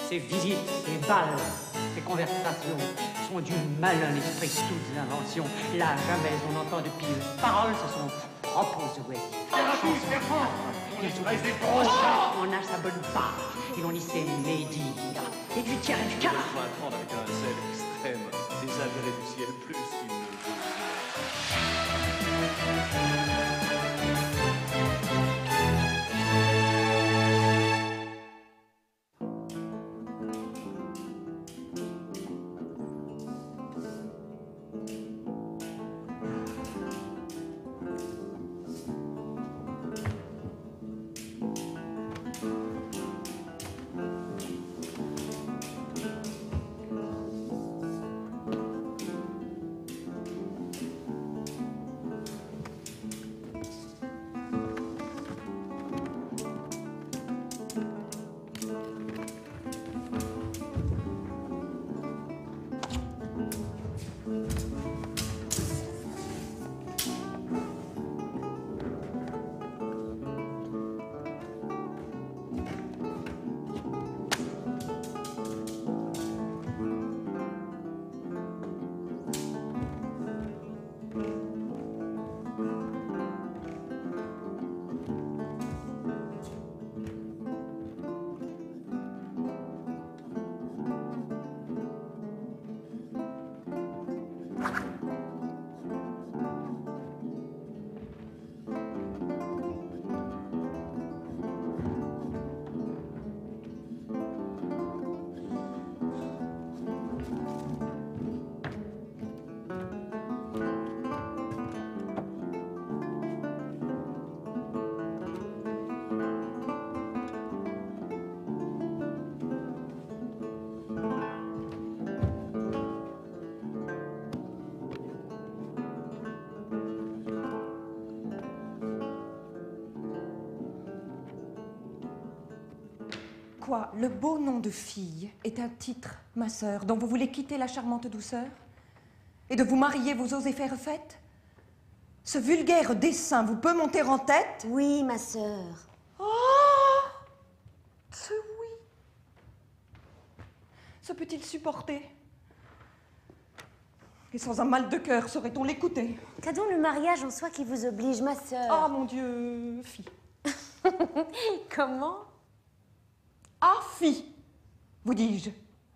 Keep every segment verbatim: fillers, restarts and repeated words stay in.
ces visites, ces balles, ces conversations sont du malin esprit, toutes inventions. Là, jamais on n'entend de pieuses paroles, ce sont propres ouvriers. On a sa bonne part, et l'on y sait médire. Et du tiers et du quart. On va attendre avec un zèle extrême, désavéré du ciel plus qu'il ne Quoi, le beau nom de fille est un titre, ma sœur, dont vous voulez quitter la charmante douceur et de vous marier, vous osez faire fête? Ce vulgaire dessein vous peut monter en tête? Oui, ma sœur. Oh! Ce oui. Se peut-il supporter? Et sans un mal de cœur, saurait-on l'écouter? Qu'a donc le mariage en soi qui vous oblige, ma sœur? Ah, mon Dieu, fille. Comment? Ah, fille, vous dis-je.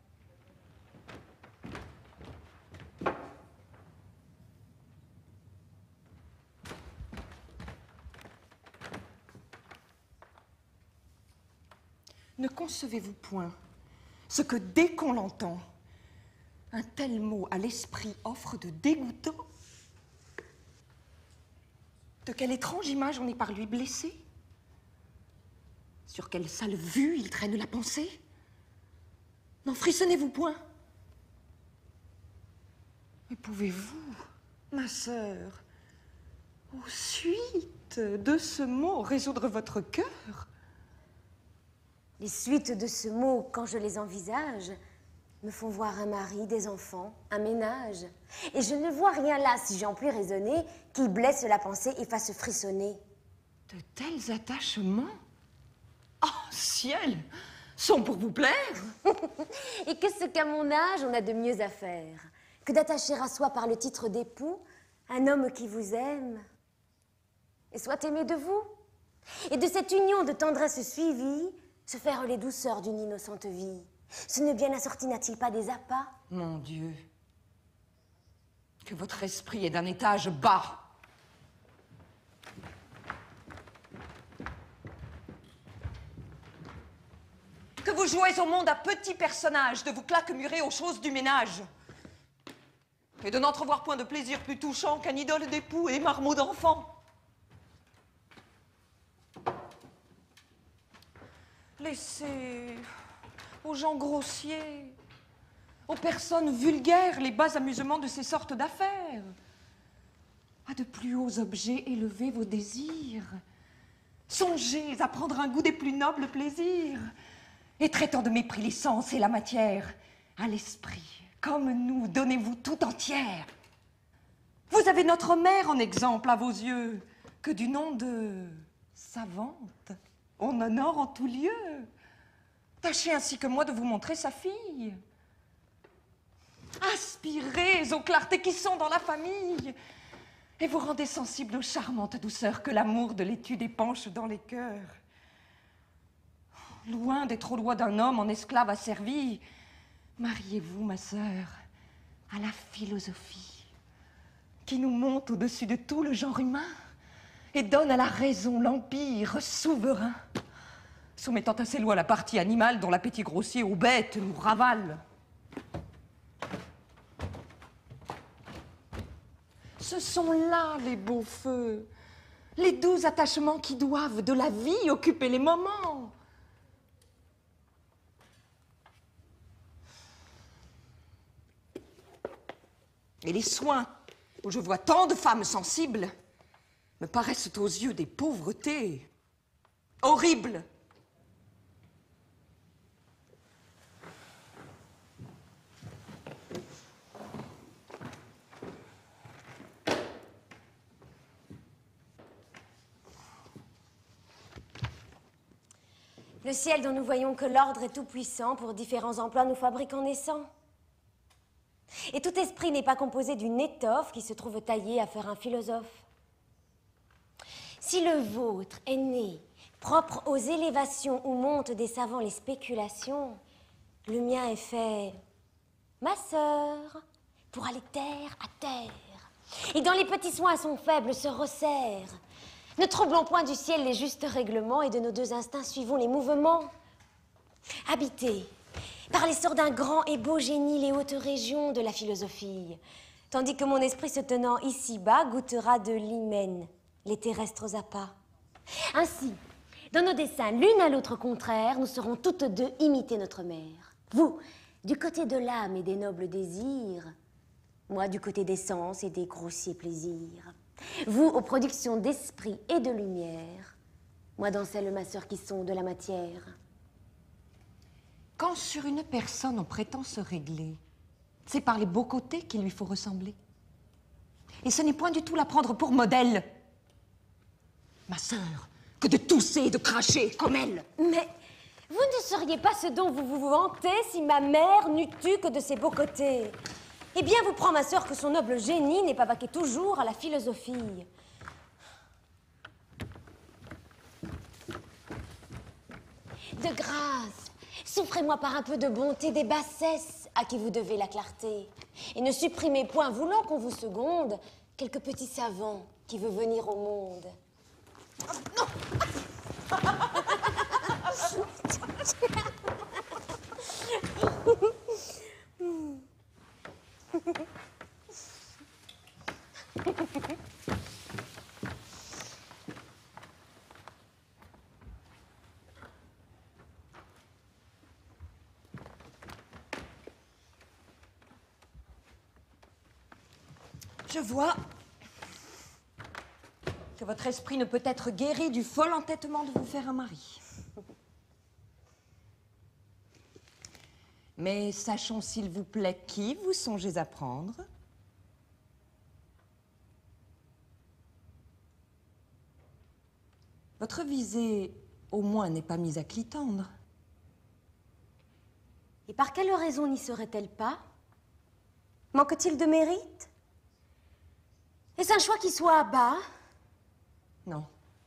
Ne concevez-vous point ce que, dès qu'on l'entend, un tel mot à l'esprit offre de dégoûtant? De quelle étrange image on est par lui blessé? Sur quelle sale vue il traîne la pensée? N'en frissonnez-vous point? Mais pouvez-vous, ma sœur, aux suites de ce mot, résoudre votre cœur? Les suites de ce mot, quand je les envisage, me font voir un mari, des enfants, un ménage. Et je ne vois rien là, si j'en puis raisonner, qui blesse la pensée et fasse frissonner. De tels attachements? Oh, ciel! Sont pour vous plaire? Et qu'est-ce qu'à mon âge, on a de mieux à faire que d'attacher à soi par le titre d'époux un homme qui vous aime et soit aimé de vous. Et de cette union de tendresse suivie, se faire les douceurs d'une innocente vie. Ce ne bien assorti n'a-t-il pas des appas? Mon Dieu, que votre esprit est d'un étage bas. Que vous jouez au monde à petits personnages, de vous claquemurer aux choses du ménage. Et de n'entrevoir point de plaisir plus touchant qu'un idole d'époux et marmot d'enfant. Laissez aux gens grossiers, aux personnes vulgaires, les bas amusements de ces sortes d'affaires. À de plus hauts objets, élevez vos désirs. Songez à prendre un goût des plus nobles plaisirs. Et traitant de mépris les sens et la matière, à l'esprit, comme nous, donnez-vous tout entière. Vous avez notre mère en exemple à vos yeux, que du nom de savante, on honore en tout lieu. Tâchez ainsi que moi de vous montrer sa fille. Aspirez aux clartés qui sont dans la famille et vous rendez sensible aux charmantes douceurs que l'amour de l'étude épanche dans les cœurs. Loin des trop lois d'un homme en esclave asservi, mariez-vous, ma sœur, à la philosophie qui nous monte au-dessus de tout le genre humain et donne à la raison l'empire souverain, soumettant à ses lois la partie animale dont l'appétit grossier aux bêtes nous ravale. Ce sont là les beaux feux, les doux attachements qui doivent de la vie occuper les moments. Et les soins, où je vois tant de femmes sensibles, me paraissent aux yeux des pauvretés horribles. Le ciel dont nous voyons que l'ordre est tout-puissant, pour différents emplois nous fabrique en naissant. Et tout esprit n'est pas composé d'une étoffe qui se trouve taillée à faire un philosophe. Si le vôtre est né, propre aux élévations où montent des savants les spéculations, le mien est fait, ma sœur, pour aller terre à terre. Et dans les petits soins son faible se resserre. Ne troublons point du ciel les justes règlements et de nos deux instincts suivons les mouvements. Habités par l'essor d'un grand et beau génie les hautes régions de la philosophie, tandis que mon esprit se tenant ici-bas goûtera de l'hymen, les terrestres appâts. Ainsi, dans nos desseins l'une à l'autre contraire, nous serons toutes deux imiter notre mère. Vous, du côté de l'âme et des nobles désirs, moi du côté des sens et des grossiers plaisirs. Vous, aux productions d'esprit et de lumière, moi dans celles, ma sœur, qui sont de la matière. Quand sur une personne on prétend se régler, c'est par les beaux côtés qu'il lui faut ressembler. Et ce n'est point du tout la prendre pour modèle, ma sœur, que de tousser et de cracher comme elle. Mais vous ne seriez pas ce dont vous vous vantez si ma mère n'eût eu que de ses beaux côtés. Eh bien, vous prend, ma sœur, que son noble génie n'est pas vaqué toujours à la philosophie. De grâce, souffrez-moi par un peu de bonté des bassesses à qui vous devez la clarté. Et ne supprimez point, voulant qu'on vous seconde, quelque petit savant qui veut venir au monde. Oh, non. Je vois que votre esprit ne peut être guéri du fol entêtement de vous faire un mari. Mais sachons, s'il vous plaît, qui vous songez à prendre. Votre visée, au moins, n'est pas mise à Clitandre. Et par quelle raison n'y serait-elle pas? Manque-t-il de mérite? Est-ce un choix qui soit bas? Non.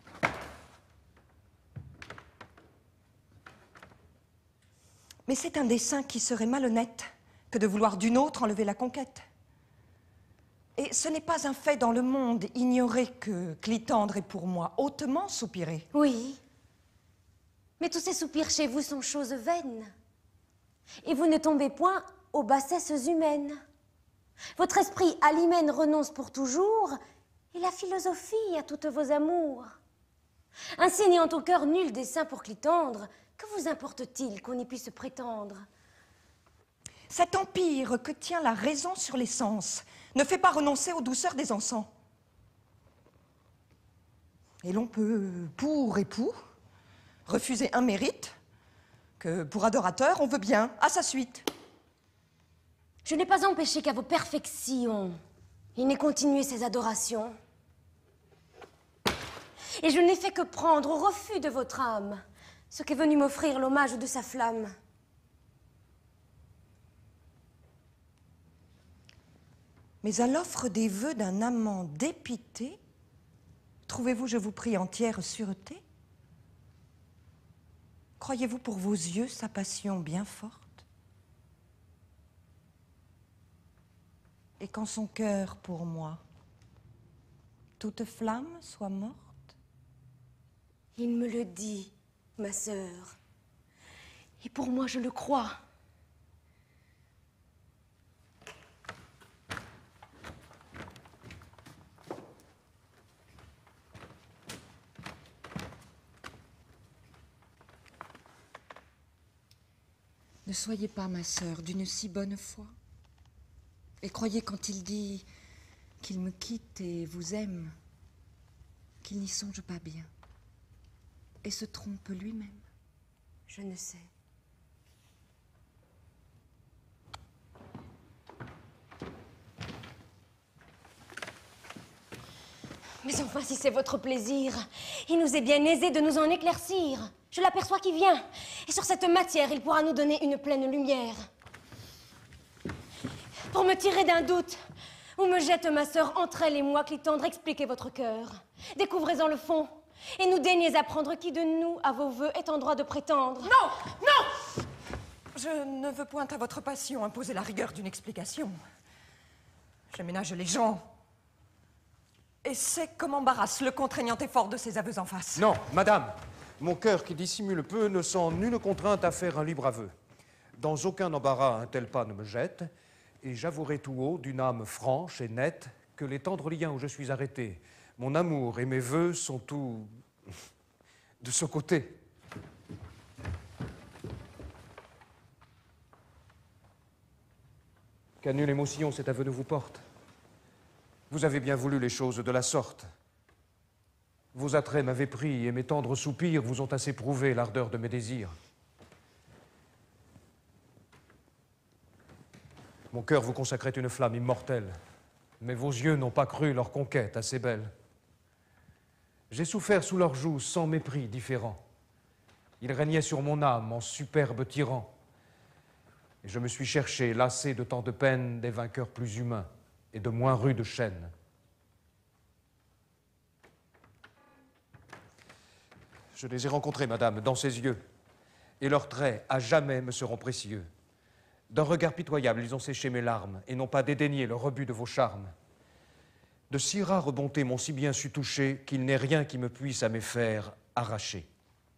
Mais c'est un dessein qui serait malhonnête que de vouloir d'une autre enlever la conquête. Et ce n'est pas un fait dans le monde ignorer que Clitandre est pour moi hautement soupiré. Oui, mais tous ces soupirs chez vous sont choses vaines. Et vous ne tombez point aux bassesses humaines. Votre esprit à l'hymen renonce pour toujours, et la philosophie à toutes vos amours. Ainsi, n'ayant au cœur nul dessein pour Clitandre, que vous importe-t-il qu'on y puisse prétendre? Cet empire que tient la raison sur les sens ne fait pas renoncer aux douceurs des encens. Et l'on peut, pour époux, refuser un mérite que, pour adorateur, on veut bien à sa suite. Je n'ai pas empêché qu'à vos perfections, il n'ait continué ses adorations. Et je n'ai fait que prendre au refus de votre âme ce qu'est venu m'offrir l'hommage de sa flamme. Mais à l'offre des vœux d'un amant dépité, trouvez-vous, je vous prie, entière sûreté? Croyez-vous pour vos yeux sa passion bien forte? Et quand son cœur pour moi, toute flamme soit morte? Il me le dit, ma sœur. Et pour moi, je le crois. Ne soyez pas, ma sœur, d'une si bonne foi. Et croyez quand il dit qu'il me quitte et vous aime, qu'il n'y songe pas bien et se trompe lui-même. Je ne sais. Mais enfin, si c'est votre plaisir, il nous est bien aisé de nous en éclaircir. Je l'aperçois qui vient, et sur cette matière, il pourra nous donner une pleine lumière. Pour me tirer d'un doute, où me jette ma sœur entre elle et moi, Clitandre, expliquez votre cœur. Découvrez-en le fond, et nous daignez apprendre qui de nous, à vos vœux, est en droit de prétendre. Non, non! Je ne veux point à votre passion imposer la rigueur d'une explication. Je ménage les gens. Et c'est comme embarrasse le contraignant effort de ses aveux en face. Non, madame, mon cœur qui dissimule peu ne sent nulle contrainte à faire un libre aveu. Dans aucun embarras un tel pas ne me jette, et j'avouerai tout haut, d'une âme franche et nette, que les tendres liens où je suis arrêté, mon amour et mes vœux sont tout de ce côté. Qu'à nulle émotion cet aveu ne vous porte. Vous avez bien voulu les choses de la sorte. Vos attraits m'avaient pris et mes tendres soupirs vous ont assez prouvé l'ardeur de mes désirs. Mon cœur vous consacrait une flamme immortelle, mais vos yeux n'ont pas cru leur conquête assez belle. J'ai souffert sous leurs joues sans mépris différent. Ils régnaient sur mon âme en superbes tyrans. Et je me suis cherché, lassé de tant de peines, des vainqueurs plus humains et de moins rudes chaînes. Je les ai rencontrés, madame, dans ses yeux, et leurs traits, à jamais, me seront précieux. D'un regard pitoyable, ils ont séché mes larmes, et n'ont pas dédaigné le rebut de vos charmes. De si rares bontés m'ont si bien su toucher, qu'il n'est rien qui me puisse à mes fers arracher.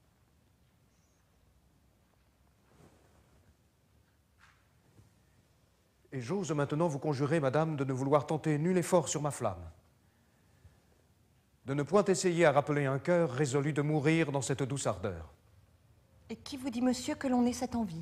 Et j'ose maintenant vous conjurer, madame, de ne vouloir tenter nul effort sur ma flamme, de ne point essayer à rappeler un cœur résolu de mourir dans cette douce ardeur. Et qui vous dit, monsieur, que l'on ait cette envie?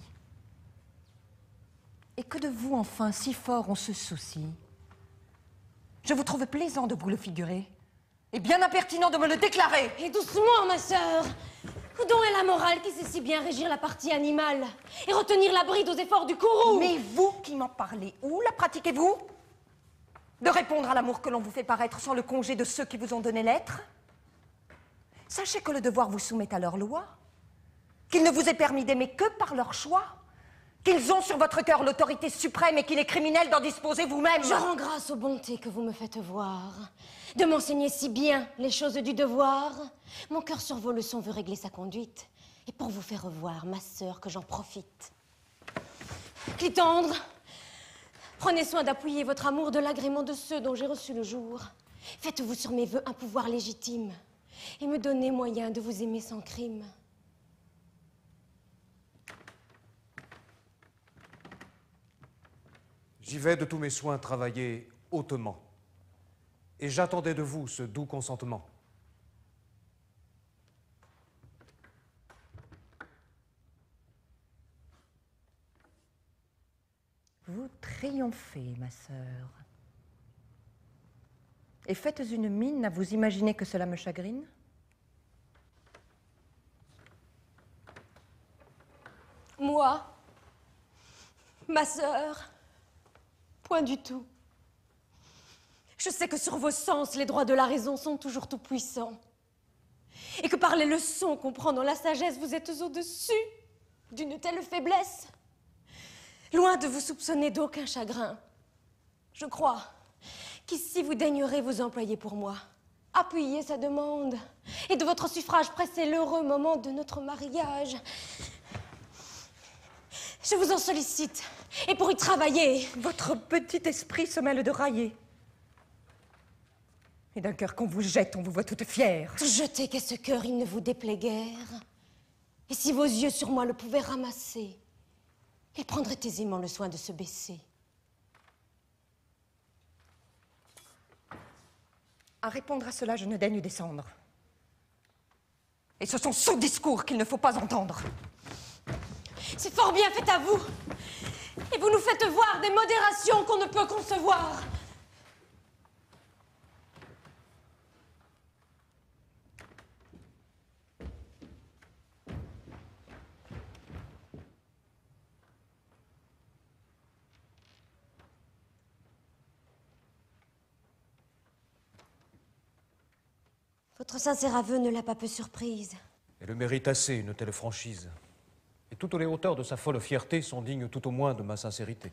Et que de vous, enfin, si fort on se soucie? Je vous trouve plaisant de vous le figurer, et bien impertinent de me le déclarer. Et doucement, ma sœur. Où donc est la morale qui sait si bien régir la partie animale et retenir la bride aux efforts du courroux? Mais vous qui m'en parlez, où la pratiquez-vous? De répondre à l'amour que l'on vous fait paraître sans le congé de ceux qui vous ont donné l'être? Sachez que le devoir vous soumet à leur loi, qu'il ne vous est permis d'aimer que par leur choix, qu'ils ont sur votre cœur l'autorité suprême et qu'il est criminel d'en disposer vous-même. Je rends grâce aux bontés que vous me faites voir, de m'enseigner si bien les choses du devoir. Mon cœur sur vos leçons veut régler sa conduite, et pour vous faire revoir, ma sœur, que j'en profite. Clitandre, prenez soin d'appuyer votre amour de l'agrément de ceux dont j'ai reçu le jour. Faites-vous sur mes vœux un pouvoir légitime, et me donnez moyen de vous aimer sans crime. J'y vais de tous mes soins travailler hautement, et j'attendais de vous ce doux consentement. Vous triomphez, ma sœur. Et faites une mine à vous imaginer que cela me chagrine? Moi, ma sœur, point du tout. Je sais que sur vos sens, les droits de la raison sont toujours tout puissants. et que par les leçons qu'on prend dans la sagesse, vous êtes au-dessus d'une telle faiblesse. Loin de vous soupçonner d'aucun chagrin, je crois qu'ici vous daignerez vous employer pour moi. Appuyez sa demande, et de votre suffrage pressez l'heureux moment de notre mariage. Je vous en sollicite, et pour y travailler... Votre petit esprit se mêle de railler. Et d'un cœur qu'on vous jette, on vous voit toute fière. Tout jeter qu'est ce cœur, il ne vous déplaît guère. Et si vos yeux sur moi le pouvaient ramasser, ils prendraient aisément le soin de se baisser. À répondre à cela, je ne daigne descendre. Et ce sont sots discours qu'il ne faut pas entendre. C'est fort bien fait à vous. Et vous nous faites voir des modérations qu'on ne peut concevoir. Votre sincère aveu ne l'a pas peu surprise. Elle le mérite assez, une telle franchise. Et toutes les hauteurs de sa folle fierté sont dignes tout au moins de ma sincérité.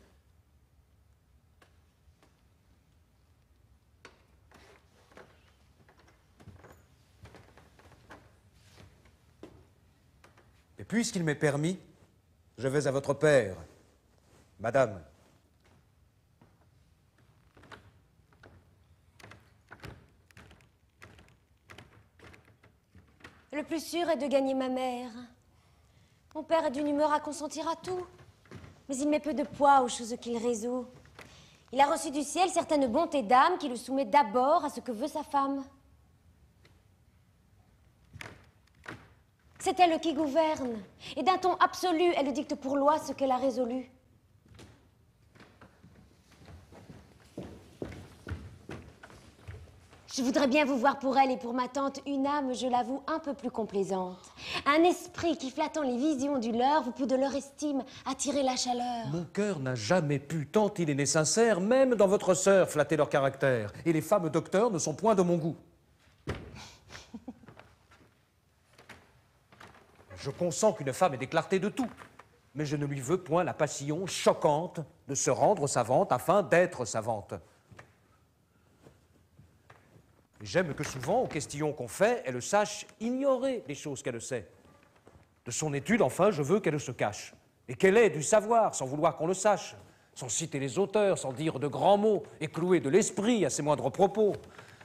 Et puisqu'il m'est permis, je vais à votre père, madame. Le plus sûr est de gagner ma mère. Mon père est d'une humeur à consentir à tout, mais il met peu de poids aux choses qu'il résout. Il a reçu du ciel certaines bontés d'âme qui le soumet d'abord à ce que veut sa femme. C'est elle qui gouverne, et d'un ton absolu, elle dicte pour loi ce qu'elle a résolu. Je voudrais bien vous voir pour elle et pour ma tante une âme, je l'avoue, un peu plus complaisante. Un esprit qui, flattant les visions du leur, vous peut de leur estime attirer la chaleur. Mon cœur n'a jamais pu, tant il est né sincère, même dans votre sœur, flatter leur caractère. Et les femmes docteurs ne sont point de mon goût. Je consens qu'une femme ait des clartés de tout, mais je ne lui veux point la passion choquante de se rendre savante afin d'être savante. J'aime que souvent, aux questions qu'on fait, elle sache ignorer les choses qu'elle sait. De son étude, enfin, je veux qu'elle se cache, et qu'elle ait du savoir sans vouloir qu'on le sache, sans citer les auteurs, sans dire de grands mots, et clouer de l'esprit à ses moindres propos.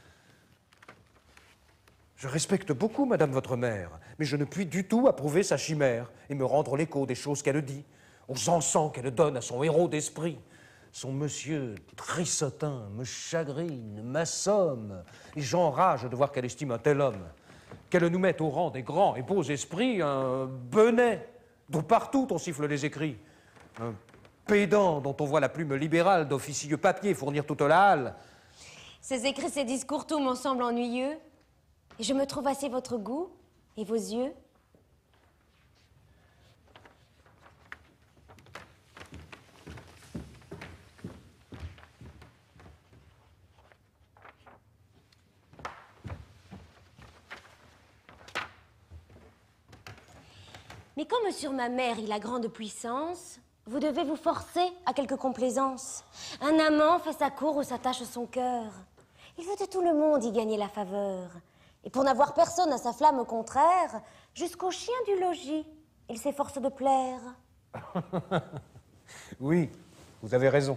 Je respecte beaucoup madame votre mère, mais je ne puis du tout approuver sa chimère et me rendre l'écho des choses qu'elle dit, aux encens qu'elle donne à son héros d'esprit. Son monsieur Trissotin me chagrine, m'assomme, et j'enrage de voir qu'elle estime un tel homme. Qu'elle nous mette au rang des grands et beaux esprits un benet dont partout on siffle les écrits, un pédant dont on voit la plume libérale d'officieux papier fournir toute la halle. Ces écrits, ces discours, tout m'en semble ennuyeux, et je me trouve assez votre goût et vos yeux. Mais comme sur ma mère il a grande puissance, vous devez vous forcer à quelque complaisance. Un amant fait sa cour où s'attache son cœur. Il veut de tout le monde y gagner la faveur. Et pour n'avoir personne à sa flamme contraire, jusqu'au chien du logis, il s'efforce de plaire. Oui, vous avez raison.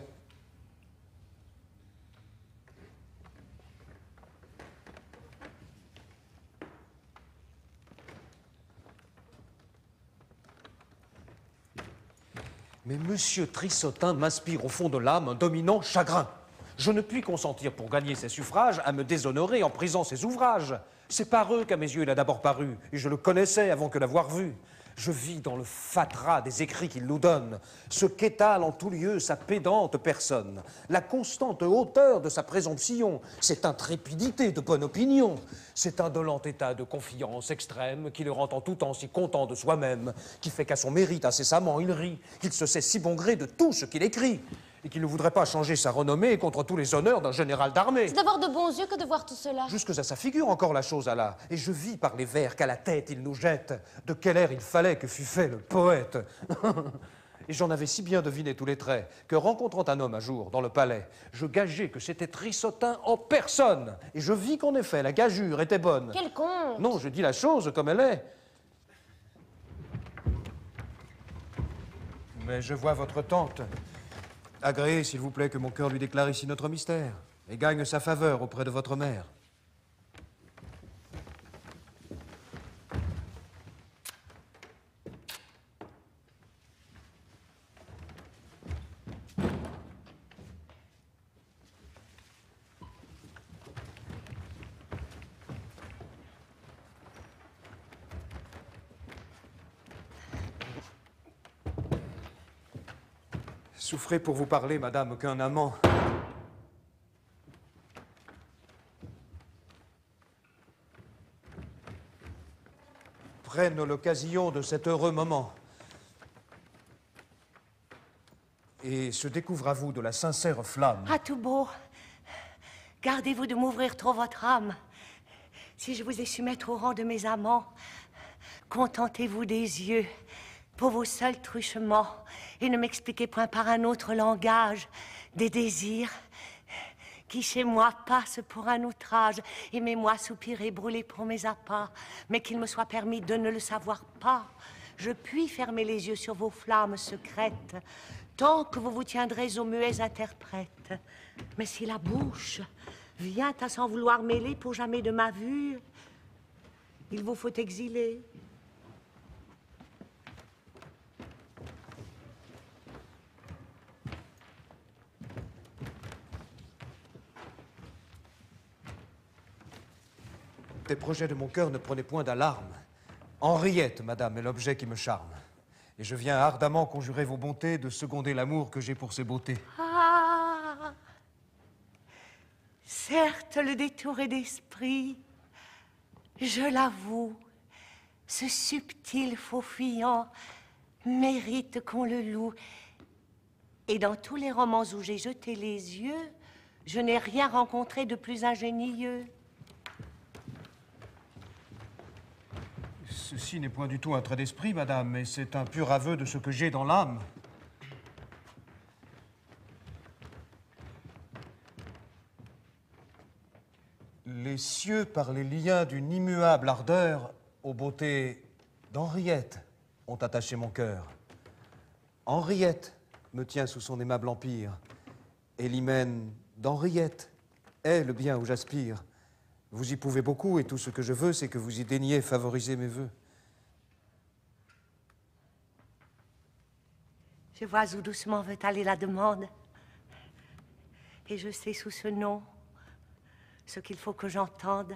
Mais monsieur Trissotin m'inspire au fond de l'âme un dominant chagrin. Je ne puis consentir pour gagner ses suffrages à me déshonorer en prisant ses ouvrages. C'est par eux qu'à mes yeux il a d'abord paru, et je le connaissais avant que l'avoir vu. Je vis dans le fatras des écrits qu'il nous donne, ce qu'étale en tout lieu sa pédante personne, la constante hauteur de sa présomption, cette intrépidité de bonne opinion, cet indolent état de confiance extrême qui le rend en tout temps si content de soi-même, qui fait qu'à son mérite incessamment il rit, qu'il se sait si bon gré de tout ce qu'il écrit. et qu'il ne voudrait pas changer sa renommée contre tous les honneurs d'un général d'armée. C'est d'avoir de bons yeux que de voir tout cela. Jusque à sa figure encore la chose alla, et je vis par les vers qu'à la tête il nous jette, de quel air il fallait que fût fait le poète. Et j'en avais si bien deviné tous les traits, que rencontrant un homme un jour dans le palais, je gageai que c'était Trissotin en personne, et je vis qu'en effet la gageure était bonne. Quel conte! Non, je dis la chose comme elle est. Mais je vois votre tante. Agréez, s'il vous plaît, que mon cœur lui déclare ici notre mystère, et gagne sa faveur auprès de votre mère. Souffrez pour vous parler, madame, qu'un amant prenne l'occasion de cet heureux moment et se découvre à vous de la sincère flamme. Ah, tout beau, gardez-vous de m'ouvrir trop votre âme. Si je vous ai su mettre au rang de mes amants, contentez-vous des yeux pour vos seuls truchements et ne m'expliquez point par un autre langage des désirs qui chez moi passent pour un outrage. Aimez-moi soupirer, brûler pour mes appas, mais qu'il me soit permis de ne le savoir pas. Je puis fermer les yeux sur vos flammes secrètes tant que vous vous tiendrez aux muets interprètes. Mais si la bouche vient à s'en vouloir mêler pour jamais de ma vue, il vous faut exiler. Les projets de mon cœur ne prenaient point d'alarme. Henriette, madame, est l'objet qui me charme. Et je viens ardemment conjurer vos bontés de seconder l'amour que j'ai pour ces beautés. Ah, certes, le détour est d'esprit, je l'avoue, ce subtil faux-fuyant mérite qu'on le loue. Et dans tous les romans où j'ai jeté les yeux, je n'ai rien rencontré de plus ingénieux. Ceci n'est point du tout un trait d'esprit, madame, mais c'est un pur aveu de ce que j'ai dans l'âme. Les cieux, par les liens d'une immuable ardeur, aux beautés d'Henriette, ont attaché mon cœur. Henriette me tient sous son aimable empire, et l'hymen d'Henriette est le bien où j'aspire. Vous y pouvez beaucoup, et tout ce que je veux, c'est que vous y daigniez favoriser mes vœux. Je vois où doucement veut aller la demande. Et je sais sous ce nom ce qu'il faut que j'entende.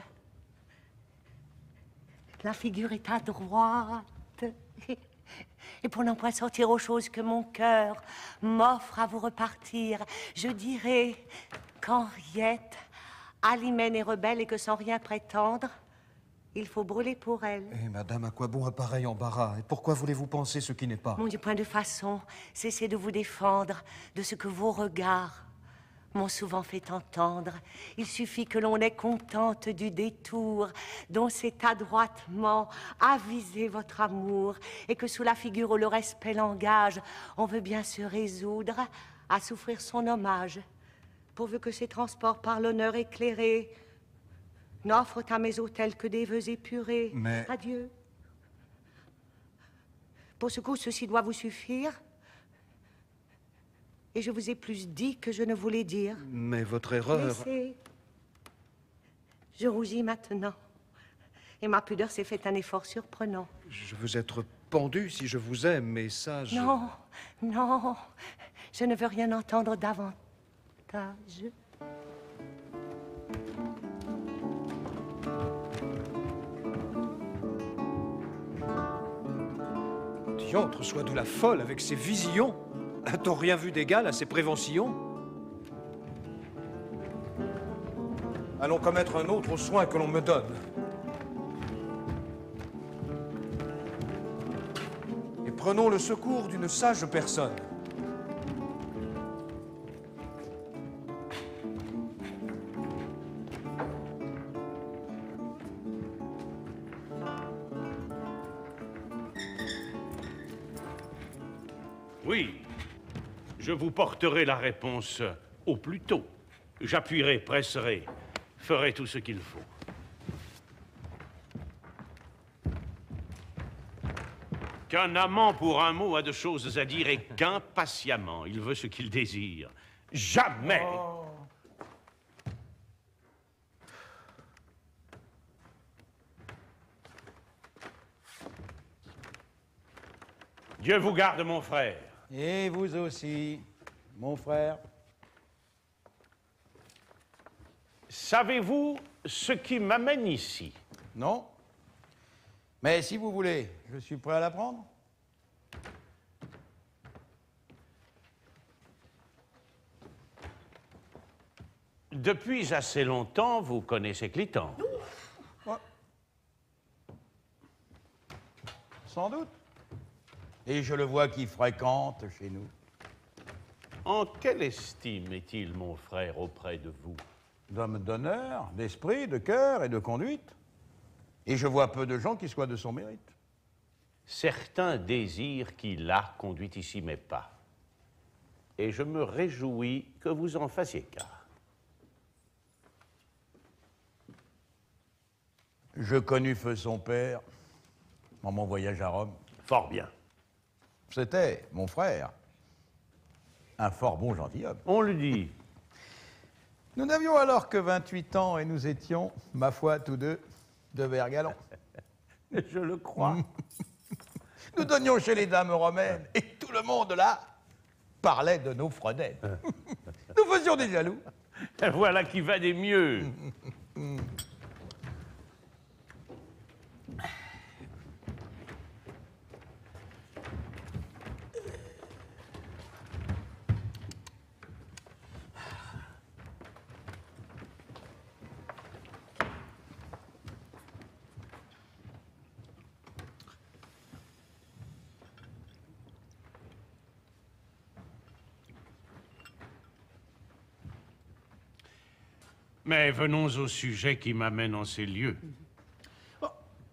La figure est à droite. Et pour n'en point sortir aux choses que mon cœur m'offre à vous repartir, je dirai qu'Henriette, Alimène est rebelle et que sans rien prétendre, il faut brûler pour elle. Eh, madame, à quoi bon un pareil embarras? Et pourquoi voulez-vous penser ce qui n'est pas? Mon Dieu, point de façon, cessez de vous défendre de ce que vos regards m'ont souvent fait entendre. Il suffit que l'on est contente du détour dont c'est adroitement avisé votre amour et que sous la figure où le respect l'engage, on veut bien se résoudre à souffrir son hommage, pourvu que ces transports par l'honneur éclairé n'offrent à mes autels que des vœux épurés. Mais... Adieu. Pour ce coup, ceci doit vous suffire. Et je vous ai plus dit que je ne voulais dire. Mais votre erreur... Laissez. Je rougis maintenant. Et ma pudeur s'est fait un effort surprenant. Je veux être pendu si je vous aime, mais ça, je... Non, non, je ne veux rien entendre davantage. Diantre soit de la folle avec ses visions. A-t-on rien vu d'égal à ses préventions? Allons commettre un autre soin que l'on me donne. Et prenons le secours d'une sage personne. Oui. Je vous porterai la réponse au plus tôt. J'appuierai, presserai, ferai tout ce qu'il faut. Qu'un amant pour un mot a de choses à dire et qu'impatiemment il veut ce qu'il désire. Jamais! Oh. Dieu vous garde, mon frère. Et vous aussi, mon frère. Savez-vous ce qui m'amène ici? Non. Mais si vous voulez, je suis prêt à l'apprendre. Depuis assez longtemps, vous connaissez Clitandre. Ouais. Sans doute. Et je le vois qui fréquente chez nous. En quelle estime est-il, mon frère, auprès de vous? D'homme d'honneur, d'esprit, de cœur et de conduite. Et je vois peu de gens qui soient de son mérite. Certains désirent qu'il a conduit ici, mais pas. Et je me réjouis que vous en fassiez cas. Je connus feu son père en mon voyage à Rome. Fort bien. C'était mon frère, un fort bon gentilhomme. On le dit. Nous n'avions alors que vingt-huit ans et nous étions, ma foi, tous deux, de verts galants. Je le crois. Nous donnions chez les dames romaines et tout le monde là parlait de nos fredaines. Nous faisions des jaloux. Voilà qui va des mieux. Mais venons au sujet qui m'amène en ces lieux. Oh.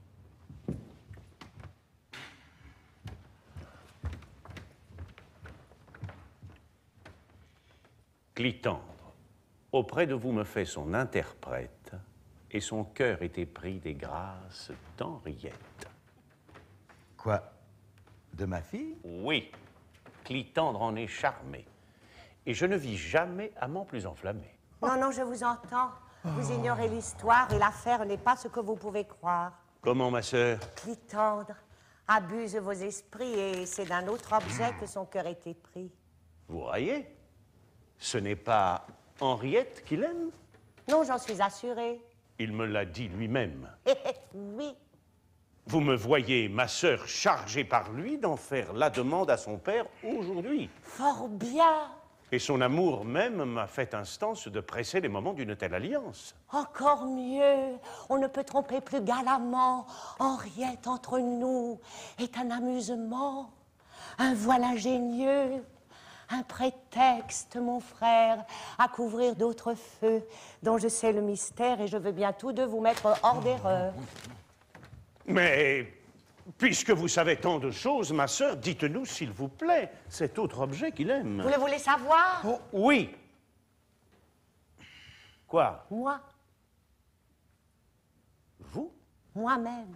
Clitandre, auprès de vous me fait son interprète, et son cœur est épris des grâces d'Henriette. Quoi? De ma fille? Oui, Clitandre en est charmé, et je ne vis jamais amant plus enflammé. Non, non, je vous entends. Vous ignorez l'histoire et l'affaire n'est pas ce que vous pouvez croire. Comment, ma sœur? Clitandre abuse vos esprits et c'est d'un autre objet que son cœur est épris. Vous raillez? Ce n'est pas Henriette qu'il aime? Non, j'en suis assurée. Il me l'a dit lui-même. Oui. Vous me voyez, ma sœur, chargée par lui d'en faire la demande à son père aujourd'hui. Fort bien. Et son amour même m'a fait instance de presser les moments d'une telle alliance. Encore mieux, on ne peut tromper plus galamment. Henriette, entre nous, est un amusement, un voile ingénieux, un prétexte, mon frère, à couvrir d'autres feux dont je sais le mystère et je veux bien tous deux vous mettre hors d'erreur. Mais, puisque vous savez tant de choses, ma sœur, dites-nous, s'il vous plaît, cet autre objet qu'il aime. Vous le voulez savoir? Oh, oui. Quoi? Moi. Vous? Moi-même.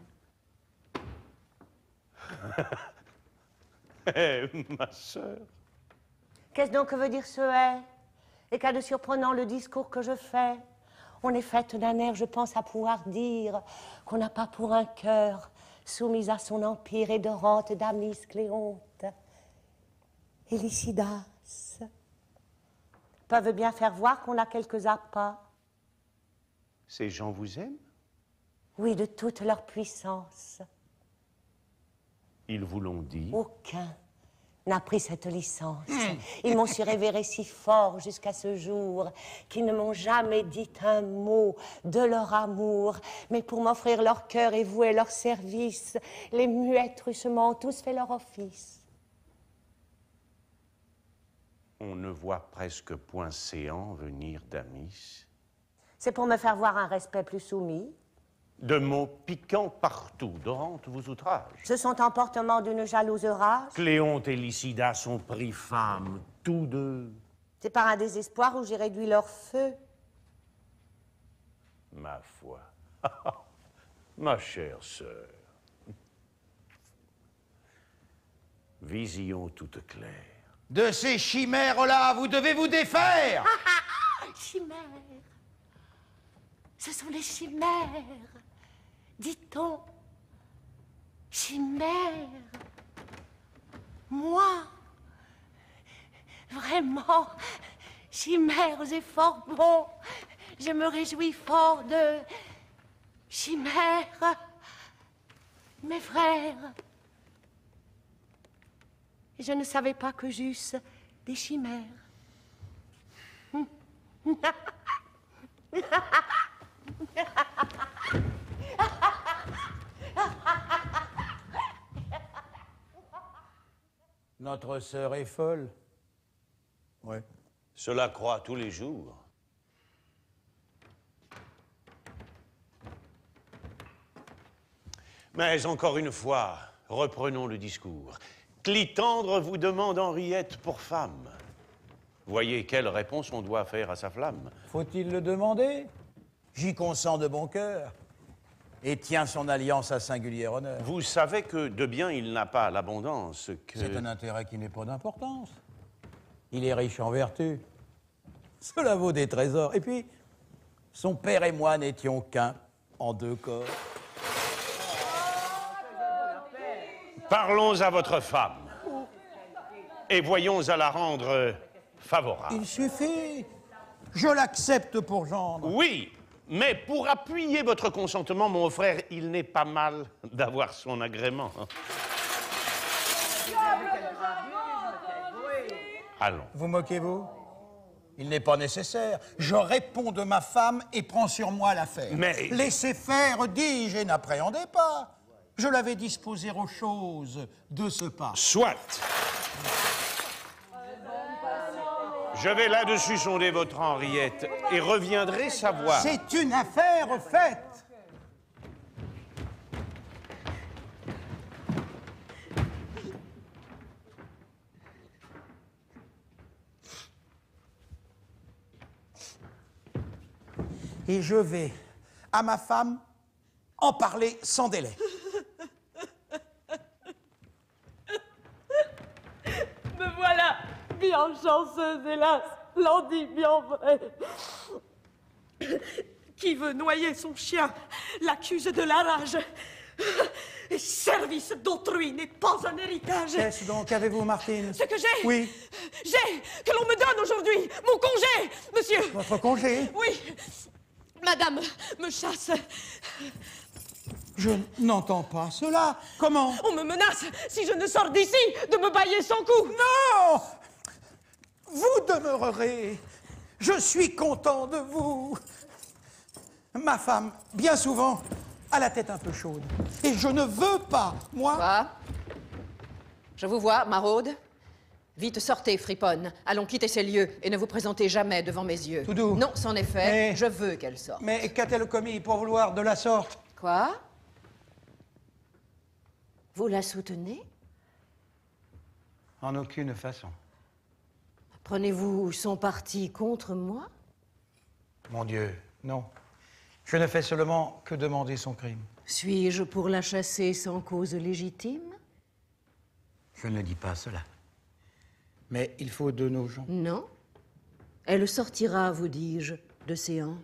Eh, ma sœur. Qu'est-ce donc que veut dire ce « est » et qu'a de surprenant le discours que je fais? On est faite d'un air, je pense, à pouvoir dire qu'on n'a pas pour un cœur soumise à son empire édorante Damis, Cléonte et Lycidas peuvent bien faire voir qu'on a quelques appâts. Ces gens vous aiment? Oui, de toute leur puissance. Ils vous l'ont dit? Aucun n'a pris cette licence. Ils m'ont su révérer si fort jusqu'à ce jour qu'ils ne m'ont jamais dit un mot de leur amour, mais pour m'offrir leur cœur et vouer leur service, les muets truchements ont tous fait leur office. On ne voit presque point séant venir Damis. C'est pour me faire voir un respect plus soumis. De mots piquants partout. Dorante vous outrage. Ce sont emportements d'une jalouse rage. Cléonte et Lycida sont pris femmes, tous deux. C'est par un désespoir où j'ai réduit leur feu. Ma foi. Ma chère sœur. Vision toute claire. De ces chimères-là, vous devez vous défaire. Chimères. Ce sont les chimères. Dit-on. Chimères. Moi. Vraiment. Chimères et fort bon. Je me réjouis fort de chimères. Mes frères. Je ne savais pas que j'eusse des chimères. Notre sœur est folle. Ouais. Cela croît tous les jours. Mais encore une fois, reprenons le discours. Clitandre vous demande Henriette pour femme. Voyez quelle réponse on doit faire à sa flamme. Faut-il le demander? J'y consens de bon cœur et tiens son alliance à singulier honneur. Vous savez que de bien il n'a pas l'abondance que... C'est un intérêt qui n'est pas d'importance. Il est riche en vertu. Cela vaut des trésors. Et puis, son père et moi n'étions qu'un en deux corps. Parlons à votre femme et voyons à la rendre favorable. Il suffit. Je l'accepte pour gendre. Oui, mais pour appuyer votre consentement, mon frère, il n'est pas mal d'avoir son agrément. Allons. Vous moquez-vous? Il n'est pas nécessaire. Je réponds de ma femme et prends sur moi l'affaire. Mais... Laissez faire, dis-je, et n'appréhendez pas. Je l'avais disposé aux choses de ce pas. Soit. Je vais là-dessus sonder votre Henriette et reviendrai savoir. C'est une affaire faite. Et je vais à ma femme en parler sans délai. Me voilà bien chanceuse, hélas, l'en dit bien vrai. Qui veut noyer son chien l'accuse de la rage. Et service d'autrui n'est pas un héritage. Qu'est-ce donc avez-vous, Martine? Ce que j'ai. Oui. J'ai, que l'on me donne aujourd'hui, mon congé, monsieur. Votre congé? Oui. Madame me chasse. Je n'entends pas cela. Comment? On me menace, si je ne sors d'ici, de me bailler sans coup. Non! Vous demeurerez. Je suis content de vous. Ma femme, bien souvent, a la tête un peu chaude. Et je ne veux pas, moi... Quoi? Je vous vois, maraude. Vite, sortez, friponne. Allons quitter ces lieux et ne vous présentez jamais devant mes yeux. Tout doux. Non, c'en est fait. Mais- Je veux qu'elle sorte. Mais qu'a-t-elle commis pour vouloir de la sorte? Quoi? Vous la soutenez? En aucune façon. Prenez-vous son parti contre moi? Mon Dieu, non. Je ne fais seulement que demander son crime. Suis-je pour la chasser sans cause légitime? Je ne dis pas cela. Mais il faut de nos gens. Non. Elle sortira, vous dis-je, de Séant.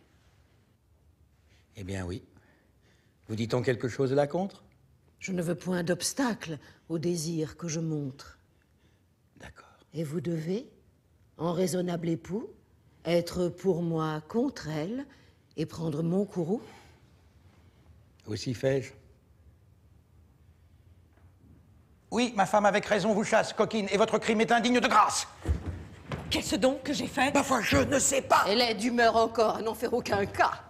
Eh bien oui. Vous dit-on quelque chose là contre? Je ne veux point d'obstacle au désir que je montre. D'accord. Et vous devez, en raisonnable époux, être pour moi contre elle et prendre mon courroux. Aussi fais-je. Oui, ma femme avec raison vous chasse, coquine, et votre crime est indigne de grâce. Qu'est-ce donc que j'ai fait? Ma foi, je ne sais pas. Elle est d'humeur encore à n'en faire aucun cas.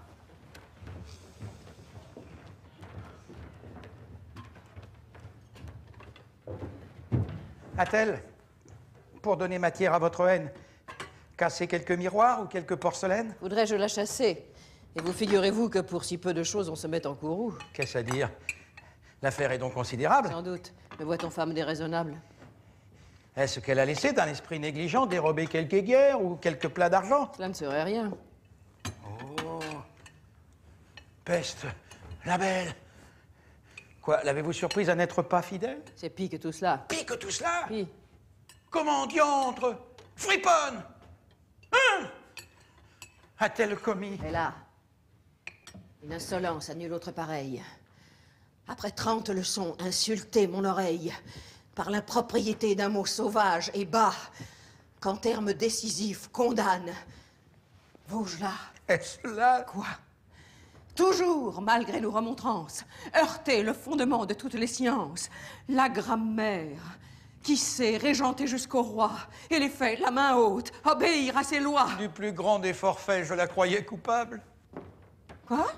A-t-elle, pour donner matière à votre haine, cassé quelques miroirs ou quelques porcelaines? Voudrais-je la chasser Et vous figurez-vous que pour si peu de choses, on se met en courroux? Qu'est-ce à dire? L'affaire est donc considérable. Sans doute. Me voit-on femme déraisonnable? Est-ce qu'elle a laissé d'un esprit négligent dérober quelques guerres ou quelques plats d'argent? Cela ne serait rien. Oh. Peste, la belle. Quoi, l'avez-vous surprise à n'être pas fidèle? C'est pis que tout cela. Pis que tout cela? Pis. Comment diantre? Friponne! Hein? A-t-elle commis? Et là, une insolence à nul autre pareille. Après trente leçons, insulter mon oreille par l'impropriété d'un mot sauvage et bas, qu'en termes décisifs condamne. Vaugelas. Est-ce là? Quoi? Toujours, malgré nos remontrances, heurter le fondement de toutes les sciences, la grammaire, qui sait régenter jusqu'au roi, et les faits, la main haute, obéir à ses lois. Du plus grand des forfaits, je la croyais coupable. Quoi?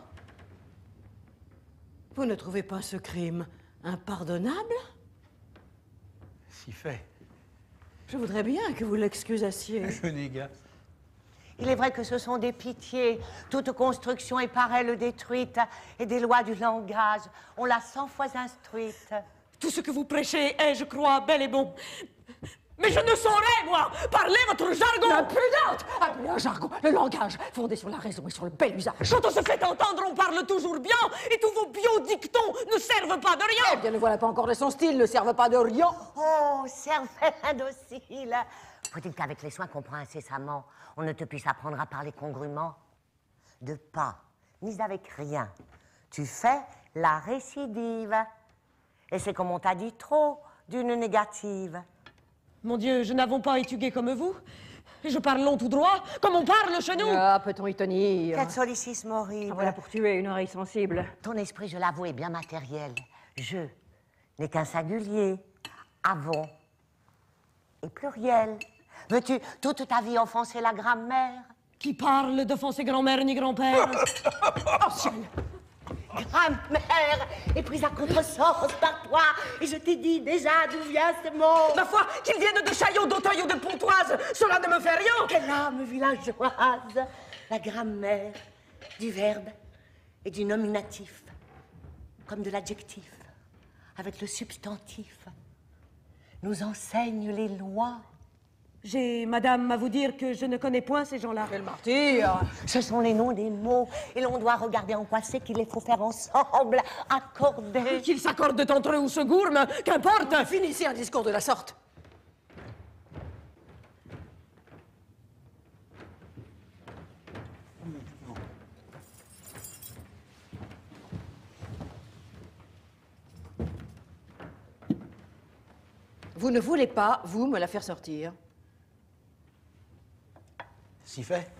Vous ne trouvez pas ce crime impardonnable? Si fait. Je voudrais bien que vous l'excusassiez. Je négate. Il est vrai que ce sont des pitiés. Toute construction est par elle détruite, et des lois du langage, on l'a cent fois instruite. Tout ce que vous prêchez est, je crois, bel et bon. Mais je ne saurais, moi, parler votre jargon. Impudente! Appelez un jargon, le langage, fondé sur la raison et sur le bel usage. Quand on se fait entendre, on parle toujours bien, et tous vos biodictons ne servent pas de rien. Eh bien, ne voilà pas encore de son style, ne servent pas de rien. Oh, cervelle indocile! Faut-il qu'avec les soins qu'on prend incessamment, on ne te puisse apprendre à parler congrument? De pas, ni avec rien. Tu fais la récidive. Et c'est comme on t'a dit trop, d'une négative. Mon Dieu, je n'avons pas étudié comme vous. Et je parle long tout droit, comme on parle chez nous. Ah, peut-on y tenir? Quel solécisme horrible. Ah, voilà pour tuer une oreille sensible. Ton esprit, je l'avoue, est bien matériel. Je n'est qu'un singulier. Avons et pluriel. Veux-tu toute ta vie offenser la grammaire? Qui parle d'offenser grand-mère ni grand-père? Oh, ciel! Grammaire est prise à contresens par toi, et je t'ai dit déjà d'où vient ce mot. Ma foi, qu'ils viennent de Chaillot, d'Auteuil ou de Pontoise, cela ne me fait rien. Quelle âme villageoise! La grammaire du verbe et du nominatif, comme de l'adjectif, avec le substantif, nous enseigne les lois. J'ai, madame, à vous dire que je ne connais point ces gens-là. Quel martyr! Ce sont les noms des mots, et l'on doit regarder en quoi c'est qu'il les faut faire ensemble, accorder. Qu'ils s'accordent entre eux ou se gourment, qu'importe. Finissez un discours de la sorte. Vous ne voulez pas, vous, me la faire sortir? Si fait.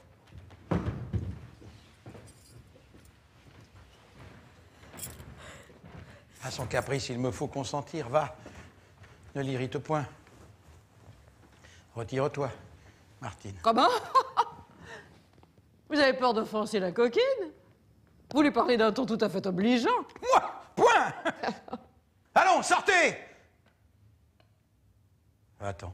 À son caprice, il me faut consentir. Va, ne l'irrite point. Retire-toi, Martine. Comment? Vous avez peur d'offenser la coquine? Vous lui parlez d'un ton tout à fait obligeant. Moi, point. Allons, sortez. Attends.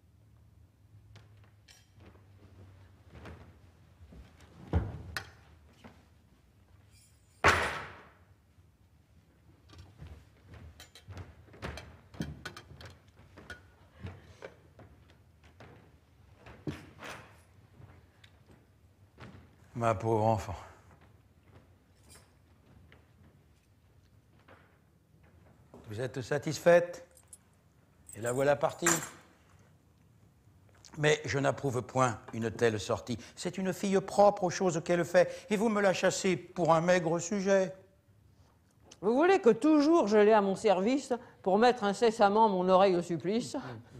Ma pauvre enfant. Vous êtes satisfaite? Et la voilà partie. Mais je n'approuve point une telle sortie. C'est une fille propre aux choses qu'elle fait, et vous me la chassez pour un maigre sujet. Vous voulez que toujours je l'ai à mon service pour mettre incessamment mon oreille au supplice?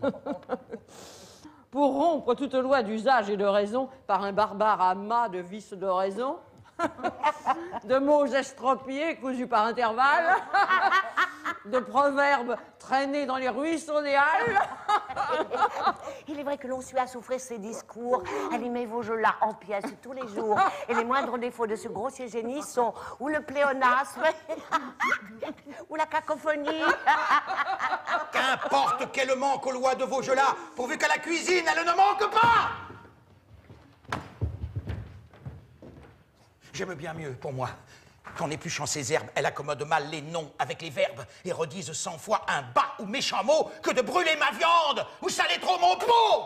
Pour rompre toute loi d'usage et de raison par un barbare amas de vices de raison? De mots estropiés cousus par intervalles? De proverbes traînés dans les ruisseaux des Halles? Il est vrai que l'on suit à souffrir ces discours, animez vos jeux-là en pièces tous les jours, et les moindres défauts de ce grossier génie sont ou le pléonasme, ou la cacophonie. Qu'importe qu'elle manque aux lois de vos jeux-là, pourvu qu'à la cuisine, elle ne manque pas! J'aime bien mieux, pour moi, qu'en épluchant ces herbes, elle accommode mal les noms avec les verbes et redise cent fois un bas ou méchant mot que de brûler ma viande ou saler trop mon pot.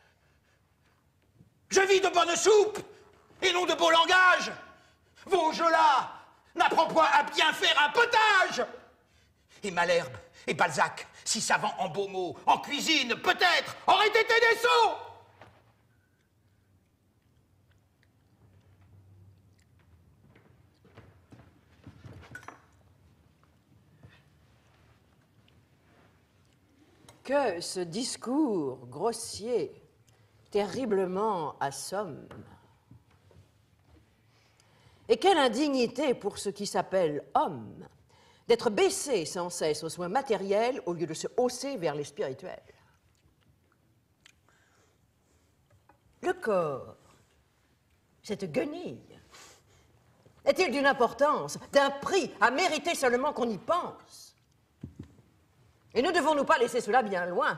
Je vis de bonne soupe et non de beau langage. Vos jeux-là n'apprend point à bien faire un potage. Et Malherbe et Balzac, si savants en beaux mots, en cuisine, peut-être, auraient été des sots. Que ce discours grossier, terriblement assomme. Et quelle indignité pour ce qui s'appelle homme, d'être baissé sans cesse aux soins matériels au lieu de se hausser vers les spirituels. Le corps, cette guenille, est-il d'une importance, d'un prix à mériter seulement qu'on y pense? Et ne devons-nous pas laisser cela bien loin?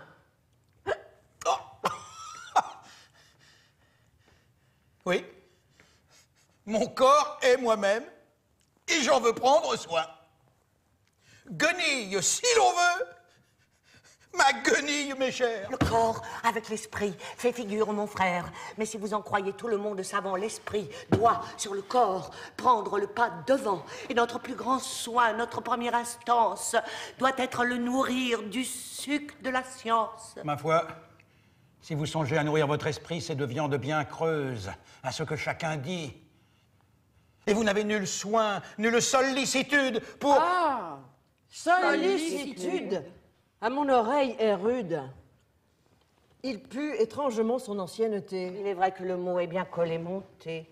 Oui. Mon corps est moi-même, et j'en veux prendre soin. Guenille, si l'on veut, ma guenille, mes chers. Le corps, avec l'esprit, fait figure, mon frère. Mais si vous en croyez tout le monde savant, l'esprit doit, sur le corps, prendre le pas devant. Et notre plus grand soin, notre première instance, doit être le nourrir du suc de la science. Ma foi, si vous songez à nourrir votre esprit, c'est de viande bien creuse, à ce que chacun dit. Et vous n'avez nul soin, nulle sollicitude pour... Ah, sollicitude, à mon oreille est rude. Il pue étrangement son ancienneté. Il est vrai que le mot est bien collé monté.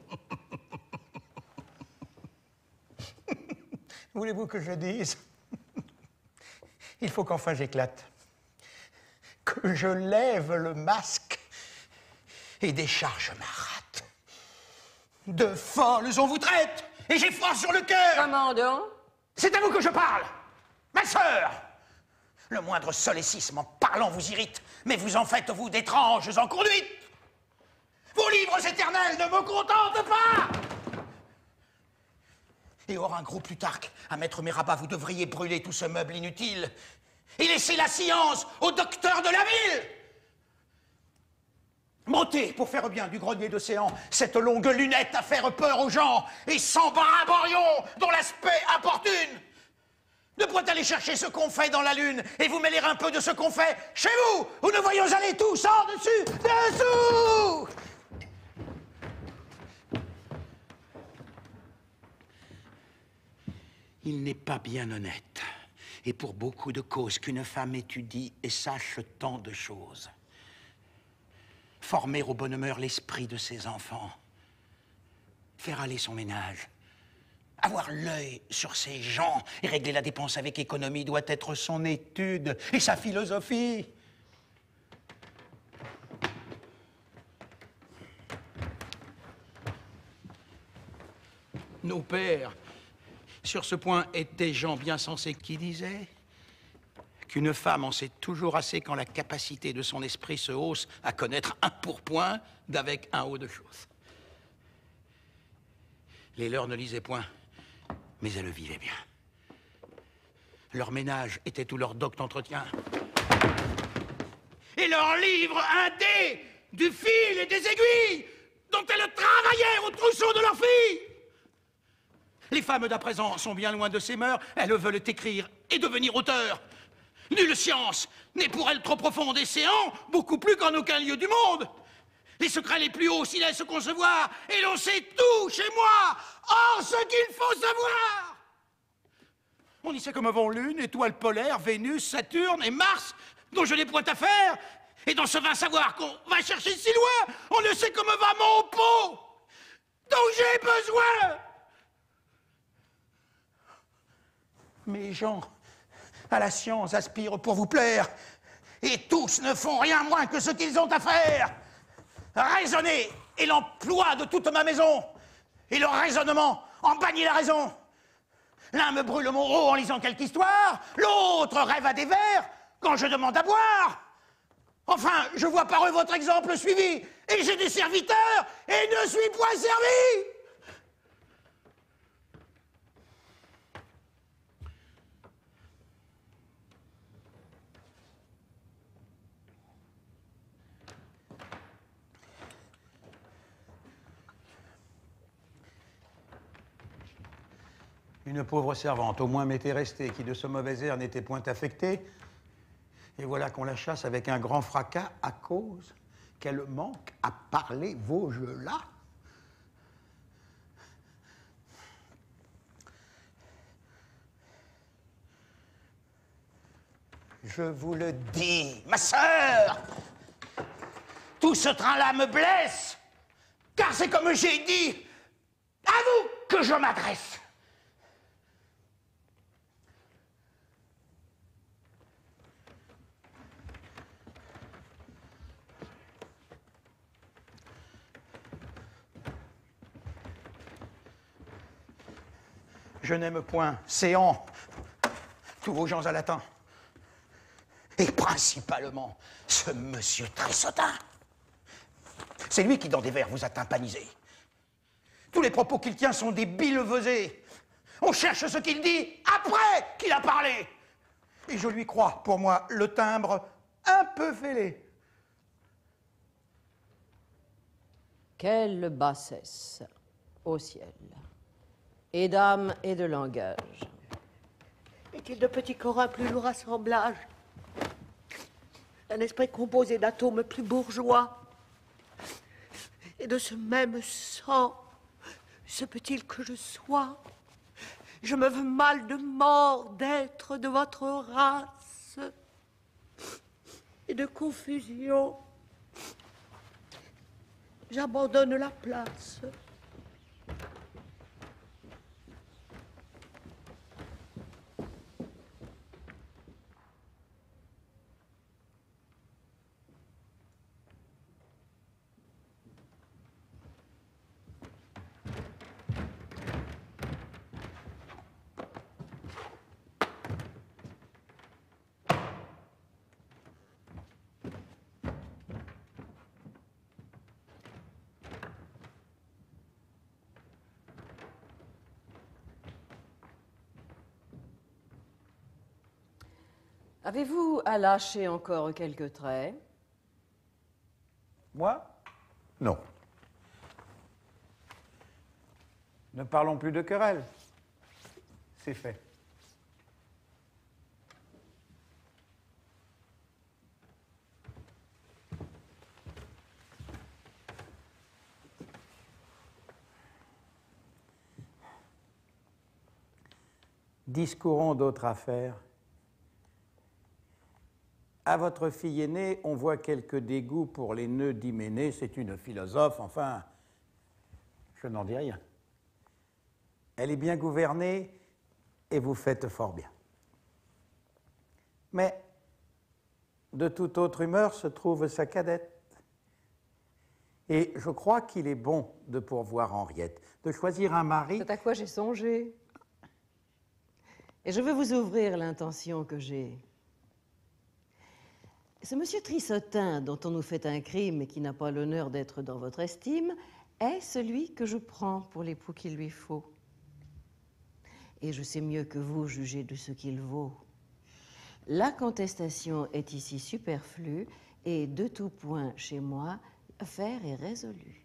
Voulez-vous que je dise? Il faut qu'enfin j'éclate. Que je lève le masque et décharge ma rate. De folles on vous traite, et j'ai froid sur le cœur. Comment donc? C'est à vous que je parle, ma sœur. Le moindre solécisme en parlant vous irrite, mais vous en faites, vous, d'étranges enconduites. Vos livres éternels ne me contentent pas. Et hors un gros Plutarque, à mettre mes rabats, vous devriez brûler tout ce meuble inutile et laisser la science au docteur de la ville. Montez, pour faire bien du grenier d'océan, cette longue lunette à faire peur aux gens, et sans brimborion dont l'aspect importune. Ne point aller chercher ce qu'on fait dans la lune, et vous mêler un peu de ce qu'on fait chez vous, où nous voyons aller tous en dessus, dessous. Il n'est pas bien honnête, et pour beaucoup de causes, qu'une femme étudie et sache tant de choses. Former au bonne humeur l'esprit de ses enfants, faire aller son ménage, avoir l'œil sur ses gens et régler la dépense avec économie doit être son étude et sa philosophie. Nos pères, sur ce point, étaient des gens bien sensés qui disaient qu'une femme en sait toujours assez quand la capacité de son esprit se hausse à connaître un pourpoint d'avec un haut de chose. Les leurs ne lisaient point, mais elles le vivaient bien. Leur ménage était tout leur doc d'entretien. Et leurs livres indés, du fil et des aiguilles dont elles travaillaient au trousseau de leurs filles. Les femmes d'à présent sont bien loin de ces mœurs, elles veulent écrire et devenir auteurs. Nulle science n'est pour elles trop profonde et séant, beaucoup plus qu'en aucun lieu du monde. Les secrets les plus hauts s'y laissent concevoir, et l'on sait tout chez moi, hors ce qu'il faut savoir. On y sait comme vont Lune, étoiles polaires, Vénus, Saturne et Mars, dont je n'ai point à faire. Et dans ce vain savoir qu'on va chercher si loin, on ne sait comment va mon pot, dont j'ai besoin. Mes gens à la science aspirent pour vous plaire, et tous ne font rien moins que ce qu'ils ont à faire. Raisonner est l'emploi de toute ma maison, et le raisonnement en bannit la raison. L'un me brûle mon rot en lisant quelque histoire, l'autre rêve à des vers quand je demande à boire. Enfin, je vois par eux votre exemple suivi, et j'ai des serviteurs, et ne suis point servi. Une pauvre servante, au moins m'était restée, qui de ce mauvais air n'était point affectée. Et voilà qu'on la chasse avec un grand fracas à cause qu'elle manque à parler vos jeux-là. Je vous le dis, ma sœur, tout ce train-là me blesse, car c'est comme j'ai dit, à vous que je m'adresse. Je n'aime point, séant, tous vos gens à latin. Et principalement, ce monsieur Trissottin. C'est lui qui, dans des vers, vous a tympanisé. Tous les propos qu'il tient sont des billevesées. On cherche ce qu'il dit après qu'il a parlé. Et je lui crois, pour moi, le timbre un peu fêlé. Quelle bassesse au ciel, et d'âme et de langage. Est-il de petits corps plus lourd assemblage? Un esprit composé d'atomes plus bourgeois. Et de ce même sang, se peut-il que je sois? Je me veux mal de mort d'être de votre race et de confusion. J'abandonne la place. Avez-vous à lâcher encore quelques traits? Moi? Non. Ne parlons plus de querelle. C'est fait. Discourons d'autres affaires. À votre fille aînée, on voit quelques dégoûts pour les nœuds d'Hyménée. C'est une philosophe, enfin, je n'en dis rien. Elle est bien gouvernée et vous faites fort bien. Mais de toute autre humeur se trouve sa cadette. Et je crois qu'il est bon de pourvoir Henriette, de choisir un mari. C'est à quoi j'ai songé. Et je veux vous ouvrir l'intention que j'ai. Ce monsieur Trissottin, dont on nous fait un crime et qui n'a pas l'honneur d'être dans votre estime, est celui que je prends pour l'époux qu'il lui faut. Et je sais mieux que vous juger de ce qu'il vaut. La contestation est ici superflue et de tout point chez moi, l'affaire est résolue.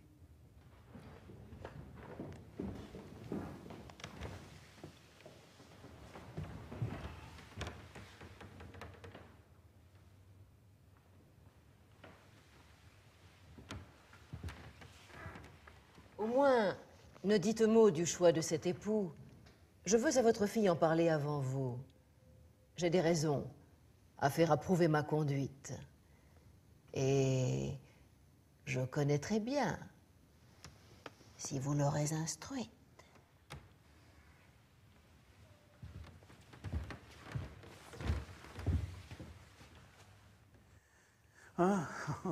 Au moins, ne dites mot du choix de cet époux. Je veux à votre fille en parler avant vous. J'ai des raisons à faire approuver ma conduite. Et je connais très bien si vous l'aurez instruite. Ah, ah.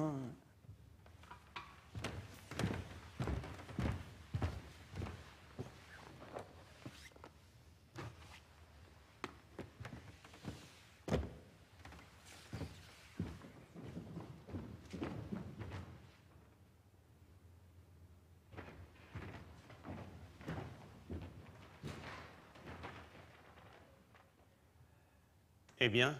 Eh bien,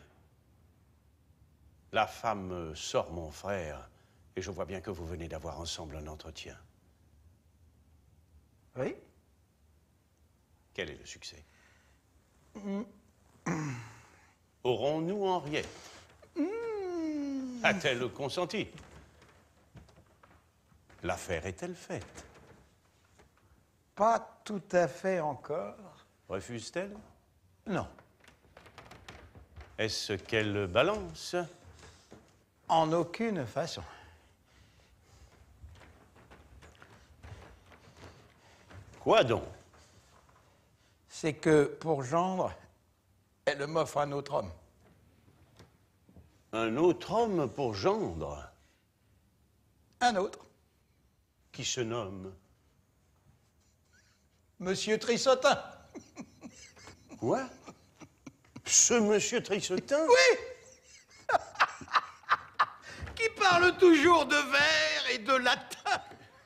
la femme sort mon frère, et je vois bien que vous venez d'avoir ensemble un entretien. Oui? Quel est le succès? Aurons-nous Henriette? A-t-elle consenti? L'affaire est-elle faite? Pas tout à fait encore. Refuse-t-elle? Non. Est-ce qu'elle balance? En aucune façon. Quoi donc? C'est que, pour gendre, elle m'offre un autre homme. Un autre homme pour gendre? Un autre. Qui se nomme? Monsieur Trissotin. Quoi? Ce monsieur Trissotin? Oui. Qui parle toujours de vers et de latin.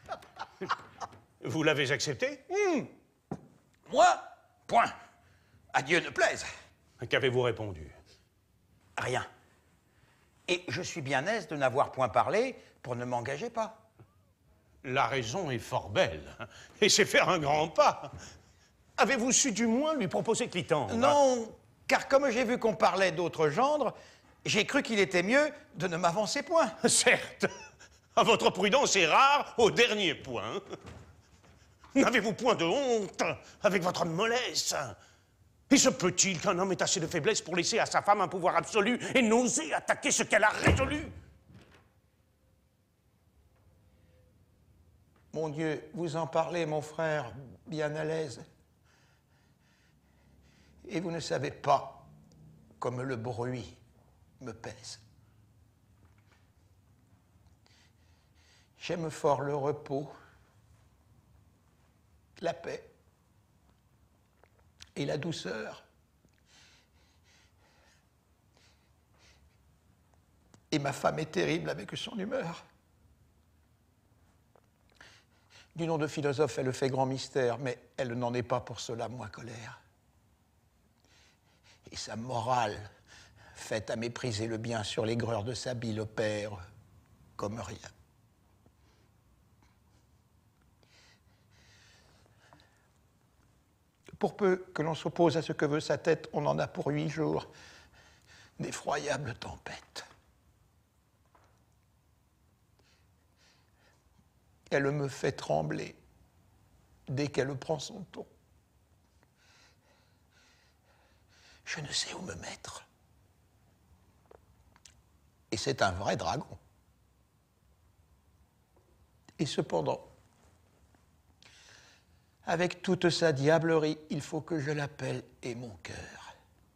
Vous l'avez accepté? Mmh. Moi? Point. À Dieu ne plaise. Qu'avez-vous répondu? Rien. Et je suis bien aise de n'avoir point parlé pour ne m'engager pas. La raison est fort belle, et c'est faire un grand pas. Avez-vous su du moins lui proposer Clitandre? Non, car comme j'ai vu qu'on parlait d'autres gendres, j'ai cru qu'il était mieux de ne m'avancer point. Certes, votre prudence est rare au dernier point. N'avez-vous point de honte avec votre mollesse? Et se peut-il qu'un homme ait assez de faiblesse pour laisser à sa femme un pouvoir absolu et n'oser attaquer ce qu'elle a résolu? Mon Dieu, vous en parlez, mon frère, bien à l'aise. Et vous ne savez pas comme le bruit me pèse. J'aime fort le repos, la paix et la douceur. Et ma femme est terrible avec son humeur. Du nom de philosophe, elle fait grand mystère, mais elle n'en est pas pour cela moins colère. Et sa morale, faite à mépriser le bien sur l'aigreur de sa bile, opère comme rien. Pour peu que l'on s'oppose à ce que veut sa tête, on en a pour huit jours d'effroyables tempêtes. Elle me fait trembler dès qu'elle prend son ton. Je ne sais où me mettre. Et c'est un vrai dragon. Et cependant, avec toute sa diablerie, il faut que je l'appelle et mon cœur.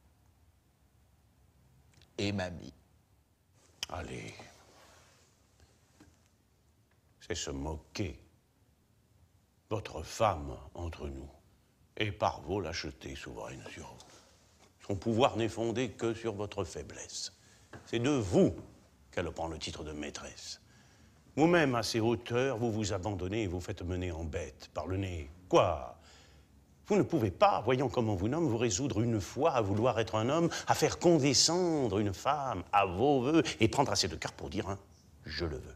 Et mamie. Allez. C'est se moquer. Votre femme entre nous, et par vos lâchetés souveraines sur vous. Son pouvoir n'est fondé que sur votre faiblesse. C'est de vous qu'elle prend le titre de maîtresse. Vous-même, à ces hauteurs, vous vous abandonnez et vous faites mener en bête par le nez. Quoi? Vous ne pouvez pas, voyant comment vous nomme, vous résoudre une fois à vouloir être un homme, à faire condescendre une femme à vos voeux et prendre assez de cœur pour dire un « je le veux ».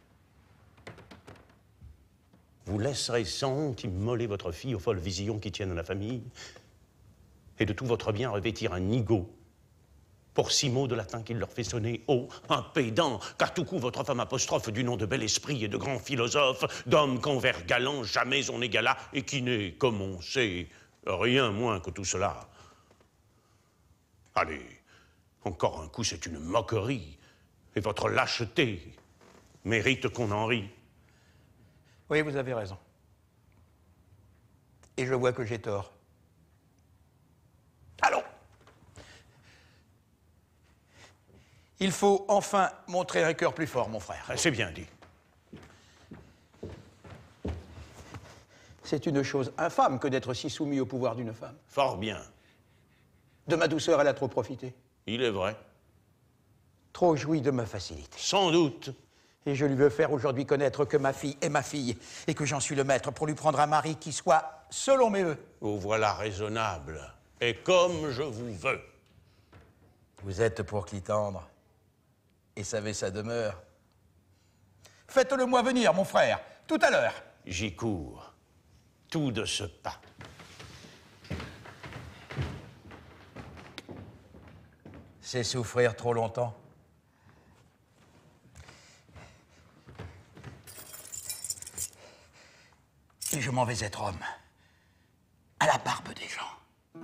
Vous laisserez sans honte immoler votre fille aux folles visions qui tiennent à la famille et de tout votre bien revêtir un nigaud pour six mots de latin qu'il leur fait sonner haut, un pédant, car tout coup votre femme apostrophe du nom de bel esprit et de grand philosophe, d'homme qu'envers galant jamais on n'égala et qui n'est, comme on sait, rien moins que tout cela. Allez, encore un coup, c'est une moquerie, et votre lâcheté mérite qu'on en rie. Oui, vous avez raison. Et je vois que j'ai tort. Allons! Il faut enfin montrer un cœur plus fort, mon frère. C'est bien dit. C'est une chose infâme que d'être si soumis au pouvoir d'une femme. Fort bien. De ma douceur, elle a trop profité. Il est vrai. Trop joui de ma facilité. Sans doute. Et je lui veux faire aujourd'hui connaître que ma fille est ma fille, et que j'en suis le maître pour lui prendre un mari qui soit selon mes vœux. Vous voilà raisonnable, et comme je vous veux. Vous êtes pour Clitandre, et savez sa demeure. Faites-le moi venir, mon frère, tout à l'heure. J'y cours, tout de ce pas. c'est souffrir trop longtemps. Et je m'en vais être homme, à la barbe des gens.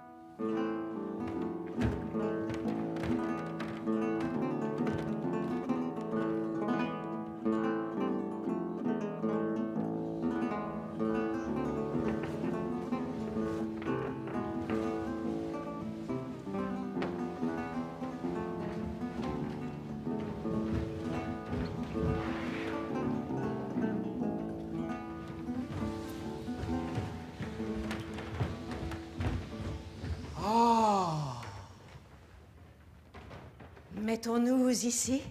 Mettons-nous ici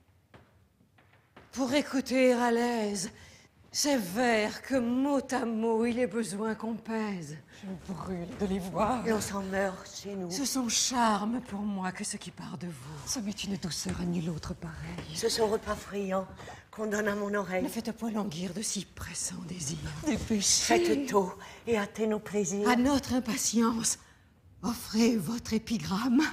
pour écouter à l'aise ces vers que mot à mot il est besoin qu'on pèse. Je brûle de les voir. Et on s'en meurt chez nous. Ce sont charme pour moi que ce qui part de vous. Ça met une douceur à nul autre pareil. Ce sont repas friands qu'on donne à mon oreille. Ne faites point languir de si pressants désirs. Dépêchez. Faites tôt et hâtez nos plaisirs. À notre impatience, offrez votre épigramme.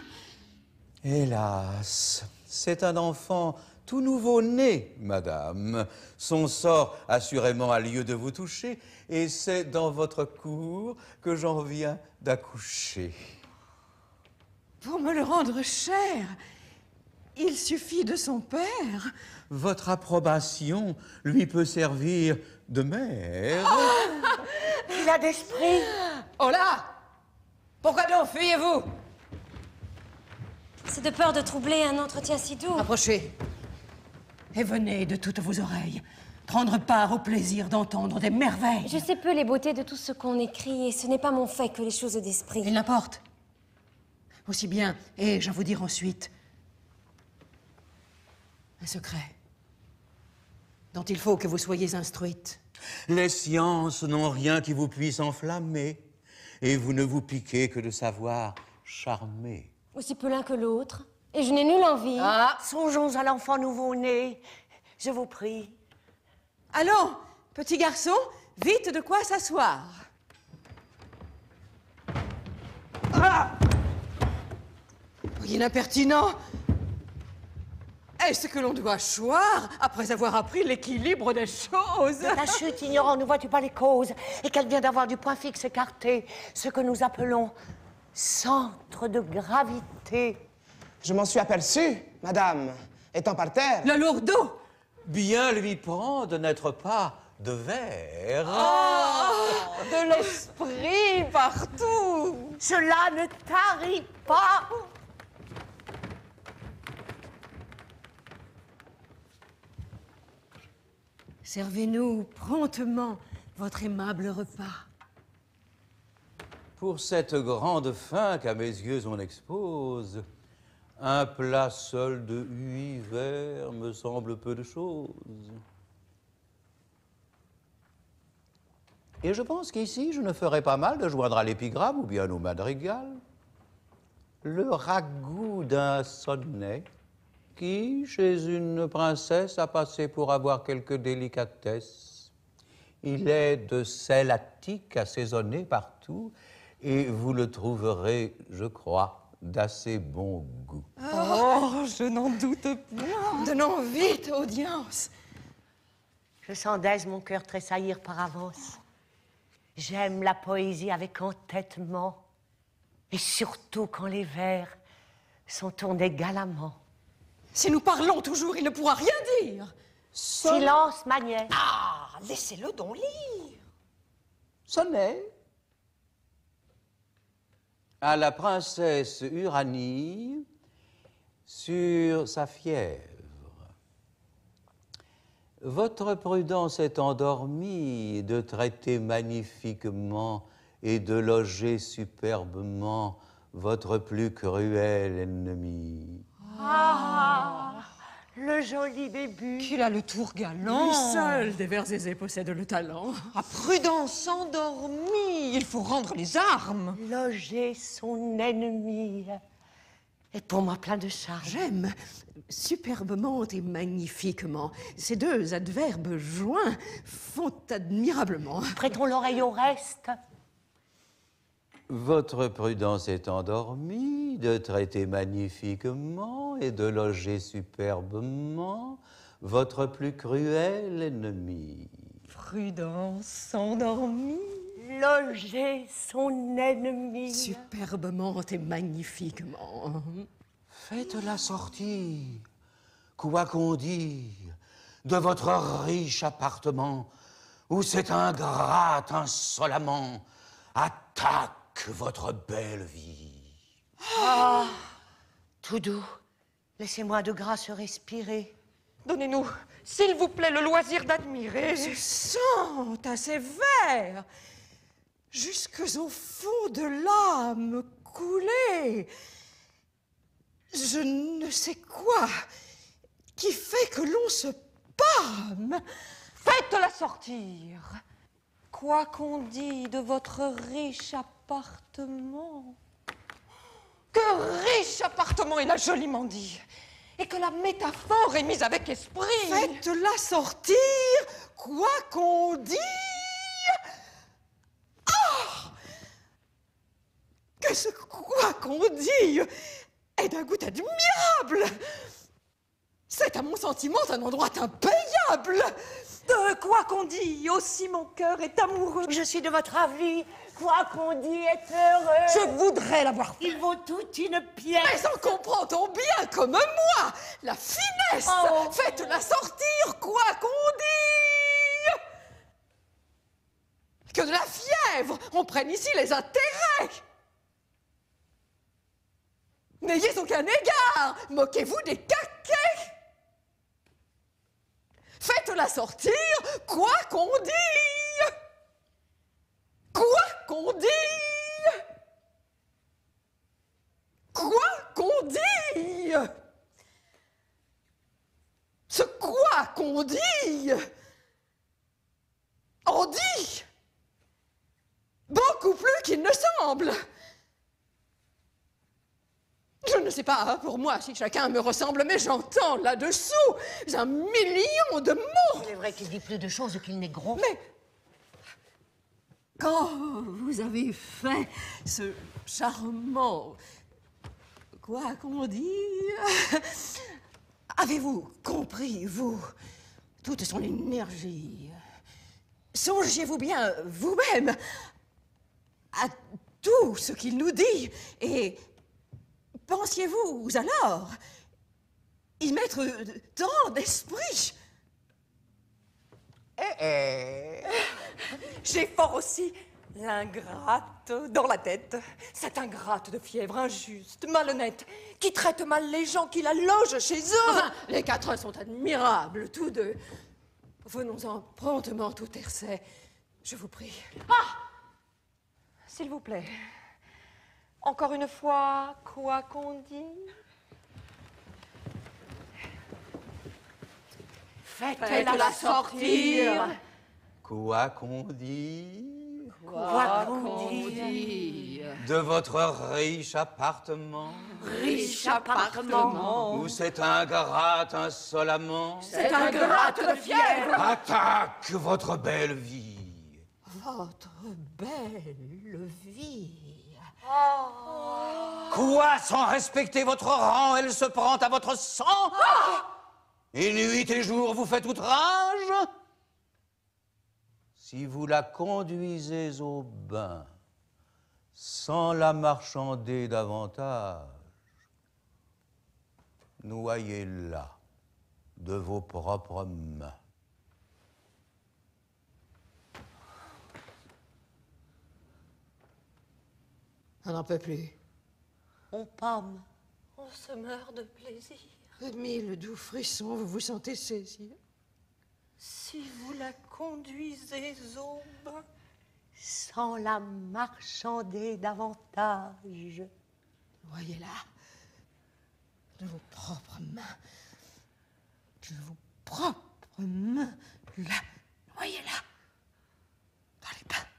Hélas, c'est un enfant tout nouveau-né, madame. Son sort, assurément, a lieu de vous toucher, et c'est dans votre cour que j'en viens d'accoucher. Pour me le rendre cher, il suffit de son père. Votre approbation lui peut servir de mère. Oh, il a d'esprit. Oh là! Pourquoi donc fuyez-vous? C'est de peur de troubler un entretien si doux. Approchez. Et venez de toutes vos oreilles prendre part au plaisir d'entendre des merveilles. Je sais peu les beautés de tout ce qu'on écrit, et ce n'est pas mon fait que les choses d'esprit. Il n'importe. Aussi bien, et j'en vous dire ensuite, un secret dont il faut que vous soyez instruite. Les sciences n'ont rien qui vous puisse enflammer, et vous ne vous piquez que de savoir charmer. Aussi peu l'un que l'autre, et je n'ai nulle envie. Ah, songeons à l'enfant nouveau-né, je vous prie. Allons, petit garçon, vite de quoi s'asseoir. Ah! Rien d'impertinent. Est-ce que l'on doit choir après avoir appris l'équilibre des choses? Ta chute, ignorant, ne vois-tu pas les causes? Et qu'elle vient d'avoir du point fixe écarté, ce que nous appelons centre de gravité. Je m'en suis aperçu, madame, étant par terre. Le lourdeau! Bien lui prend de n'être pas de verre. Oh, de l'esprit partout. Cela ne tarit pas. Servez-nous promptement votre aimable repas. Pour cette grande faim qu'à mes yeux on expose, un plat seul de huit vers me semble peu de chose. Et je pense qu'ici, je ne ferais pas mal de joindre à l'épigramme ou bien au madrigal le ragoût d'un sonnet qui, chez une princesse, a passé pour avoir quelque délicatesse. Il est de sel attique assaisonné partout, et vous le trouverez, je crois, d'assez bon goût. Oh, je n'en doute point. Donnons vite audience. Je sens d'aise mon cœur tressaillir par avance. J'aime la poésie avec entêtement, et surtout quand les vers sont tournés galamment. Si nous parlons toujours, il ne pourra rien dire. Silence, ma nièce. Ah, laissez-le donc lire. Sonnet à la princesse Uranie sur sa fièvre. Votre prudence est endormie de traiter magnifiquement et de loger superbement votre plus cruel ennemi. Ah, le joli début. Qu'il a le tour galant. Lui seul des vers aisés possède le talent. À prudence endormie, il faut rendre les armes. Loger son ennemi est pour moi plein de charme. J'aime superbement et magnifiquement. Ces deux adverbes joints font admirablement. Prêtons l'oreille au reste. Votre prudence est endormie de traiter magnifiquement et de loger superbement votre plus cruel ennemi. Prudence endormie. Loger son ennemi. Superbement et magnifiquement. Faites-la sortir, quoi qu'on dise, de votre riche appartement, où cet ingrate insolemment attaque votre belle vie. Ah, tout doux, laissez-moi de grâce respirer. Donnez-nous, s'il vous plaît, le loisir d'admirer. Je sens à ces vers, jusque au fond de l'âme coulée, je ne sais quoi qui fait que l'on se pâme. Faites-la sortir. Quoi qu'on dit de votre riche appartement. Que riche appartement, il a joliment dit. Et que la métaphore est mise avec esprit. Faites-la sortir, quoi qu'on dise. Ah! Que ce quoi qu'on dit est d'un goût admirable. C'est à mon sentiment un endroit impayable. De quoi qu'on dit, aussi mon cœur est amoureux. Je suis de votre avis, quoi qu'on dit est heureux. Je voudrais l'avoir fait. Il vaut toute une pièce. Mais en comprend-on bien comme moi la finesse. Oh. Faites-la sortir, quoi qu'on dise. Que de la fièvre, on prenne ici les intérêts. N'ayez aucun égard, moquez-vous des caquets. Faites-la sortir, quoi qu'on dise. Quoi qu'on dise. Quoi qu'on dise. Ce quoi qu'on dit, on dit beaucoup plus qu'il ne semble. Je ne sais pas, pour moi, si chacun me ressemble, mais j'entends là-dessous un million de mots. C'est vrai qu'il dit plus de choses qu'il n'est gros. Mais quand vous avez fait ce charmant, quoi qu'on dise, avez-vous compris, vous, toute son énergie? Songez-vous bien vous-même à tout ce qu'il nous dit et pensiez-vous alors y mettre tant d'esprit? Eh, eh. J'ai fort aussi l'ingrate dans la tête. Cette ingrate de fièvre injuste, malhonnête, qui traite mal les gens qui la logent chez eux. Enfin, les quatre sont admirables, tous deux. Venons-en promptement, tout Tersay, je vous prie. Ah! S'il vous plaît. Encore une fois, quoi qu'on dit. Faites-la sortir. Quoi qu'on dise, Quoi qu'on dit. de votre riche appartement, Riche appartement. où cet ingrate insolemment C'est un gratte de fièvre. attaque votre belle vie. Votre belle vie. Quoi, sans respecter votre rang, elle se prend à votre sang? Et nuit et jour vous faites outrage? Si vous la conduisez au bain, sans la marchander davantage, noyez-la de vos propres mains. On n'en peut plus. On pâme. On se meurt de plaisir. De mille doux frissons, vous vous sentez saisir. Si vous la conduisez au bain. Sans la marchander davantage. Voyez-la, de vos propres mains, de vos propres mains, là, voyez-la, dans les bains.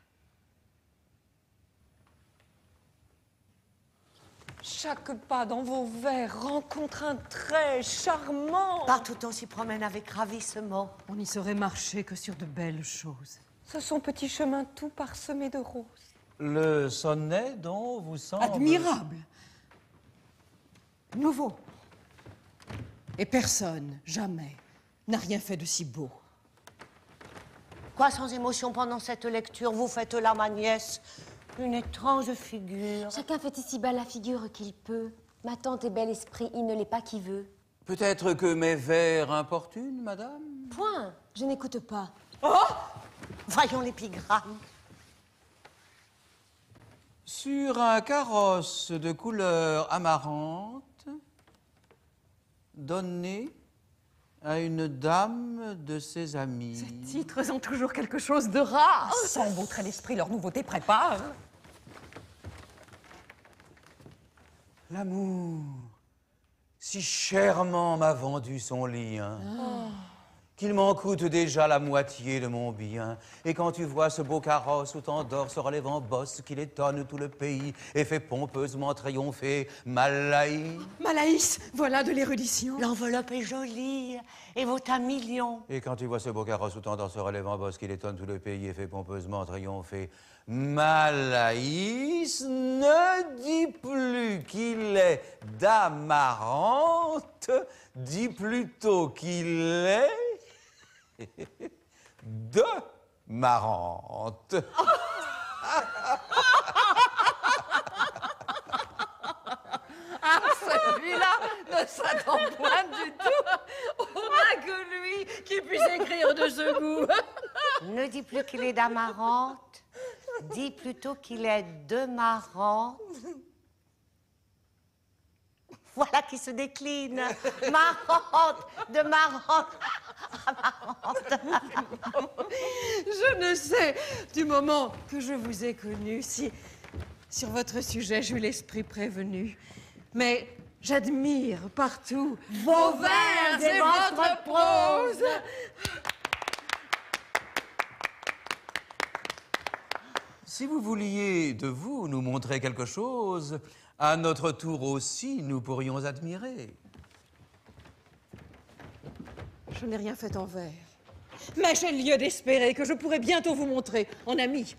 Chaque pas dans vos vers rencontre un trait charmant. Partout on s'y promène avec ravissement. On n'y saurait marcher que sur de belles choses. Ce sont petits chemins tout parsemés de roses. Le sonnet dont vous semble... Admirable. Nouveau. Et personne, jamais, n'a rien fait de si beau. Quoi, sans émotion pendant cette lecture, vous faites là, ma nièce, une étrange figure. Chacun fait ici-bas la figure qu'il peut. Ma tante est bel esprit, il ne l'est pas qui veut. Peut-être que mes vers importunent, madame? Point, je n'écoute pas. Oh! Voyons l'épigramme. Sur un carrosse de couleur amarante, donné à une dame de ses amis. Ces titres ont toujours quelque chose de rare. Sans beau trait d'esprit, leur nouveauté prépare. L'amour, si chèrement m'a vendu son lien, qu'il m'en coûte déjà la moitié de mon bien. Et quand tu vois ce beau carrosse où tant d'or se relève en bosse, qu'il étonne tout le pays et fait pompeusement triompher Malaïs. Malaïs, voilà de l'érudition. L'enveloppe est jolie et vaut un million. Et quand tu vois ce beau carrosse où tant d'or se relève en bosse, qu'il étonne tout le pays et fait pompeusement triompher Malaïs, ne dis plus qu'il est d'Amarante, dis plutôt qu'il est de Marante. Ah, celui-là ne s'attend point du tout. On n'a que lui qui puisse écrire de ce goût. Ne dis plus qu'il est d'Amarante, dis plutôt qu'il est de Marante. Voilà qui se décline. Marante, de Marante à Marante. Je ne sais, du moment que je vous ai connu, si sur votre sujet j'ai eu l'esprit prévenu. Mais j'admire partout vos vers et votre prose. Si vous vouliez de vous nous montrer quelque chose, à notre tour aussi, nous pourrions admirer. Je n'ai rien fait en vers. Mais j'ai lieu d'espérer que je pourrai bientôt vous montrer, en ami,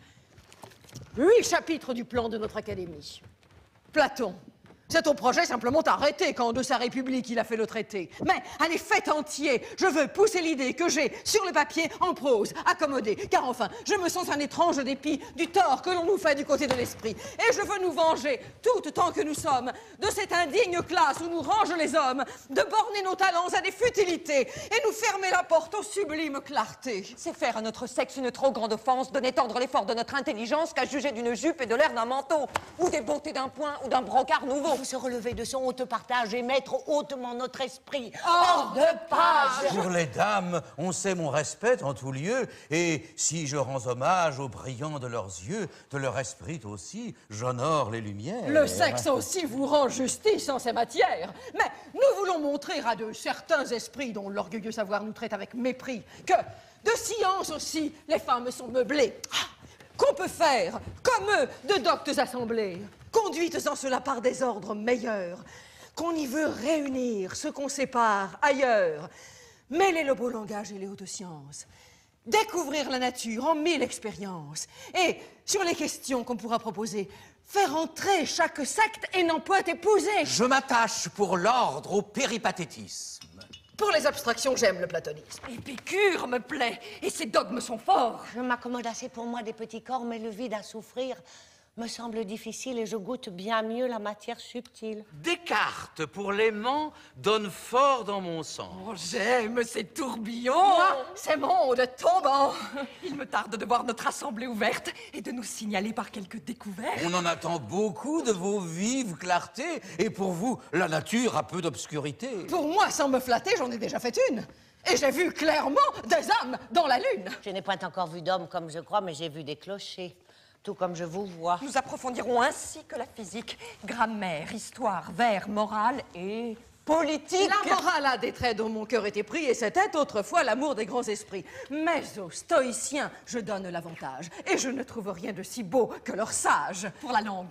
huit chapitres du plan de notre académie. Platon. C'est au projet simplement arrêté quand de sa République il a fait le traité. Mais un effet entier, je veux pousser l'idée que j'ai sur le papier en prose, accommodée. Car enfin, je me sens un étrange dépit du tort que l'on nous fait du côté de l'esprit. Et je veux nous venger, tout tant que nous sommes, de cette indigne classe où nous rangent les hommes, de borner nos talents à des futilités et nous fermer la porte aux sublimes clartés. C'est faire à notre sexe une trop grande offense de n'étendre l'effort de notre intelligence qu'à juger d'une jupe et de l'air d'un manteau, ou des beautés d'un point ou d'un brocart nouveau. Se relever de son haute partage et mettre hautement notre esprit hors de page. Pour les dames, on sait mon respect en tout lieu, et si je rends hommage au brillant de leurs yeux, de leur esprit aussi, j'honore les lumières. Le sexe aussi vous rend justice en ces matières. Mais nous voulons montrer à de certains esprits dont l'orgueilleux savoir nous traite avec mépris que de science aussi les femmes sont meublées. Ah, qu'on peut faire, comme eux, de doctes assemblées, conduites en cela par des ordres meilleurs, qu'on y veut réunir ce qu'on sépare ailleurs, mêler le beau langage et les hautes sciences, découvrir la nature en mille expériences, et, sur les questions qu'on pourra proposer, faire entrer chaque secte et n'en point épouser. Je m'attache pour l'ordre au péripatétisme. Pour les abstractions, j'aime le platonisme. Épicure me plaît, et ses dogmes sont forts. Je m'accommode assez pour moi des petits corps, mais le vide à souffrir me semble difficile et je goûte bien mieux la matière subtile. Descartes, pour l'aimant, donne fort dans mon sang. Oh, j'aime ces tourbillons. Moi, ces mondes tombants. Il me tarde de voir notre assemblée ouverte et de nous signaler par quelques découvertes. On en attend beaucoup de vos vives clartés, et pour vous, la nature a peu d'obscurité. Pour moi, sans me flatter, j'en ai déjà fait une. Et j'ai vu clairement des âmes dans la lune. Je n'ai point encore vu d'hommes comme je crois, mais j'ai vu des clochers. Tout comme je vous vois. Nous approfondirons ainsi que la physique, grammaire, histoire, vers, morale et politique. La morale a des traits dont mon cœur était pris, et c'était autrefois l'amour des grands esprits. Mais aux stoïciens, je donne l'avantage. Et je ne trouve rien de si beau que leur sage. Pour la langue,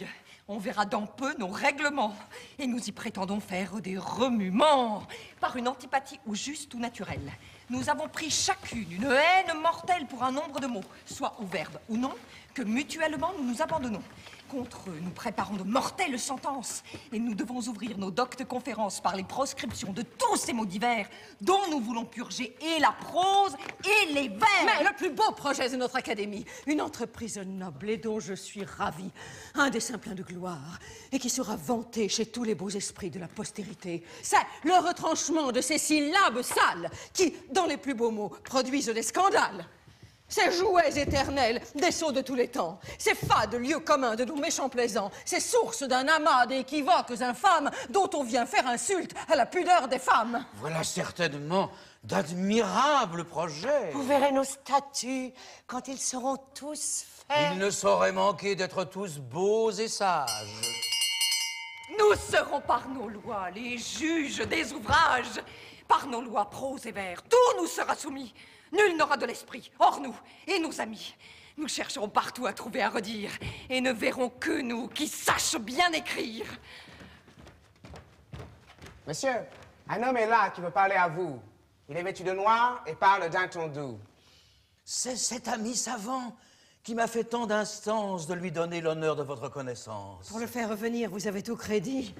On verra dans peu nos règlements. Et nous y prétendons faire des remuements. Par une antipathie ou juste ou naturelle. Nous avons pris chacune une haine mortelle pour un nombre de mots, soit ou verbe ou non, que mutuellement nous nous abandonnons. Contre eux, nous préparons de mortelles sentences. Et nous devons ouvrir nos docs de conférence par les proscriptions de tous ces mots divers dont nous voulons purger et la prose et les vers. Mais le plus beau projet de notre académie, une entreprise noble et dont je suis ravie, un dessein plein de gloire et qui sera vanté chez tous les beaux esprits de la postérité, c'est le retranchement de ces syllabes sales qui, dans les plus beaux mots, produisent des scandales. Ces jouets éternels, des sots de tous les temps, ces fades lieux communs de nos méchants plaisants, ces sources d'un amas d'équivoques infâmes dont on vient faire insulte à la pudeur des femmes. Voilà certainement d'admirables projets. Vous verrez nos statuts quand ils seront tous faits. Il ne saurait manquer d'être tous beaux et sages. Nous serons par nos lois les juges des ouvrages. Par nos lois prose et vers, tout nous sera soumis. Nul n'aura de l'esprit, hors nous et nos amis. Nous chercherons partout à trouver à redire et ne verrons que nous qui sachent bien écrire. Monsieur, un homme est là qui veut parler à vous. Il est vêtu de noir et parle d'un ton doux. C'est cet ami savant qui m'a fait tant d'instances de lui donner l'honneur de votre connaissance. Pour le faire revenir, vous avez tout crédit.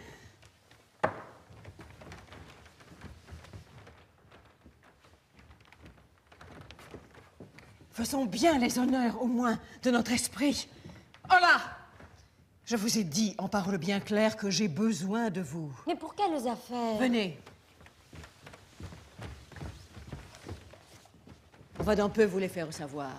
Faisons bien les honneurs, au moins, de notre esprit. Oh là! Je vous ai dit, en paroles bien claires, que j'ai besoin de vous. Mais pour quelles affaires? Venez. On va d'un peu vous les faire savoir.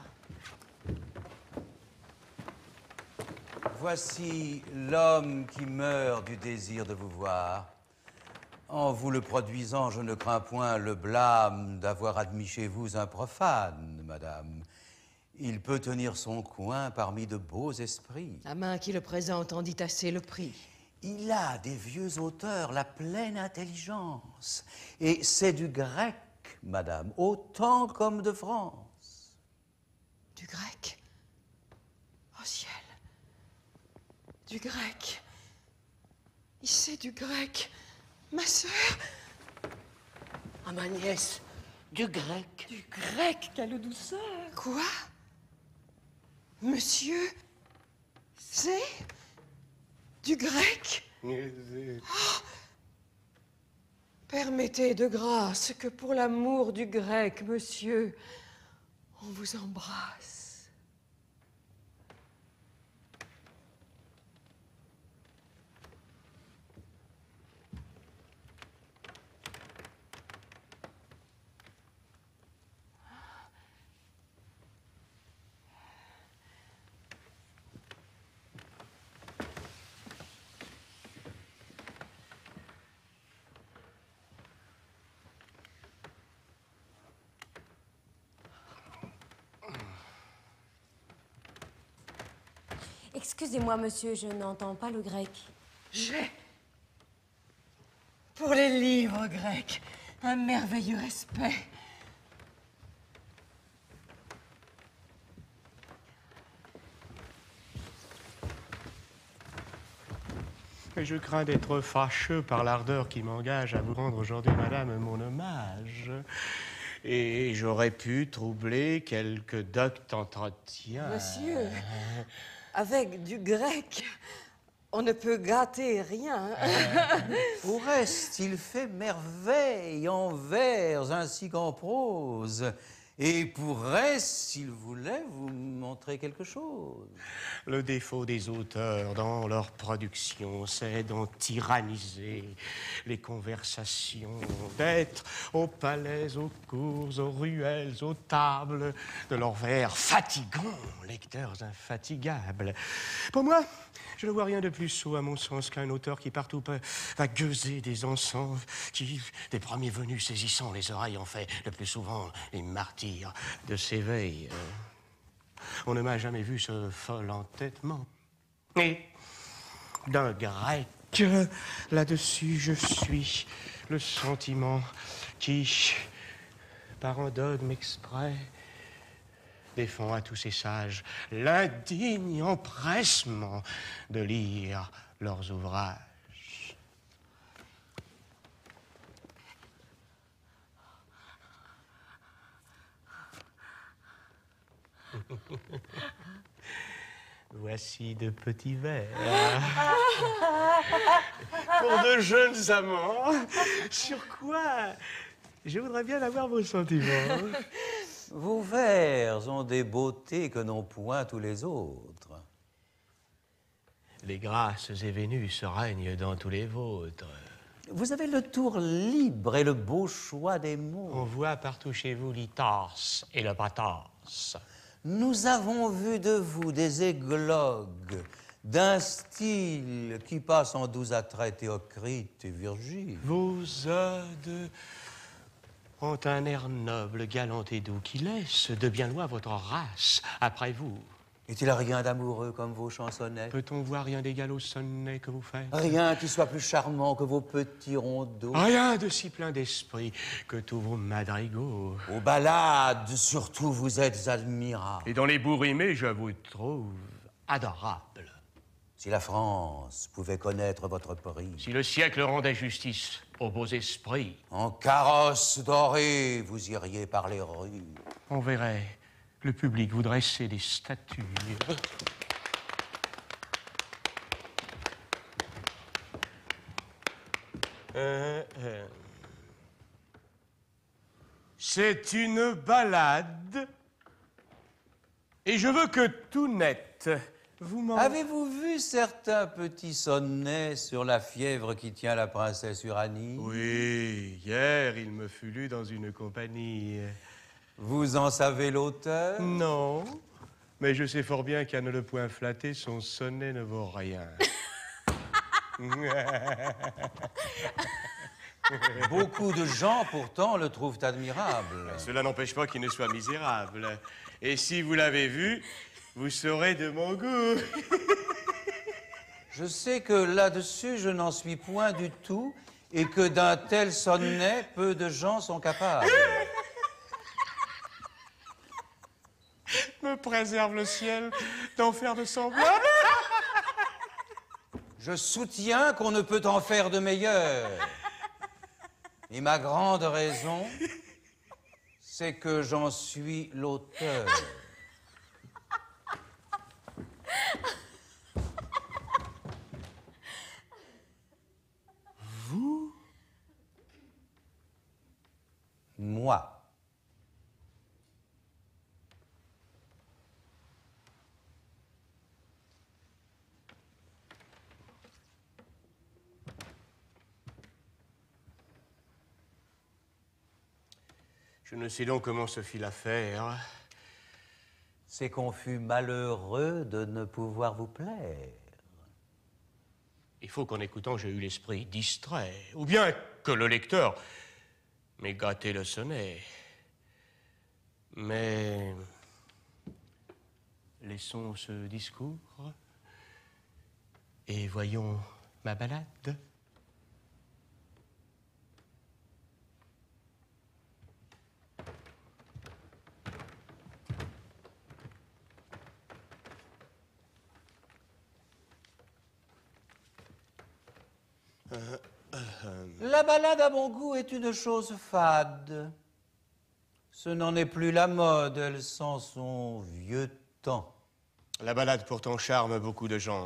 Voici l'homme qui meurt du désir de vous voir. En vous le produisant, je ne crains point le blâme d'avoir admis chez vous un profane, madame. Il peut tenir son coin parmi de beaux esprits. La main qui le présente en dit assez le prix. Il a des vieux auteurs la pleine intelligence. Et c'est du grec, madame, autant comme de France. Du grec? Oh ciel! Du grec. Il sait du grec. Ma sœur? Ah, ma nièce, du grec. Du grec, quelle douceur! Quoi? Monsieur, c'est du grec? Oh! Permettez de grâce que pour l'amour du grec, monsieur, on vous embrasse. Excusez-moi, monsieur, je n'entends pas le grec. J'ai, pour les livres grecs, un merveilleux respect. Mais je crains d'être fâcheux par l'ardeur qui m'engage à vous rendre aujourd'hui, madame, mon hommage. Et j'aurais pu troubler quelques doctes entretiens. Monsieur, avec du grec, on ne peut gâter rien. Au reste, il fait merveille en vers ainsi qu'en prose. Et pour reste, s'il voulait vous montrer quelque chose. Le défaut des auteurs dans leur production, c'est d'en tyranniser les conversations, d'être aux palais, aux cours, aux ruelles, aux tables, de leurs vers fatigants, lecteurs infatigables. Pour moi, je ne vois rien de plus sot, à mon sens, qu'un auteur qui partout peut, va gueuser des encens, qui, des premiers venus saisissant les oreilles, en fait le plus souvent les martyrs de ses veilles. On ne m'a jamais vu ce fol entêtement. Et d'un grec, là-dessus, je suis le sentiment qui, par un dogme exprès, défend à tous ces sages l'indigne empressement de lire leurs ouvrages. Voici de petits verres pour de jeunes amants. Sur quoi je voudrais bien avoir vos sentiments. Vos vers ont des beautés que n'ont point tous les autres. Les grâces et Vénus règnent dans tous les vôtres. Vous avez le tour libre et le beau choix des mots. On voit partout chez vous l'itas et le patas. Nous avons vu de vous des églogues d'un style qui passe en doux attraits Théocrite et Virgile. Vos odes ont un air noble, galant et doux qui laisse de bien loin votre race après vous. Est-il rien d'amoureux comme vos chansonnets? Peut-on voir rien d'égal au sonnet que vous faites? Rien qui soit plus charmant que vos petits rondeaux. Rien de si plein d'esprit que tous vos madrigaux. Aux ballades, surtout, vous êtes admirables. Et dans les bourrimés, je vous trouve adorable. Si la France pouvait connaître votre prix. Si le siècle rendait justice aux beaux esprits. En carrosse dorée, vous iriez par les rues. On verrait le public vous dresser des statues. Euh, euh. C'est une ballade. Et je veux que tout net, vous m'en... Avez-vous vu certains petits sonnets sur la fièvre qui tient la princesse Uranie? Oui, hier, il me fut lu dans une compagnie. Vous en savez l'auteur? Non, mais je sais fort bien qu'à ne le point flatter, son sonnet ne vaut rien. Beaucoup de gens, pourtant, le trouvent admirable. Cela n'empêche pas qu'il ne soit misérable. Et si vous l'avez vu, vous saurez de mon goût. Je sais que là-dessus, je n'en suis point du tout, et que d'un tel sonnet, peu de gens sont capables. Me préserve le ciel d'en faire de semblables. Je soutiens qu'on ne peut en faire de meilleur. Et ma grande raison, c'est que j'en suis l'auteur. Vous? Moi. Je ne sais donc comment se fit l'affaire. C'est qu'on fut malheureux de ne pouvoir vous plaire. Il faut qu'en écoutant, j'ai eu l'esprit distrait. Ou bien que le lecteur m'ait gâté le sonnet. Mais laissons ce discours et voyons ma ballade. La ballade à mon goût est une chose fade. Ce n'en est plus la mode, elle sent son vieux temps. La ballade pourtant charme beaucoup de gens.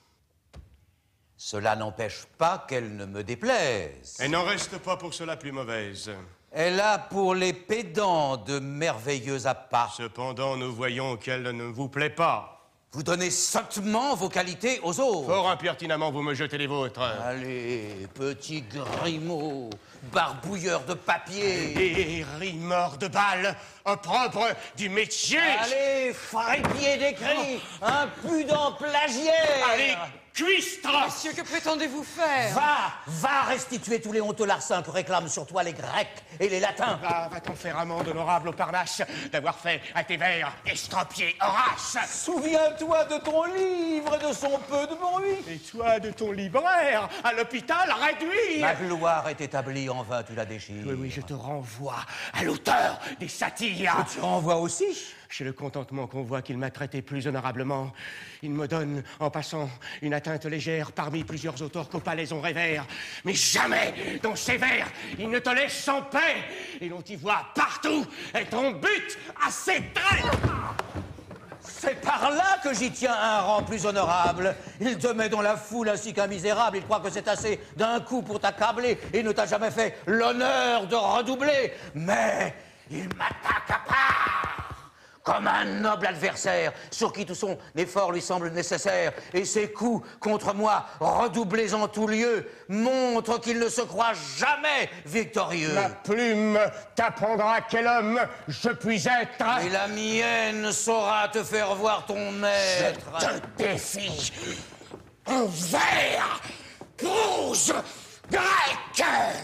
Cela n'empêche pas qu'elle ne me déplaise. Elle n'en reste pas pour cela plus mauvaise. Elle a pour les pédants de merveilleux appâts. Cependant, nous voyons qu'elle ne vous plaît pas. Vous donnez sottement vos qualités aux autres. Fort impertinemment, vous me jetez les vôtres. Allez, petit grimaud, barbouilleur de papier. Et rimeur de balles, propre du métier. Allez, frépier d'écrit, impudent plagiaire. Allez, cuistre. Monsieur, que prétendez-vous faire? Va, va restituer tous les honteux larcins que réclament sur toi les Grecs et les Latins. Va, va-t'en faire amende honorable au Parnasse d'avoir fait à tes vers estropier Horace. Souviens-toi de ton livre et de son peu de bruit. Et toi de ton libraire à l'hôpital réduit. Ma gloire est établie, en vain tu la déchires. Oui, oui, je te renvoie à l'auteur des satires. Je te renvoie aussi. J'ai le contentement qu'on voit qu'il m'a traité plus honorablement. Il me donne, en passant, une atteinte légère parmi plusieurs auteurs qu'au palais on révère. Mais jamais, dans ses vers, il ne te laisse sans paix. Et l'on t'y voit partout, et ton but à ses traits. C'est par là que j'y tiens un rang plus honorable. Il te met dans la foule ainsi qu'un misérable. Il croit que c'est assez d'un coup pour t'accabler et ne t'a jamais fait l'honneur de redoubler. Mais il m'attaque à part, comme un noble adversaire sur qui tout son effort lui semble nécessaire. Et ses coups contre moi, redoublés en tout lieu, montrent qu'il ne se croit jamais victorieux. Ma plume t'apprendra quel homme je puis être. Et la mienne saura te faire voir ton maître. Je te défie. En vers, prose, grec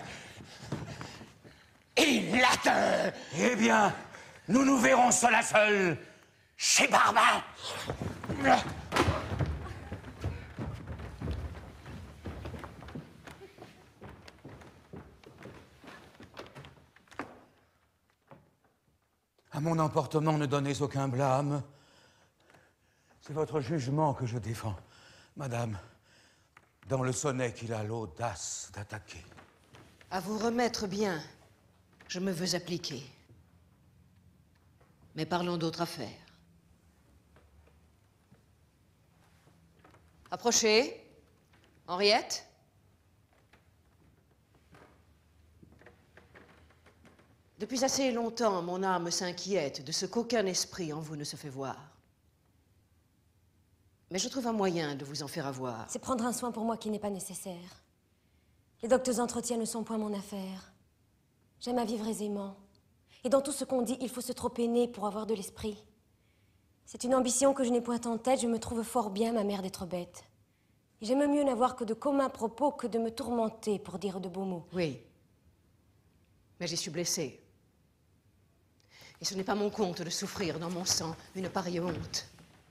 et latin. Eh bien, nous nous verrons seul à seul chez Barbain. À mon emportement, ne donnez aucun blâme. C'est votre jugement que je défends, madame, dans le sonnet qu'il a l'audace d'attaquer. À vous remettre bien, je me veux appliquer. Mais parlons d'autres affaires. Approchez. Henriette. Depuis assez longtemps, mon âme s'inquiète de ce qu'aucun esprit en vous ne se fait voir. Mais je trouve un moyen de vous en faire avoir. C'est prendre un soin pour moi qui n'est pas nécessaire. Les doctes entretiens ne sont point mon affaire. J'aime à vivre aisément. Et dans tout ce qu'on dit, il faut se trop peiner pour avoir de l'esprit. C'est une ambition que je n'ai point en tête. Je me trouve fort bien, ma mère, d'être bête. Et j'aime mieux n'avoir que de communs propos que de me tourmenter pour dire de beaux mots. Oui. Mais j'y suis blessée. Et ce n'est pas mon compte de souffrir dans mon sang une pareille honte.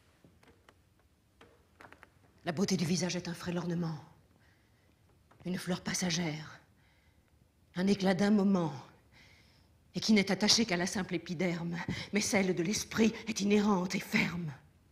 La beauté du visage est un frêle ornement, une fleur passagère, un éclat d'un moment, et qui n'est attachée qu'à la simple épiderme, mais celle de l'esprit est inhérente et ferme.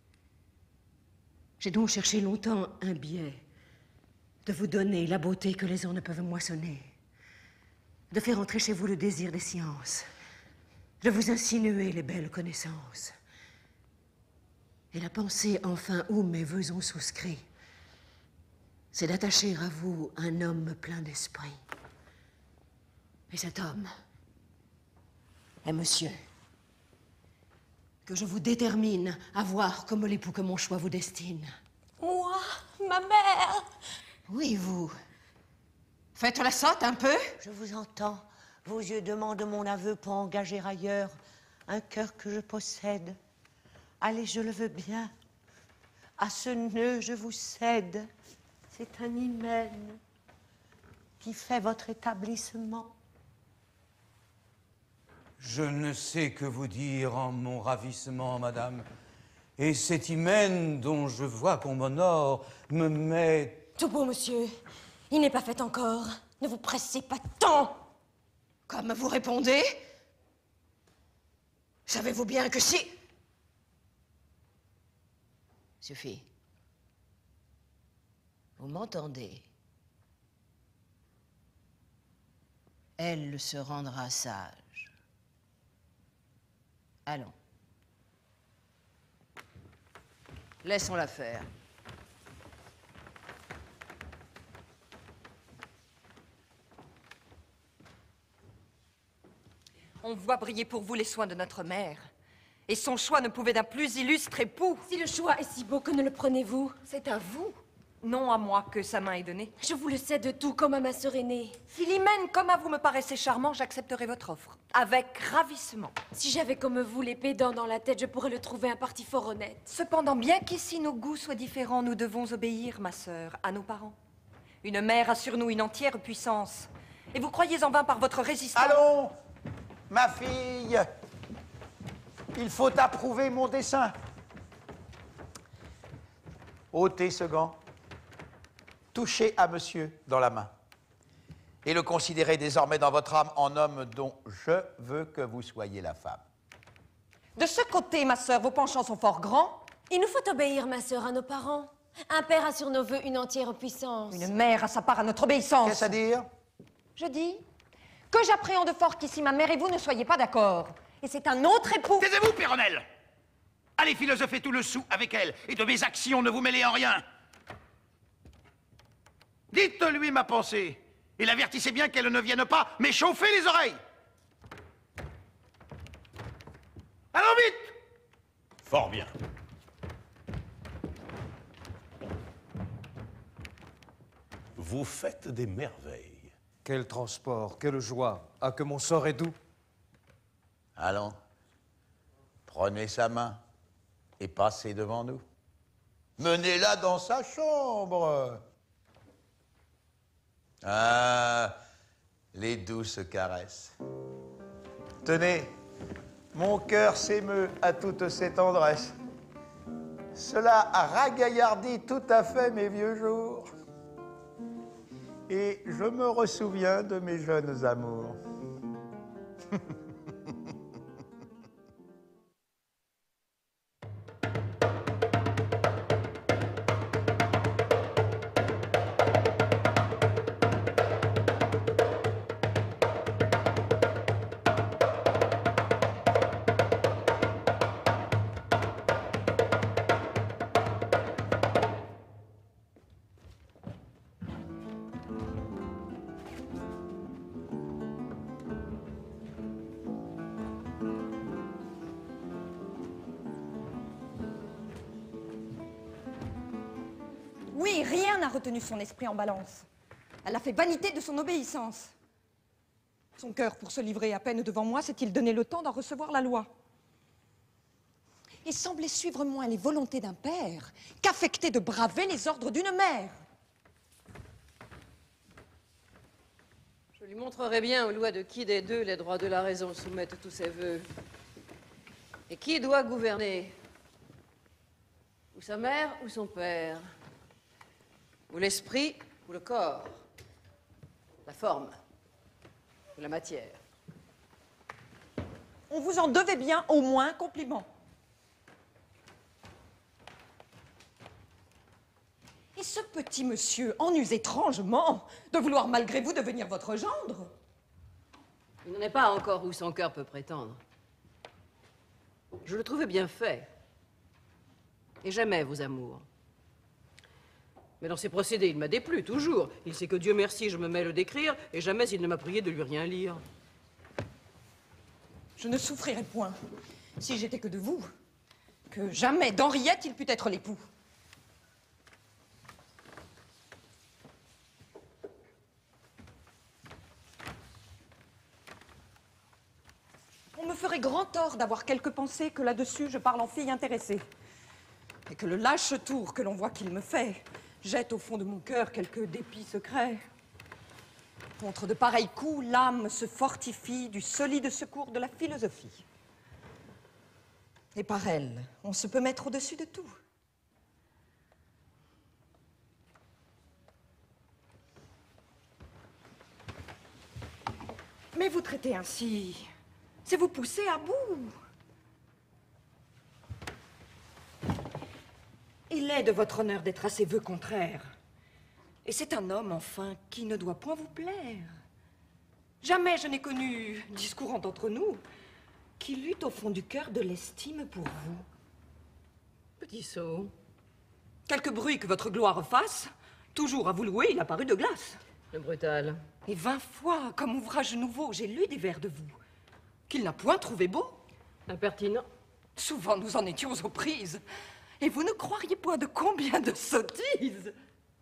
J'ai donc cherché longtemps un biais de vous donner la beauté que les ans ne peuvent moissonner, de faire entrer chez vous le désir des sciences, de vous insinuer les belles connaissances. Et la pensée, enfin, où mes vœux ont souscrit, c'est d'attacher à vous un homme plein d'esprit. Et cet homme est monsieur, que je vous détermine à voir comme l'époux que mon choix vous destine. Moi, ma mère. Oui, vous. Faites la sotte un peu. Je vous entends. Vos yeux demandent mon aveu pour engager ailleurs un cœur que je possède. Allez, je le veux bien. À ce nœud, je vous cède. C'est un hymen qui fait votre établissement. Je ne sais que vous dire en mon ravissement, madame. Et cet hymen dont je vois qu'on m'honore me met... Tout beau, monsieur. Il n'est pas fait encore. Ne vous pressez pas tant. Comme vous répondez, savez-vous bien que si... Suffit. Vous m'entendez? Elle se rendra sage. Allons. Laissons-la faire. On voit briller pour vous les soins de notre mère. Et son choix ne pouvait d'un plus illustre époux. Si le choix est si beau, que ne le prenez-vous? C'est à vous, non à moi, que sa main est donnée. Je vous le cède de tout comme à ma sœur aînée. Philomène, comme à vous me paraissez charmant, j'accepterai votre offre. Avec ravissement. Si j'avais comme vous les pédants dans la tête, je pourrais le trouver un parti fort honnête. Cependant, bien qu'ici nos goûts soient différents, nous devons obéir, ma sœur, à nos parents. Une mère a sur nous une entière puissance. Et vous croyez en vain par votre résistance... Allons, ma fille, il faut approuver mon dessin. ôtez ce gant, touchez à monsieur dans la main, et le considérez désormais dans votre âme en homme dont je veux que vous soyez la femme. De ce côté, ma sœur, vos penchants sont fort grands. Il nous faut obéir, ma sœur, à nos parents. Un père a sur nos voeux une entière puissance. Une mère a sa part à notre obéissance. Qu'est-ce à dire? Je dis que j'appréhende fort qu'ici ma mère et vous ne soyez pas d'accord. Et c'est un autre époux. Taisez-vous, Péronnelle! Allez philosopher tout le sou avec elle, et de mes actions ne vous mêlez en rien. Dites-lui ma pensée, et l'avertissez bien qu'elle ne vienne pas m'échauffer les oreilles. Allons vite! Fort bien. Vous faites des merveilles. Quel transport, quelle joie. Ah, que mon sort est doux. Allons, prenez sa main et passez devant nous. Menez-la dans sa chambre. Ah, les douces caresses. Tenez, mon cœur s'émeut à toute ces tendresses. Cela a ragaillardi tout à fait mes vieux jours. Et je me ressouviens de mes jeunes amours. Oui, rien n'a retenu son esprit en balance. Elle a fait vanité de son obéissance. Son cœur, pour se livrer à peine devant moi, s'est-il donné le temps d'en recevoir la loi. Il semblait suivre moins les volontés d'un père qu'affecter de braver les ordres d'une mère. Je lui montrerai bien aux lois de qui des deux les droits de la raison soumettent tous ses vœux. Et qui doit gouverner? Ou sa mère ou son père? Ou l'esprit ou le corps? La forme ou la matière? On vous en devait bien au moins un compliment. Et ce petit monsieur en use étrangement de vouloir malgré vous devenir votre gendre. Il n'en est pas encore où son cœur peut prétendre. Je le trouvais bien fait. Et j'aimais vos amours. Mais dans ses procédés, il m'a déplu, toujours. Il sait que Dieu merci, je me mêle d'écrire, et jamais il ne m'a prié de lui rien lire. Je ne souffrirais point, si j'étais que de vous, que jamais d'Henriette il pût être l'époux. On me ferait grand tort d'avoir quelque pensée que là-dessus je parle en fille intéressée. Et que le lâche tour que l'on voit qu'il me fait jette au fond de mon cœur quelques dépits secrets. Contre de pareils coups, l'âme se fortifie du solide secours de la philosophie. Et par elle, on se peut mettre au-dessus de tout. Mais vous traitez ainsi, c'est vous pousser à bout. Il est de votre honneur d'être à ses vœux contraires. Et c'est un homme, enfin, qui ne doit point vous plaire. Jamais je n'ai connu, discourant entre nous, qu'il eût au fond du cœur de l'estime pour vous. Petit sot. Quelque bruit que votre gloire fasse, toujours à vous louer, il a paru de glace. Le brutal. Et vingt fois, comme ouvrage nouveau, j'ai lu des vers de vous, qu'il n'a point trouvé beau. Impertinent. Souvent nous en étions aux prises. Et vous ne croiriez point de combien de sottises.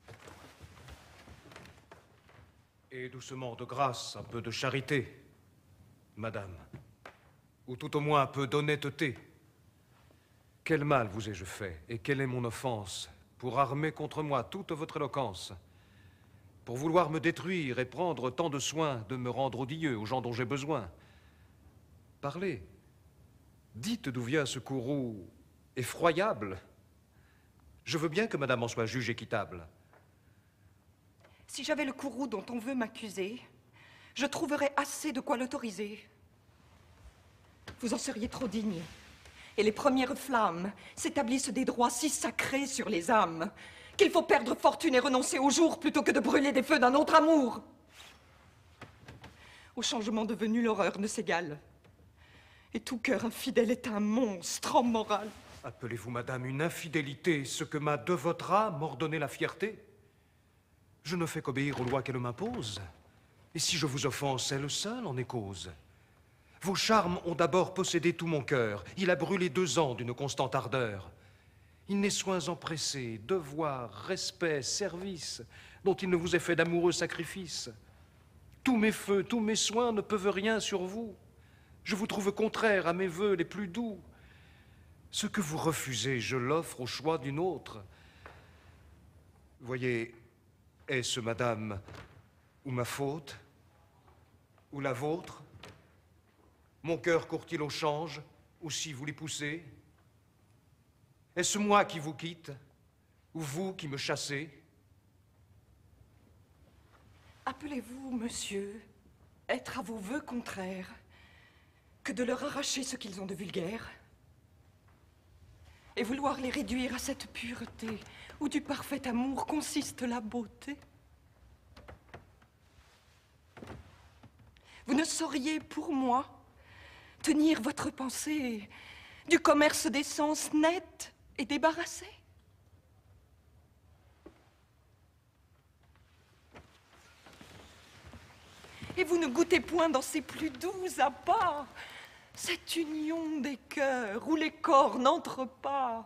Et doucement, de grâce, un peu de charité, madame. Ou tout au moins un peu d'honnêteté. Quel mal vous ai-je fait, et quelle est mon offense, pour armer contre moi toute votre éloquence, pour vouloir me détruire et prendre tant de soin de me rendre odieux aux gens dont j'ai besoin? Parlez. Dites d'où vient ce courroux effroyable. Je veux bien que madame en soit juge équitable. Si j'avais le courroux dont on veut m'accuser, je trouverais assez de quoi l'autoriser. Vous en seriez trop digne. Et les premières flammes s'établissent des droits si sacrés sur les âmes qu'il faut perdre fortune et renoncer au jour plutôt que de brûler des feux d'un autre amour. Au changement devenu, l'horreur ne s'égale. Et tout cœur infidèle est un monstre en morale. Appelez-vous, madame, une infidélité ce que m'a de votre âme ordonné la fierté? Je ne fais qu'obéir aux lois qu'elle m'impose. Et si je vous offense, elle seule en est cause. Vos charmes ont d'abord possédé tout mon cœur. Il a brûlé deux ans d'une constante ardeur. Il n'est soins empressés, devoirs, respect, service, dont il ne vous est fait d'amoureux sacrifices. Tous mes feux, tous mes soins ne peuvent rien sur vous. Je vous trouve contraire à mes vœux les plus doux. Ce que vous refusez, je l'offre au choix d'une autre. Voyez, est-ce, madame, ou ma faute, ou la vôtre? Mon cœur court-il au change, ou si vous l'y poussez? Est-ce moi qui vous quitte, ou vous qui me chassez? Appelez-vous, monsieur, être à vos vœux contraires que de leur arracher ce qu'ils ont de vulgaire et vouloir les réduire à cette pureté où du parfait amour consiste la beauté? Vous ne sauriez, pour moi, tenir votre pensée du commerce des sens net et débarrassé? Et vous ne goûtez point dans ces plus doux appâts cette union des cœurs où les corps n'entrent pas.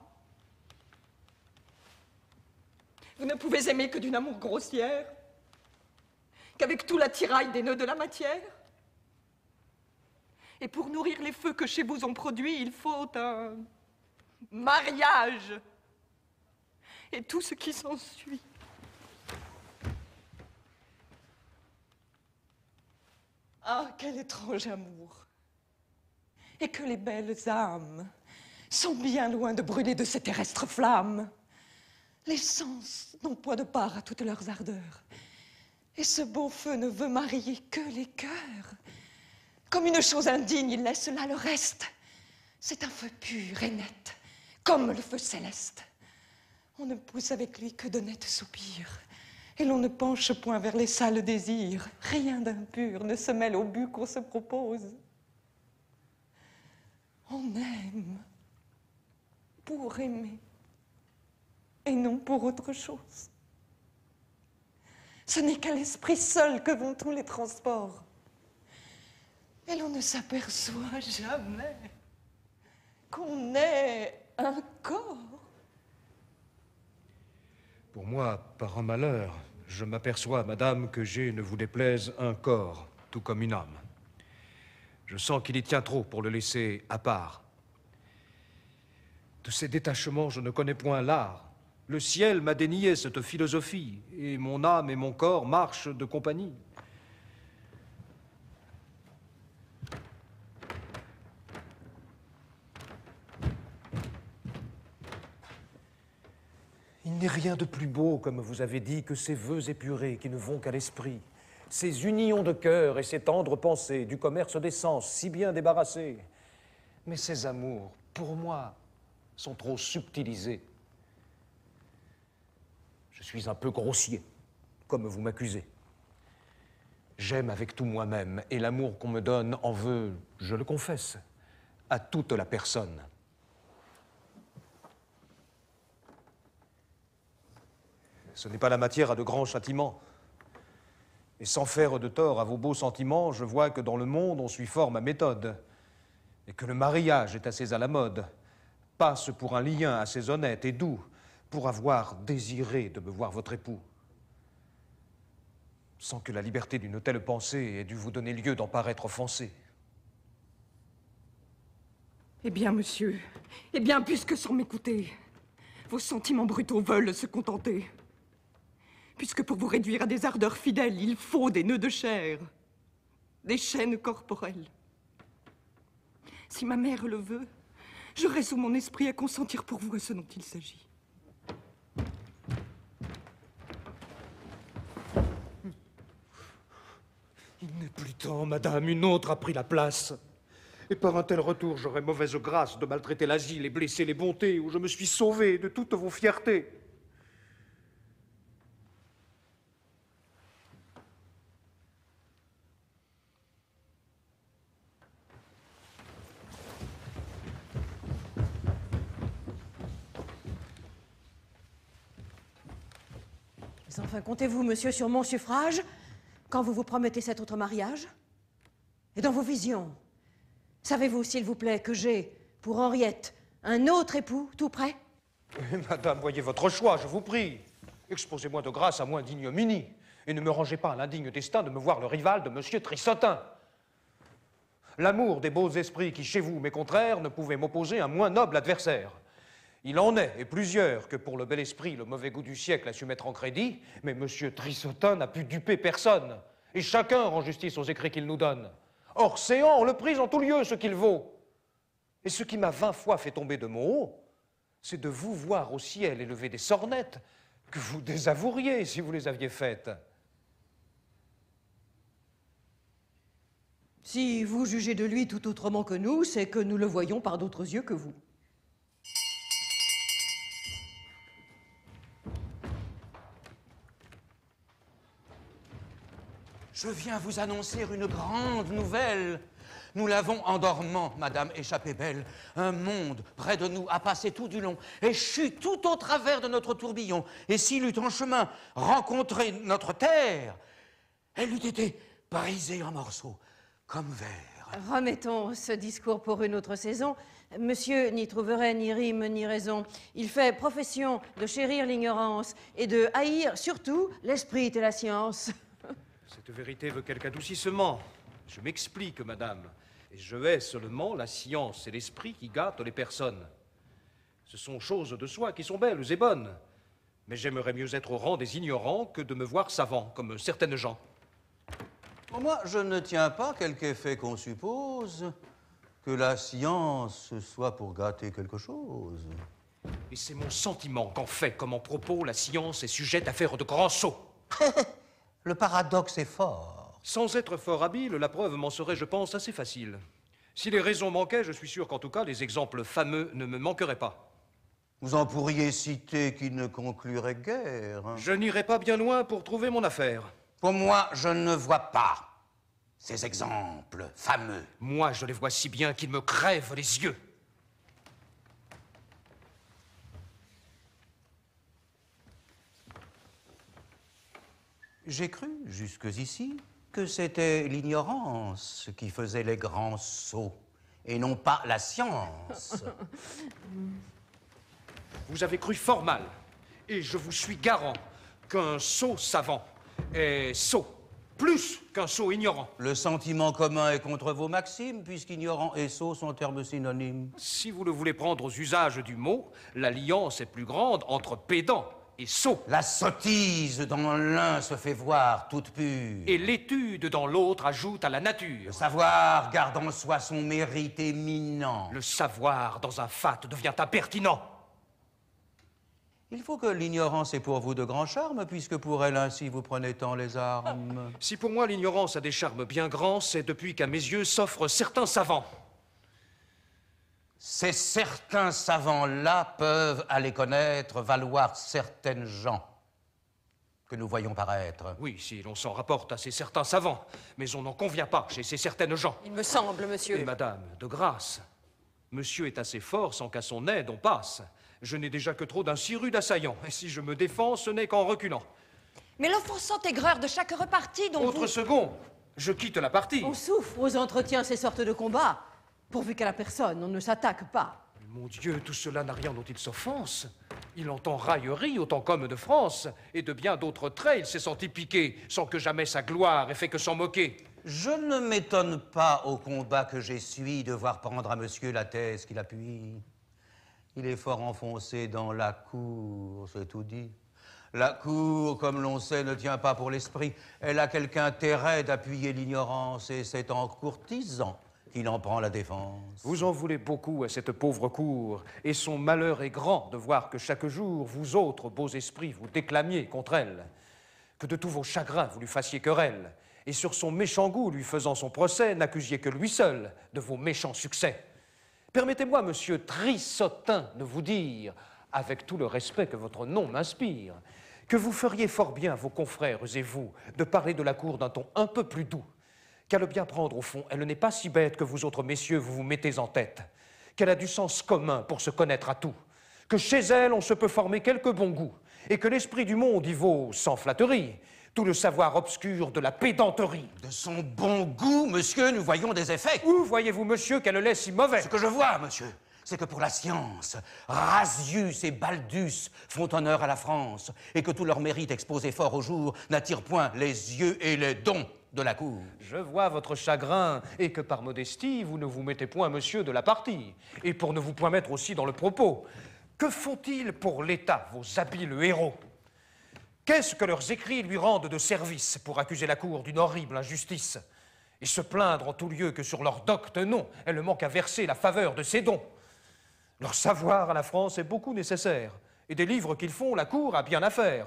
Vous ne pouvez aimer que d'une amour grossière, qu'avec tout l'attirail des nœuds de la matière. Et pour nourrir les feux que chez vous ont produits, il faut un mariage et tout ce qui s'ensuit. Ah, quel étrange amour! Et que les belles âmes sont bien loin de brûler de ces terrestres flammes. Les sens n'ont point de part à toutes leurs ardeurs. Et ce beau feu ne veut marier que les cœurs. Comme une chose indigne, il laisse là le reste. C'est un feu pur et net, comme le feu céleste. On ne pousse avec lui que de nets soupirs. Et l'on ne penche point vers les sales désirs. Rien d'impur ne se mêle au but qu'on se propose. On aime pour aimer et non pour autre chose. Ce n'est qu'à l'esprit seul que vont tous les transports. Et l'on ne s'aperçoit jamais qu'on est un corps. Pour moi, par un malheur, je m'aperçois, madame, que j'ai, ne vous déplaise, un corps, tout comme une âme. Je sens qu'il y tient trop pour le laisser à part. De ces détachements, je ne connais point l'art. Le ciel m'a dénié cette philosophie, et mon âme et mon corps marchent de compagnie. Il n'est rien de plus beau, comme vous avez dit, que ces vœux épurés qui ne vont qu'à l'esprit, ces unions de cœur et ces tendres pensées du commerce des sens si bien débarrassés. Mais ces amours, pour moi, sont trop subtilisés. Je suis un peu grossier, comme vous m'accusez. J'aime avec tout moi-même, et l'amour qu'on me donne en veut, je le confesse, à toute la personne. Ce n'est pas la matière à de grands châtiments. Et sans faire de tort à vos beaux sentiments, je vois que dans le monde, on suit fort ma méthode, et que le mariage est assez à la mode, passe pour un lien assez honnête et doux, pour avoir désiré de me voir votre époux, sans que la liberté d'une telle pensée ait dû vous donner lieu d'en paraître offensé. Eh bien, monsieur, eh bien, puisque sans m'écouter, vos sentiments brutaux veulent se contenter, puisque pour vous réduire à des ardeurs fidèles, il faut des nœuds de chair, des chaînes corporelles. Si ma mère le veut, je résous mon esprit à consentir pour vous à ce dont il s'agit. Il n'est plus temps, madame, une autre a pris la place. Et par un tel retour, j'aurais mauvaise grâce de maltraiter l'asile et blesser les bontés où je me suis sauvé de toutes vos fiertés. Mais enfin, comptez-vous, monsieur, sur mon suffrage quand vous vous promettez cet autre mariage? Et dans vos visions, savez-vous, s'il vous plaît, que j'ai, pour Henriette, un autre époux tout prêt? Madame, voyez votre choix, je vous prie. Exposez-moi de grâce à moins d'ignominie, et ne me rangez pas à l'indigne destin de me voir le rival de monsieur Trissotin. L'amour des beaux esprits qui, chez vous, m'est contraire, ne pouvait m'opposer un moins noble adversaire. Il en est, et plusieurs, que pour le bel esprit, le mauvais goût du siècle a su mettre en crédit, mais monsieur Trissotin n'a pu duper personne, et chacun rend justice aux écrits qu'il nous donne. Or, séant, on le prise en tout lieu ce qu'il vaut. Et ce qui m'a vingt fois fait tomber de mon haut, c'est de vous voir au ciel élever des sornettes que vous désavoueriez si vous les aviez faites. Si vous jugez de lui tout autrement que nous, c'est que nous le voyons par d'autres yeux que vous. Je viens vous annoncer une grande nouvelle. Nous l'avons en dormant, Madame Échappée Belle. Un monde près de nous a passé tout du long, échu tout au travers de notre tourbillon. Et s'il eût en chemin rencontré notre terre, elle eût été brisée en morceaux, comme verre. Remettons ce discours pour une autre saison. Monsieur n'y trouverait ni rime ni raison. Il fait profession de chérir l'ignorance et de haïr surtout l'esprit et la science. Cette vérité veut quelque adoucissement. Je m'explique, madame, et je hais seulement la science et l'esprit qui gâtent les personnes. Ce sont choses de soi qui sont belles et bonnes, mais j'aimerais mieux être au rang des ignorants que de me voir savant, comme certaines gens. Pour moi, je ne tiens pas quelque effet qu'on suppose que la science soit pour gâter quelque chose. Et c'est mon sentiment qu'en fait, comme en propos, la science est sujette à faire de grands sauts. Le paradoxe est fort. Sans être fort habile, la preuve m'en serait, je pense, assez facile. Si les raisons manquaient, je suis sûr qu'en tout cas, les exemples fameux ne me manqueraient pas. Vous en pourriez citer qui ne concluraient guère. Je n'irai pas bien loin pour trouver mon affaire. Pour moi, je ne vois pas ces exemples fameux. Moi, je les vois si bien qu'ils me crèvent les yeux. J'ai cru, jusqu'ici, que c'était l'ignorance qui faisait les grands sauts, et non pas la science. Vous avez cru fort mal, et je vous suis garant qu'un sot savant est sot, plus qu'un sot ignorant. Le sentiment commun est contre vos maximes, puisqu'ignorant et sot sont termes synonymes. Si vous le voulez prendre aux usages du mot, l'alliance est plus grande entre pédant et sot. La sottise dans l'un se fait voir toute pure. Et l'étude dans l'autre ajoute à la nature. Le savoir garde en soi son mérite éminent. Le savoir dans un fat devient impertinent. Il faut que l'ignorance ait pour vous de grands charmes, puisque pour elle ainsi vous prenez tant les armes. Si pour moi l'ignorance a des charmes bien grands, c'est depuis qu'à mes yeux s'offrent certains savants. Ces certains savants-là peuvent, à les connaître, valoir certaines gens que nous voyons paraître. Oui, si l'on s'en rapporte à ces certains savants, mais on n'en convient pas chez ces certaines gens. Il me semble, monsieur. Et madame, de grâce, monsieur est assez fort sans qu'à son aide on passe. Je n'ai déjà que trop d'un si rude assaillant, et si je me défends, ce n'est qu'en reculant. Mais l'offensante aigreur de chaque repartie dont Autre vous... second, je quitte la partie. On souffre aux entretiens ces sortes de combats, pourvu qu'à la personne on ne s'attaque pas. Mon Dieu, tout cela n'a rien dont il s'offense. Il entend raillerie autant qu'homme de France, et de bien d'autres traits il s'est senti piqué, sans que jamais sa gloire ait fait que s'en moquer. Je ne m'étonne pas au combat que j'essuie de voir prendre à monsieur la thèse qu'il appuie. Il est fort enfoncé dans la cour, c'est tout dit. La cour, comme l'on sait, ne tient pas pour l'esprit. Elle a quelque intérêt d'appuyer l'ignorance, et c'est en courtisan qu'il en prend la défense. Vous en voulez beaucoup à cette pauvre cour, et son malheur est grand de voir que chaque jour, vous autres beaux esprits, vous déclamiez contre elle, que de tous vos chagrins vous lui fassiez querelle, et sur son méchant goût lui faisant son procès, n'accusiez que lui seul de vos méchants succès. Permettez-moi, monsieur Trissotin, de vous dire, avec tout le respect que votre nom m'inspire, que vous feriez fort bien, vos confrères et vous, de parler de la cour d'un ton un peu plus doux, qu'à le bien prendre au fond, elle n'est pas si bête que vous autres messieurs vous vous mettez en tête, qu'elle a du sens commun pour se connaître à tout, que chez elle on se peut former quelque bon goût, et que l'esprit du monde y vaut, sans flatterie, tout le savoir obscur de la pédanterie. De son bon goût, monsieur, nous voyons des effets. Où voyez-vous, monsieur, qu'elle l'est si mauvais? Ce que je vois, monsieur, c'est que pour la science, Rasius et Baldus font honneur à la France, et que tout leur mérite exposé fort au jour n'attire point les yeux et les dons de la cour. Je vois votre chagrin, et que par modestie, vous ne vous mettez point, monsieur, de la partie, et pour ne vous point mettre aussi dans le propos. Que font-ils pour l'État, vos habiles héros? Qu'est-ce que leurs écrits lui rendent de service pour accuser la cour d'une horrible injustice et se plaindre en tout lieu que sur leur docte nom, elle manque à verser la faveur de ses dons? Leur savoir à la France est beaucoup nécessaire, et des livres qu'ils font, la cour a bien à faire.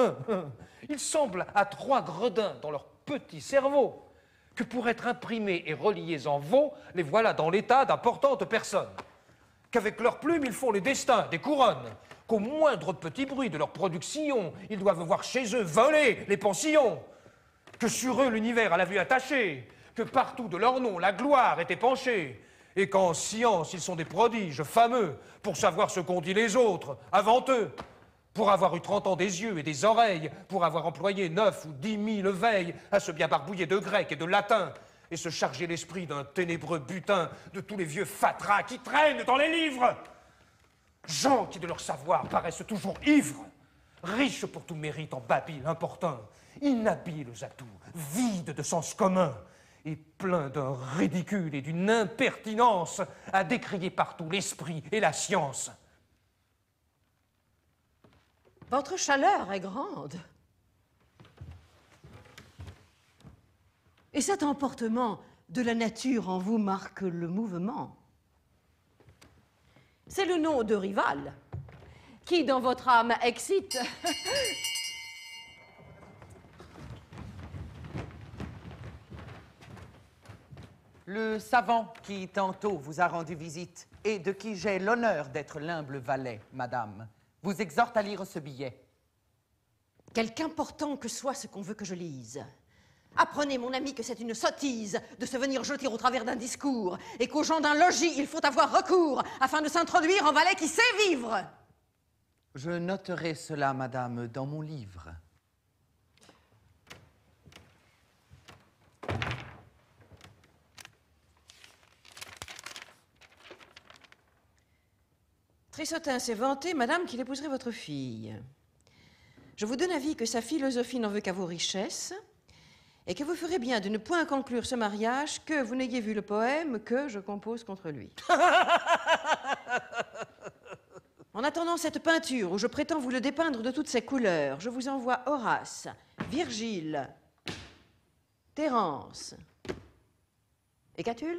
Ils semblent à trois gredins dans leur petit cerveau, que pour être imprimés et reliés en veau, les voilà dans l'état d'importantes personnes. Qu'avec leurs plumes, ils font les destins des couronnes, qu'au moindre petit bruit de leur production, ils doivent voir chez eux voler les pensions, que sur eux l'univers a la vue attachée, que partout de leur nom la gloire est épanchée, et qu'en science ils sont des prodiges fameux pour savoir ce qu'ont dit les autres avant eux, pour avoir eu trente ans des yeux et des oreilles, pour avoir employé neuf ou dix mille veilles à se bien barbouiller de grec et de latin, et se charger l'esprit d'un ténébreux butin de tous les vieux fatras qui traînent dans les livres. Gens qui de leur savoir paraissent toujours ivres, riches pour tout mérite en babil importun, inhabiles à tout, vides de sens commun, et pleins d'un ridicule et d'une impertinence à décrier partout l'esprit et la science. Votre chaleur est grande. Et cet emportement de la nature en vous marque le mouvement. C'est le nom de rival qui, dans votre âme, excite. Le savant qui tantôt vous a rendu visite et de qui j'ai l'honneur d'être l'humble valet, madame, vous exhorte à lire ce billet. Quelque important que soit ce qu'on veut que je lise, apprenez, mon ami, que c'est une sottise de se venir jeter au travers d'un discours et qu'aux gens d'un logis, il faut avoir recours afin de s'introduire en valet qui sait vivre. Je noterai cela, madame, dans mon livre. Trissotin s'est vanté, madame, qu'il épouserait votre fille. Je vous donne avis que sa philosophie n'en veut qu'à vos richesses, et que vous ferez bien de ne point conclure ce mariage que vous n'ayez vu le poème que je compose contre lui. En attendant cette peinture, où je prétends vous le dépeindre de toutes ses couleurs, je vous envoie Horace, Virgile, Terence et Catulle,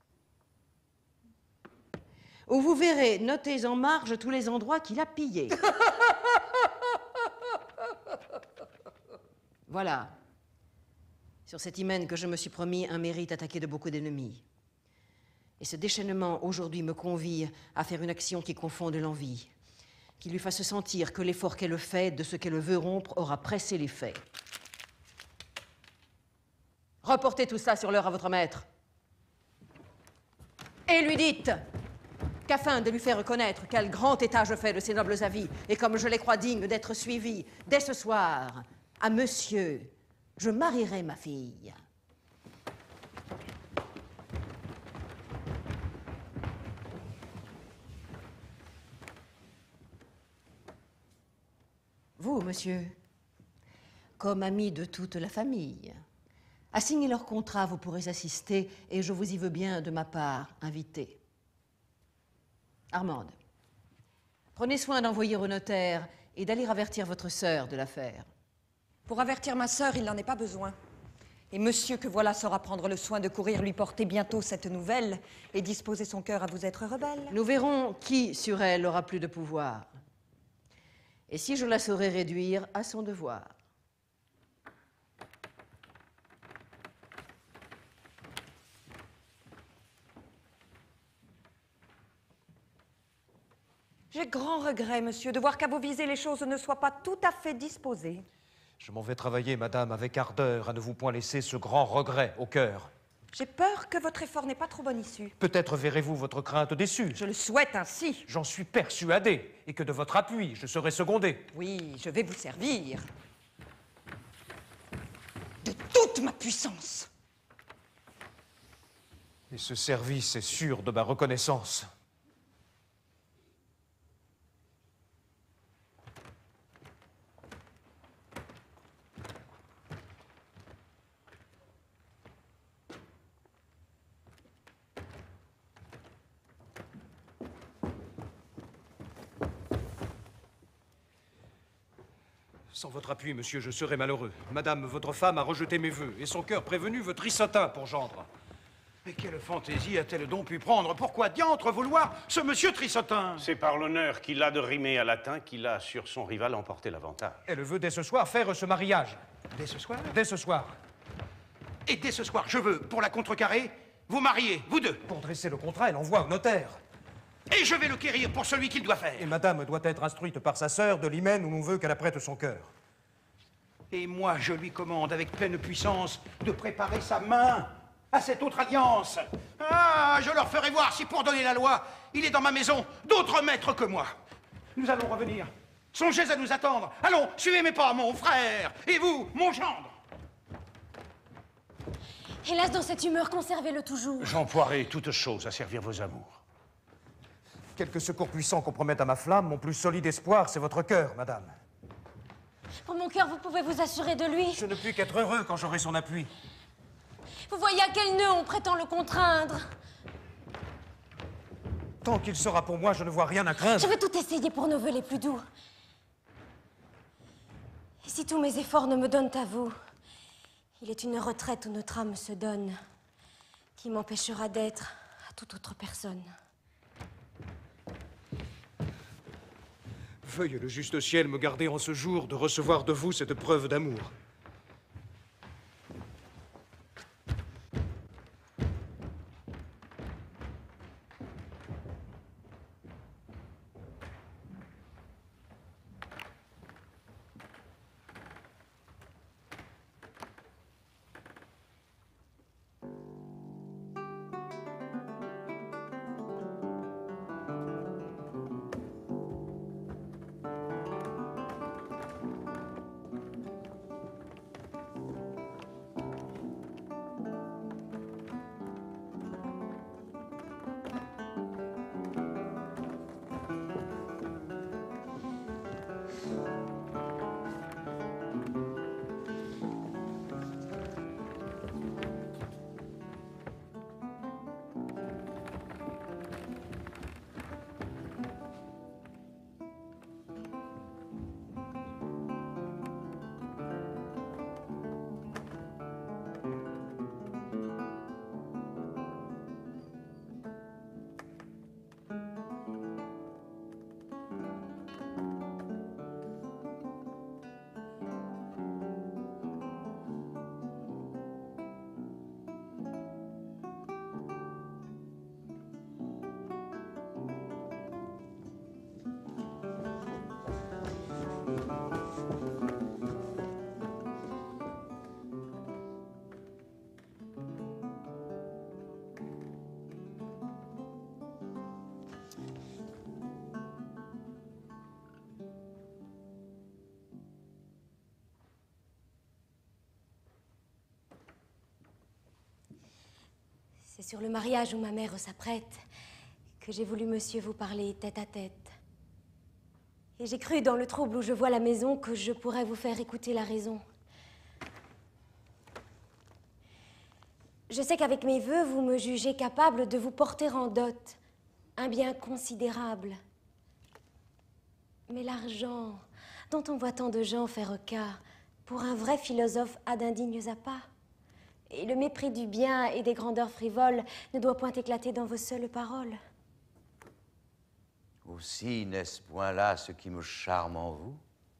où vous verrez notés en marge tous les endroits qu'il a pillés. Voilà. Sur cet hymen que je me suis promis un mérite attaqué de beaucoup d'ennemis. Et ce déchaînement aujourd'hui me convie à faire une action qui confonde l'envie, qui lui fasse sentir que l'effort qu'elle fait de ce qu'elle veut rompre aura pressé les faits. Reportez tout ça sur l'heure à votre maître. Et lui dites qu'afin de lui faire reconnaître quel grand état je fais de ses nobles avis, et comme je les crois dignes d'être suivis, dès ce soir, à monsieur, je marierai ma fille. Vous, monsieur, comme ami de toute la famille, à signer leur contrat, vous pourrez assister, et je vous y veux bien, de ma part, inviter. Armande, prenez soin d'envoyer au notaire et d'aller avertir votre sœur de l'affaire. Pour avertir ma sœur, il n'en est pas besoin. Et monsieur que voilà saura prendre le soin de courir lui porter bientôt cette nouvelle et disposer son cœur à vous être rebelle. Nous verrons qui sur elle aura plus de pouvoir. Et si je la saurai réduire à son devoir. J'ai grand regret, monsieur, de voir qu'à vos visées, les choses ne soient pas tout à fait disposées. Je m'en vais travailler, madame, avec ardeur, à ne vous point laisser ce grand regret au cœur. J'ai peur que votre effort n'ait pas trop bonne issue. Peut-être verrez-vous votre crainte déçue. Je le souhaite ainsi. J'en suis persuadé, et que de votre appui, je serai secondé. Oui, je vais vous servir. De toute ma puissance. Et ce service est sûr de ma reconnaissance. Sans votre appui, monsieur, je serais malheureux. Madame, votre femme a rejeté mes vœux, et son cœur prévenu veut Trissotin pour gendre. Mais quelle fantaisie a-t-elle donc pu prendre? Pourquoi diantre vouloir ce monsieur Trissotin? C'est par l'honneur qu'il a de rimer à latin qu'il a sur son rival emporté l'avantage. Elle veut dès ce soir faire ce mariage. Dès ce soir? Dès ce soir. Et dès ce soir, je veux, pour la contrecarrer, vous marier, vous deux. Pour dresser le contrat, elle envoie au notaire. Et je vais le quérir pour celui qu'il doit faire. Et madame doit être instruite par sa sœur de l'hymen où l'on veut qu'elle apprête son cœur. Et moi, je lui commande avec pleine puissance de préparer sa main à cette autre alliance. Ah, je leur ferai voir si pour donner la loi, il est dans ma maison d'autres maîtres que moi. Nous allons revenir. Songez à nous attendre. Allons, suivez mes pas, mon frère. Et vous, mon gendre. Hélas, dans cette humeur, conservez-le toujours. J'emploierai toutes choses à servir vos amours. Quelques secours puissants compromettent à ma flamme, mon plus solide espoir, c'est votre cœur, madame. Pour mon cœur, vous pouvez vous assurer de lui. Je ne puis qu'être heureux quand j'aurai son appui. Vous voyez à quel nœud on prétend le contraindre. Tant qu'il sera pour moi, je ne vois rien à craindre. Je vais tout essayer pour nos vœux les plus doux. Et si tous mes efforts ne me donnent à vous, il est une retraite où notre âme se donne, qui m'empêchera d'être à toute autre personne. Veuille le juste ciel me garder en ce jour de recevoir de vous cette preuve d'amour. C'est sur le mariage où ma mère s'apprête que j'ai voulu, monsieur, vous parler tête à tête. Et j'ai cru, dans le trouble où je vois la maison, que je pourrais vous faire écouter la raison. Je sais qu'avec mes vœux, vous me jugez capable de vous porter en dot un bien considérable. Mais l'argent, dont on voit tant de gens faire cas, pour un vrai philosophe a d'indignes appâts. Et le mépris du bien et des grandeurs frivoles ne doit point éclater dans vos seules paroles. Aussi n'est-ce point là ce qui me charme en vous?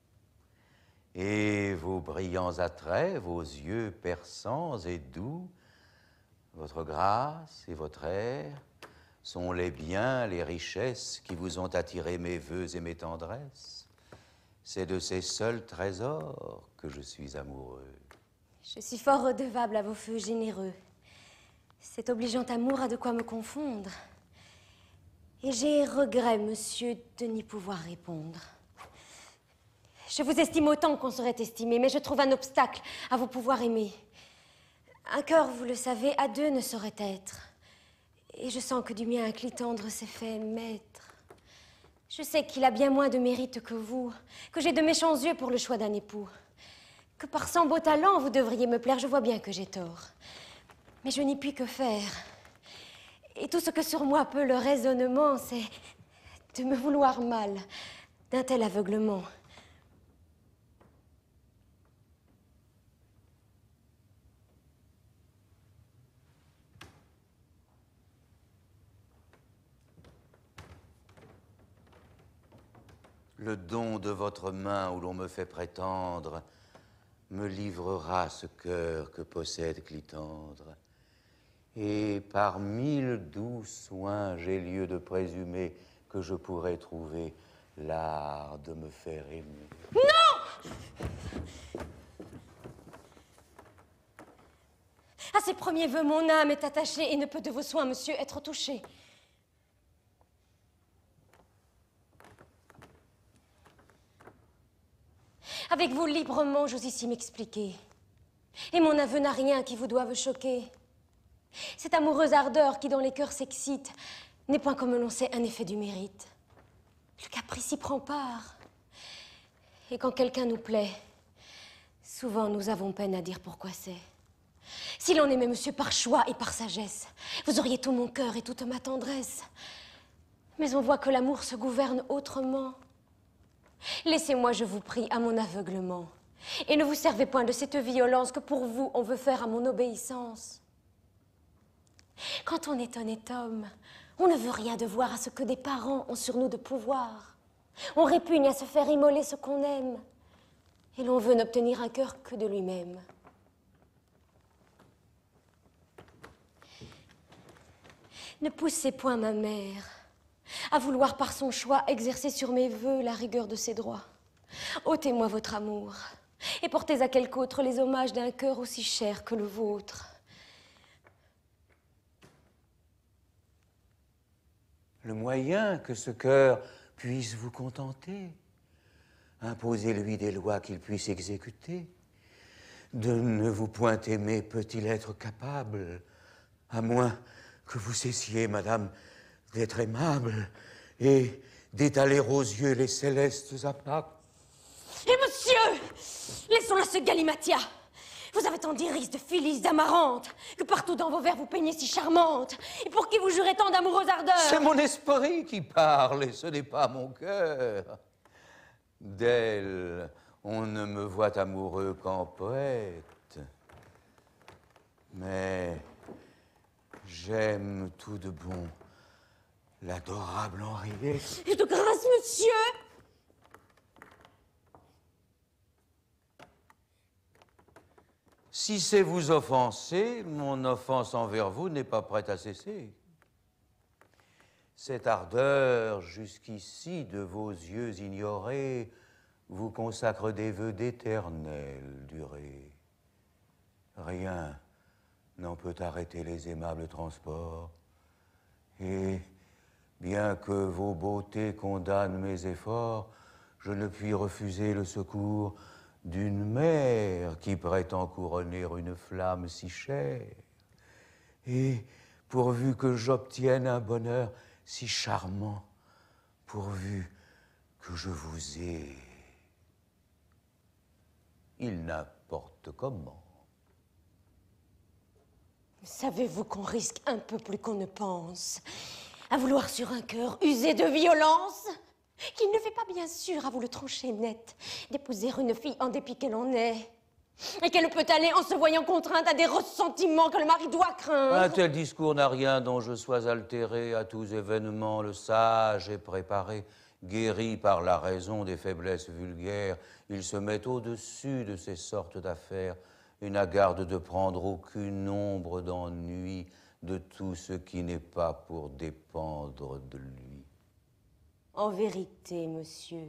Et vos brillants attraits, vos yeux perçants et doux, votre grâce et votre air, sont les biens, les richesses qui vous ont attiré mes vœux et mes tendresses. C'est de ces seuls trésors que je suis amoureux. Je suis fort redevable à vos feux généreux. Cet obligeant amour a de quoi me confondre. Et j'ai regret, monsieur, de n'y pouvoir répondre. Je vous estime autant qu'on serait estimé, mais je trouve un obstacle à vous pouvoir aimer. Un cœur, vous le savez, à deux ne saurait être. Et je sens que du mien un clitandre s'est fait maître. Je sais qu'il a bien moins de mérite que vous, que j'ai de méchants yeux pour le choix d'un époux, que par sans beau talent vous devriez me plaire, je vois bien que j'ai tort. Mais je n'y puis que faire. Et tout ce que sur moi peut le raisonnement, c'est de me vouloir mal d'un tel aveuglement. Le don de votre main où l'on me fait prétendre me livrera ce cœur que possède Clitandre. Et par mille doux soins, j'ai lieu de présumer que je pourrai trouver l'art de me faire aimer. Non! À ces premiers vœux, mon âme est attachée et ne peut de vos soins, monsieur, être touchée. Avec vous, librement, j'ose ici m'expliquer. Et mon aveu n'a rien qui vous doive choquer. Cette amoureuse ardeur qui dans les cœurs s'excite n'est point, comme l'on sait, un effet du mérite. Le caprice y prend part. Et quand quelqu'un nous plaît, souvent nous avons peine à dire pourquoi c'est. Si l'on aimait monsieur par choix et par sagesse, vous auriez tout mon cœur et toute ma tendresse. Mais on voit que l'amour se gouverne autrement. Laissez-moi, je vous prie, à mon aveuglement. Et ne vous servez point de cette violence que pour vous on veut faire à mon obéissance. Quand on est honnête homme, on ne veut rien devoir à ce que des parents ont sur nous de pouvoir. On répugne à se faire immoler ce qu'on aime. Et l'on veut n'obtenir un cœur que de lui-même. Ne poussez point ma mère à vouloir par son choix exercer sur mes vœux la rigueur de ses droits. Ôtez-moi votre amour et portez à quelque autre les hommages d'un cœur aussi cher que le vôtre. Le moyen que ce cœur puisse vous contenter, imposez-lui des lois qu'il puisse exécuter. De ne vous point aimer peut-il être capable, à moins que vous cessiez, madame, d'être aimable et d'étaler aux yeux les célestes appas. Et monsieur, laissons-la ce galimatia. Vous avez tant d'iris, de Phyllis, d'Amarante, que partout dans vos vers vous peignez si charmante, et pour qui vous jurez tant d'amoureuse ardeur. C'est mon esprit qui parle, et ce n'est pas mon cœur. D'elle, on ne me voit amoureux qu'en poète. Mais j'aime tout de bon l'adorable Henriette. Et de grâce, monsieur. Si c'est vous offenser, mon offense envers vous n'est pas prête à cesser. Cette ardeur, jusqu'ici, de vos yeux ignorés, vous consacre des vœux d'éternelle durée. Rien n'en peut arrêter les aimables transports. Et, bien que vos beautés condamnent mes efforts, je ne puis refuser le secours d'une mère qui prétend couronner une flamme si chère. Et pourvu que j'obtienne un bonheur si charmant, pourvu que je vous ai, il n'importe comment. Savez-vous qu'on risque un peu plus qu'on ne pense à vouloir sur un cœur usé de violence, qu'il ne fait pas bien sûr, à vous le trancher net, d'épouser une fille en dépit qu'elle en est, et qu'elle peut aller en se voyant contrainte à des ressentiments que le mari doit craindre. Un tel discours n'a rien dont je sois altéré. À tous événements, le sage est préparé, guéri par la raison des faiblesses vulgaires. Il se met au-dessus de ces sortes d'affaires et n'a garde de prendre aucune ombre d'ennui de tout ce qui n'est pas pour dépendre de lui. En vérité, monsieur,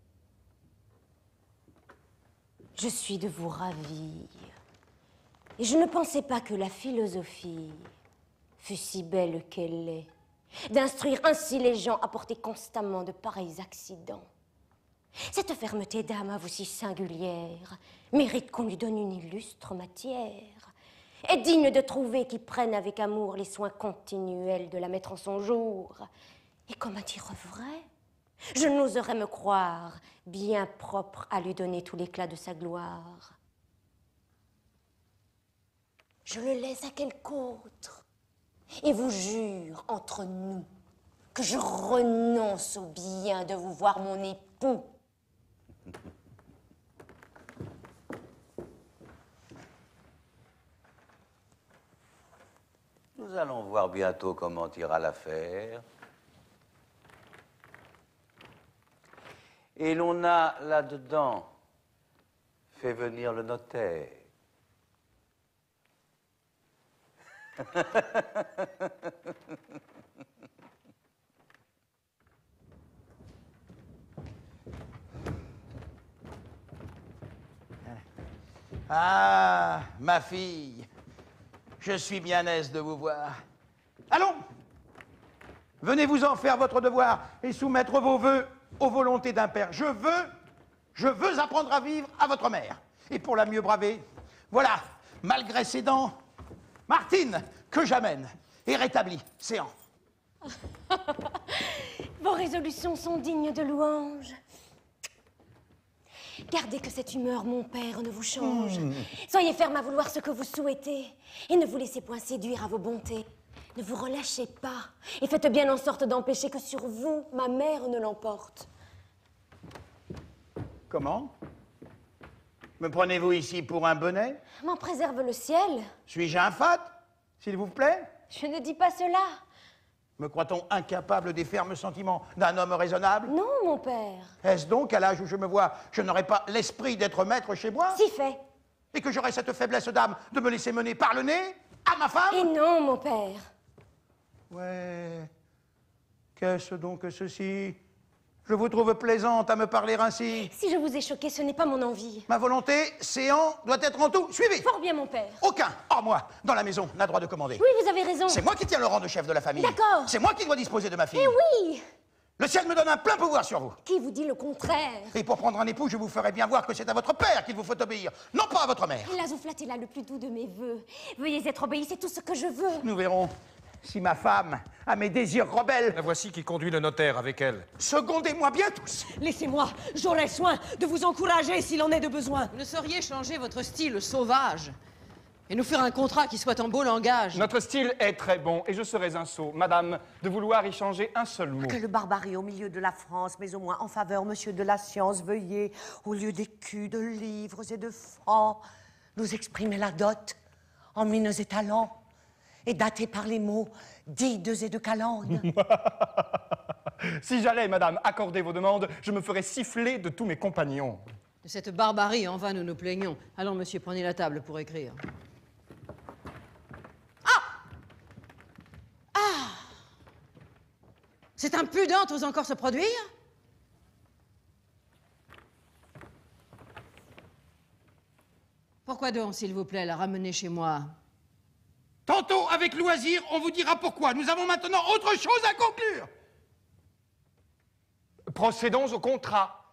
je suis de vous ravir. Et je ne pensais pas que la philosophie fût si belle qu'elle est, d'instruire ainsi les gens à porter constamment de pareils accidents. Cette fermeté d'âme à vous si singulière mérite qu'on lui donne une illustre matière, est digne de trouver qui prenne avec amour les soins continuels de la mettre en son jour. Et comme à dire vrai, je n'oserais me croire bien propre à lui donner tout l'éclat de sa gloire. Je le laisse à quelque autre, et vous jure entre nous que je renonce au bien de vous voir mon époux. Nous allons voir bientôt comment ira l'affaire. Et l'on a là-dedans fait venir le notaire. Ah, ma fille, je suis bien aise de vous voir. Allons, venez vous en faire votre devoir et soumettre vos vœux aux volontés d'un père. Je veux, je veux apprendre à vivre à votre mère. Et pour la mieux braver, voilà, malgré ses dents, Martine, que j'amène, est rétablie, séant. Vos résolutions sont dignes de louange. Gardez que cette humeur, mon père, ne vous change. Mmh. Soyez ferme à vouloir ce que vous souhaitez et ne vous laissez point séduire à vos bontés. Ne vous relâchez pas et faites bien en sorte d'empêcher que sur vous, ma mère ne l'emporte. Comment? Me prenez-vous ici pour un bonnet? M'en préserve le ciel. Suis-je infâme, s'il vous plaît? Je ne dis pas cela. Me croit-on incapable des fermes sentiments d'un homme raisonnable? Non, mon père. Est-ce donc, à l'âge où je me vois, je n'aurai pas l'esprit d'être maître chez moi? Si fait. Et que j'aurai cette faiblesse d'âme de me laisser mener par le nez à ma femme? Et non, mon père. Ouais. Qu'est-ce donc que ceci? Je vous trouve plaisante à me parler ainsi. Si je vous ai choqué, ce n'est pas mon envie. Ma volonté, séant, doit être en tout. Suivez. Fort bien, mon père. Aucun, hors moi, dans la maison, n'a droit de commander. Oui, vous avez raison. C'est moi qui tiens le rang de chef de la famille. D'accord. C'est moi qui dois disposer de ma fille. Eh oui. Le ciel me donne un plein pouvoir sur vous. Qui vous dit le contraire? Et pour prendre un époux, je vous ferai bien voir que c'est à votre père qu'il vous faut obéir, non pas à votre mère. Là, vous flattez là le plus doux de mes vœux. Veuillez être obéi, c'est tout ce que je veux. Nous verrons si ma femme a mes désirs rebelles. La voici qui conduit le notaire avec elle. Secondez-moi bien tous. Laissez-moi, j'aurai soin de vous encourager s'il en est de besoin. Vous ne sauriez changer votre style sauvage et nous faire un contrat qui soit en beau langage. Notre style est très bon et je serais un sot, madame, de vouloir y changer un seul mot. Que le barbarie au milieu de la France, mais au moins en faveur, monsieur de la science, veuillez, au lieu d'écus, de livres et de francs, nous exprimer la dot en mines et talents, et daté par les mots d'ides et de calendes. Si j'allais, madame, accorder vos demandes, je me ferais siffler de tous mes compagnons. De cette barbarie, en vain, nous nous plaignons. Allons, monsieur, prenez la table pour écrire. Ah! Ah! Cette impudente ose encore se produire? Pourquoi donc, s'il vous plaît, la ramener chez moi? Tantôt, avec loisir, on vous dira pourquoi. Nous avons maintenant autre chose à conclure. Procédons au contrat.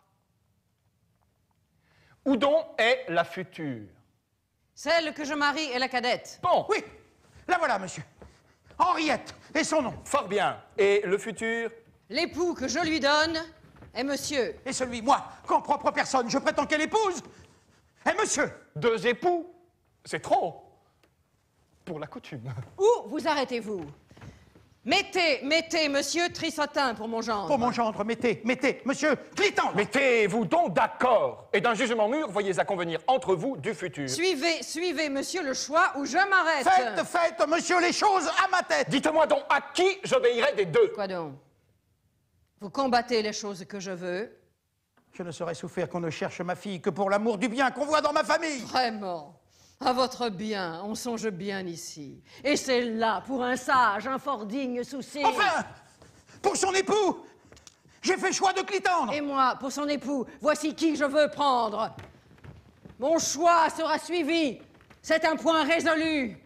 Où donc est la future? Celle que je marie est la cadette. Bon. Oui, la voilà, monsieur. Henriette, et son nom? Fort bien. Et le futur? L'époux que je lui donne est monsieur. Et celui, moi, qu'en propre personne, je prétends qu'elle épouse, est monsieur. Deux époux? C'est trop. Pour la coutume. Où vous arrêtez-vous? Mettez, mettez, monsieur Trissotin pour mon gendre. Pour mon gendre, mettez, mettez, monsieur Clitandre. Mettez-vous donc d'accord. Et d'un jugement mûr, voyez à convenir entre vous du futur. Suivez, suivez, monsieur, le choix ou je m'arrête. Faites, faites, monsieur, les choses à ma tête. Dites-moi donc à qui j'obéirai des deux. Quoi donc? Vous combattez les choses que je veux. Je ne saurais souffrir qu'on ne cherche ma fille que pour l'amour du bien qu'on voit dans ma famille. Vraiment. À votre bien, on songe bien ici. Et c'est là, pour un sage, un fort digne souci. Enfin, pour son époux, j'ai fait choix de Clitandre. Et moi, pour son époux, voici qui je veux prendre. Mon choix sera suivi. C'est un point résolu.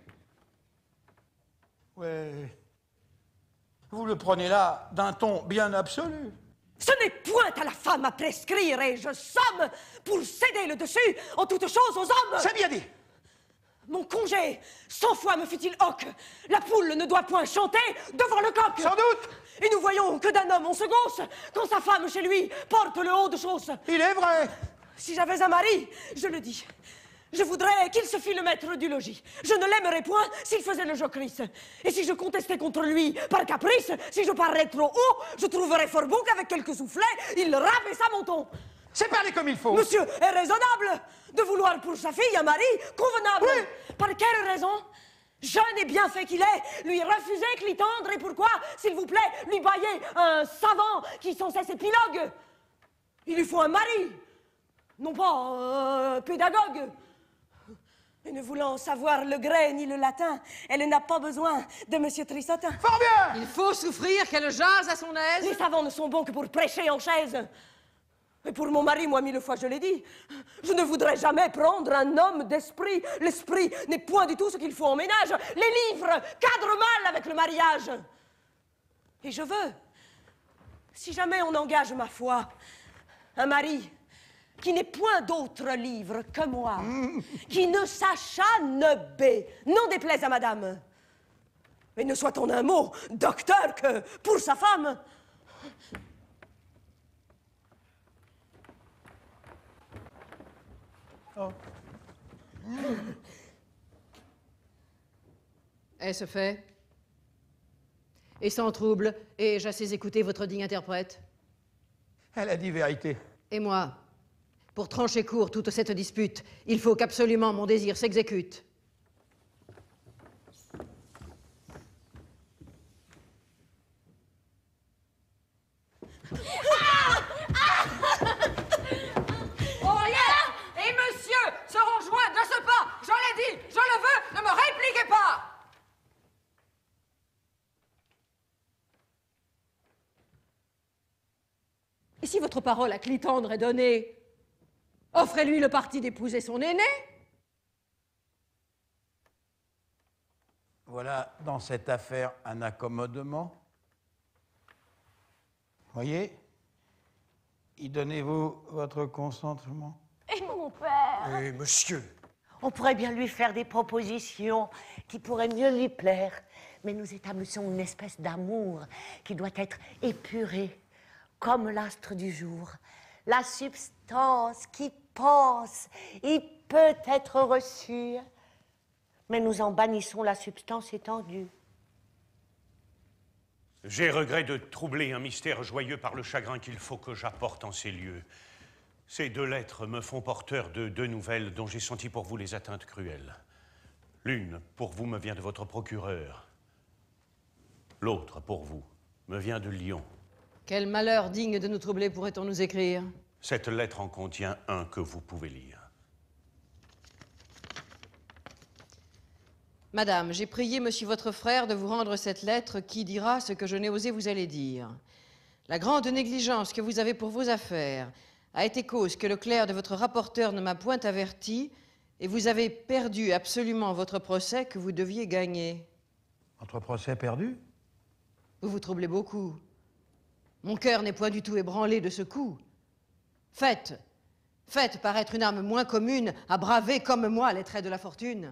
Ouais. Vous le prenez là d'un ton bien absolu. Ce n'est point à la femme à prescrire et je somme pour céder le dessus en toutes choses aux hommes. C'est bien dit. Mon congé, cent fois me fut-il hoc. La poule ne doit point chanter devant le coq. Sans doute. Et nous voyons que d'un homme on se gausse quand sa femme chez lui porte le haut de chausse. Il est vrai. Si j'avais un mari, je le dis, je voudrais qu'il se fît le maître du logis. Je ne l'aimerais point s'il faisait le jocrisse. Et si je contestais contre lui par caprice, si je parlais trop haut, je trouverais fort bon qu'avec quelques soufflets, il rabaissa mon ton. C'est parler comme il faut. Monsieur est raisonnable de vouloir pour sa fille un mari convenable. Oui. Par quelle raison, jeune et bien fait qu'il est, lui refuser Clitandre et pourquoi, s'il vous plaît, lui bailler un savant qui sans cesse épilogue? Il lui faut un mari, non pas un pédagogue. Et ne voulant savoir le grec ni le latin, elle n'a pas besoin de Monsieur Trissotin. Fort bien. Il faut souffrir qu'elle jase à son aise. Les savants ne sont bons que pour prêcher en chaise. Et pour mon mari, moi, mille fois, je l'ai dit, je ne voudrais jamais prendre un homme d'esprit. L'esprit n'est point du tout ce qu'il faut en ménage. Les livres cadrent mal avec le mariage. Et je veux, si jamais on engage ma foi, un mari qui n'ait point d'autre livre que moi, mmh. qui ne sacha ne bé, non déplaise à madame, mais ne soit en un mot docteur que pour sa femme. Oh. Est-ce fait? Et sans trouble, et j'assais écouter votre digne interprète? Elle a dit vérité. Et moi, pour trancher court toute cette dispute, il faut qu'absolument mon désir s'exécute. Et monsieur seront joints de ce pas. Je l'ai dit, je le veux, ne me répliquez pas. Et si votre parole à Clitandre est donnée, offrez-lui le parti d'épouser son aîné. Voilà dans cette affaire un accommodement. Voyez, y donnez-vous votre consentement? Et mon père? Eh, monsieur. On pourrait bien lui faire des propositions qui pourraient mieux lui plaire. Mais nous établissons une espèce d'amour qui doit être épuré, comme l'astre du jour. La substance qui pense, il peut être reçue, mais nous en bannissons la substance étendue. J'ai regret de troubler un mystère joyeux par le chagrin qu'il faut que j'apporte en ces lieux. Ces deux lettres me font porteur de deux nouvelles dont j'ai senti pour vous les atteintes cruelles. L'une, pour vous, me vient de votre procureur. L'autre, pour vous, me vient de Lyon. Quel malheur digne de nous troubler pourrait-on nous écrire? Cette lettre en contient un que vous pouvez lire. Madame, j'ai prié monsieur votre frère de vous rendre cette lettre qui dira ce que je n'ai osé vous aller dire. La grande négligence que vous avez pour vos affaires a été cause que le clerc de votre rapporteur ne m'a point averti et vous avez perdu absolument votre procès que vous deviez gagner. Votre procès perdu? Vous vous troublez beaucoup. Mon cœur n'est point du tout ébranlé de ce coup. Faites, faites paraître une arme moins commune à braver comme moi les traits de la fortune.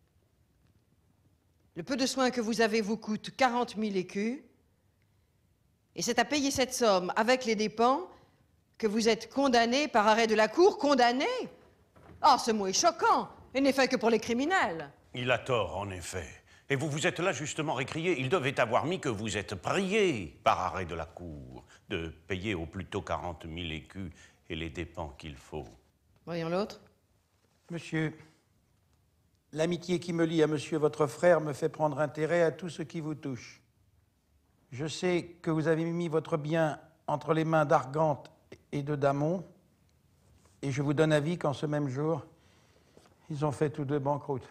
Le peu de soin que vous avez vous coûte quarante mille écus, et c'est à payer cette somme avec les dépens que vous êtes condamné par arrêt de la cour. Condamné? Ah, ce mot est choquant, et n'est fait que pour les criminels. Il a tort, en effet. Et vous vous êtes là justement récrié. Il devait avoir mis que vous êtes prié par arrêt de la cour de payer au plus tôt quarante mille écus et les dépens qu'il faut. Voyons l'autre. Monsieur, l'amitié qui me lie à monsieur votre frère me fait prendre intérêt à tout ce qui vous touche. Je sais que vous avez mis votre bien entre les mains d'Argante et de Damon, et je vous donne avis qu'en ce même jour, Ils ont fait tous deux banqueroute.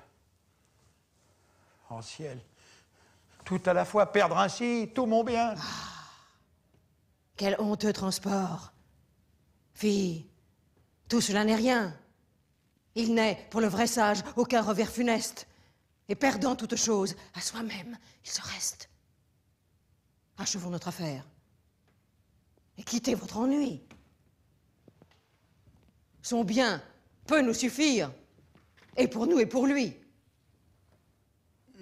En ciel. Tout à la fois perdre ainsi tout mon bien. Ah, quel honteux transport. Fille, tout cela n'est rien. Il n'est, pour le vrai sage, aucun revers funeste. Et perdant toute chose, à soi-même, il se reste. Achevons notre affaire. Et quittez votre ennui. Son bien peut nous suffire. Et pour nous et pour lui. Mmh,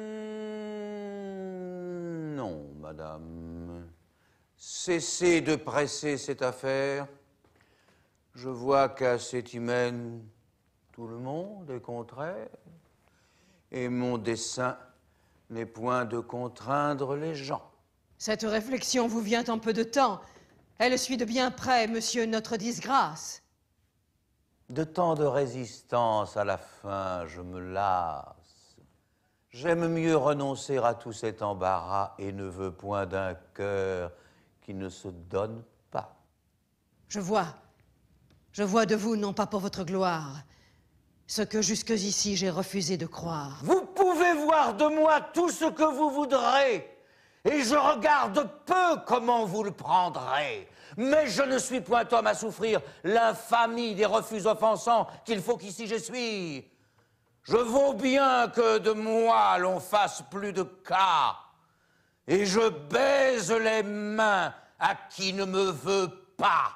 non, madame. Cessez de presser cette affaire. Je vois qu'à cet hymen, tout le monde est contraire. Et mon dessein n'est point de contraindre les gens. Cette réflexion vous vient en peu de temps. Elle suit de bien près, monsieur, notre disgrâce. De tant de résistance, à la fin, je me lasse. J'aime mieux renoncer à tout cet embarras et ne veux point d'un cœur qui ne se donne pas. Je vois. Je vois de vous, non pas pour votre gloire, ce que jusqu'ici j'ai refusé de croire. Vous pouvez voir de moi tout ce que vous voudrez, et je regarde peu comment vous le prendrez. Mais je ne suis point homme à souffrir l'infamie des refus offensants qu'il faut qu'ici je suis. Je vaux bien que de moi l'on fasse plus de cas, et je baise les mains à qui ne me veut pas.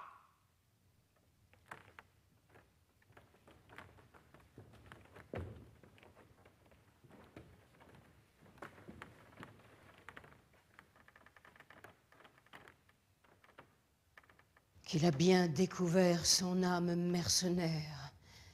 Qu'il a bien découvert son âme mercenaire,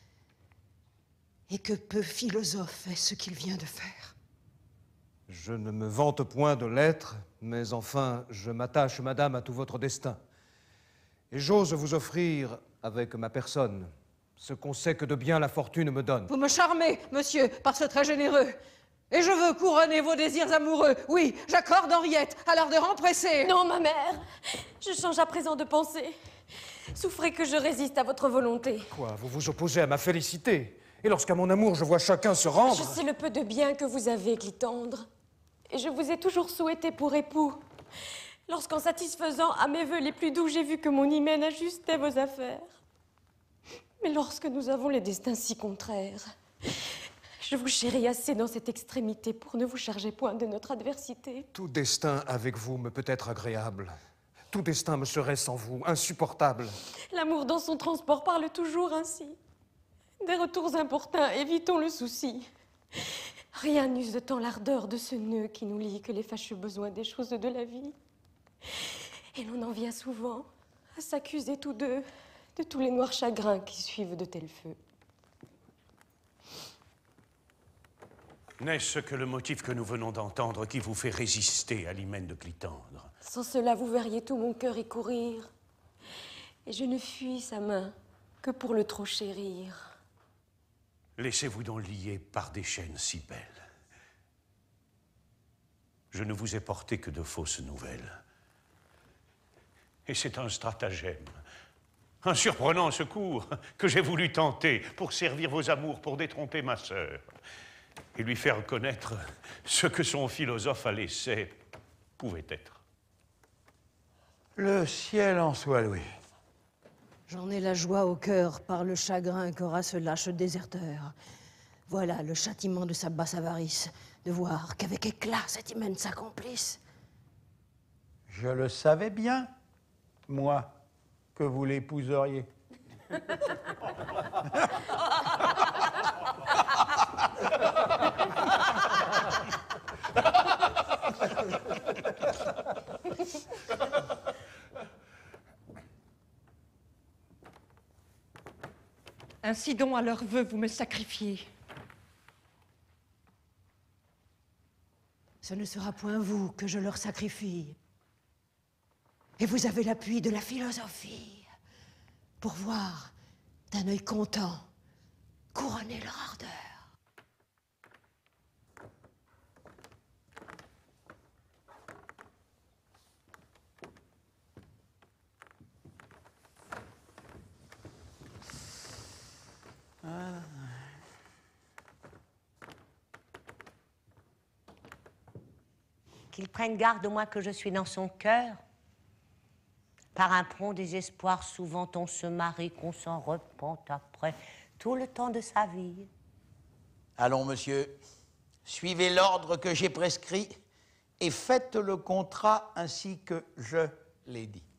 et que peu philosophe est ce qu'il vient de faire. Je ne me vante point de l'être, mais enfin, je m'attache, madame, à tout votre destin. Et j'ose vous offrir, avec ma personne, ce qu'on sait que de bien la fortune me donne. Vous me charmez, monsieur, par ce trait généreux. Et je veux couronner vos désirs amoureux. Oui, j'accorde Henriette à l'ardeur empressée. Non, ma mère, je change à présent de pensée. Souffrez que je résiste à votre volonté. Quoi, vous vous opposez à ma félicité? Et lorsqu'à mon amour je vois chacun se rendre... Je sais le peu de bien que vous avez, Clitandre. Et je vous ai toujours souhaité pour époux. Lorsqu'en satisfaisant à mes vœux les plus doux, j'ai vu que mon hymen ajustait vos affaires. Mais lorsque nous avons les destins si contraires... Je vous chéris assez dans cette extrémité pour ne vous charger point de notre adversité. Tout destin avec vous me peut être agréable. Tout destin me serait sans vous insupportable. L'amour dans son transport parle toujours ainsi. Des retours importuns, évitons le souci. Rien n'use de tant l'ardeur de ce nœud qui nous lie que les fâcheux besoins des choses de la vie. Et l'on en vient souvent à s'accuser tous deux de tous les noirs chagrins qui suivent de tels feux. N'est-ce que le motif que nous venons d'entendre qui vous fait résister à l'hymen de Clitandre? Sans cela, vous verriez tout mon cœur y courir. Et je ne fuis sa main que pour le trop chérir. Laissez-vous donc lier par des chaînes si belles. Je ne vous ai porté que de fausses nouvelles. Et c'est un stratagème, un surprenant secours que j'ai voulu tenter pour servir vos amours, pour détromper ma sœur et lui faire connaître ce que son philosophe à l'essai pouvait être. Le ciel en soit loué. J'en ai la joie au cœur par le chagrin qu'aura ce lâche déserteur. Voilà le châtiment de sa basse avarice, de voir qu'avec éclat cet hymen s'accomplisse. Je le savais bien, moi, que vous l'épouseriez. Ainsi donc à leur vœu, vous me sacrifiez. Ce ne sera point vous que je leur sacrifie. Et vous avez l'appui de la philosophie pour voir d'un œil content couronner leur ardeur. Ah. qu'il prenne garde au moins que je suis dans son cœur. Par un prompt désespoir, souvent on se marie, qu'on s'en repent après tout le temps de sa vie. Allons, monsieur, suivez l'ordre que j'ai prescrit et faites le contrat ainsi que je l'ai dit.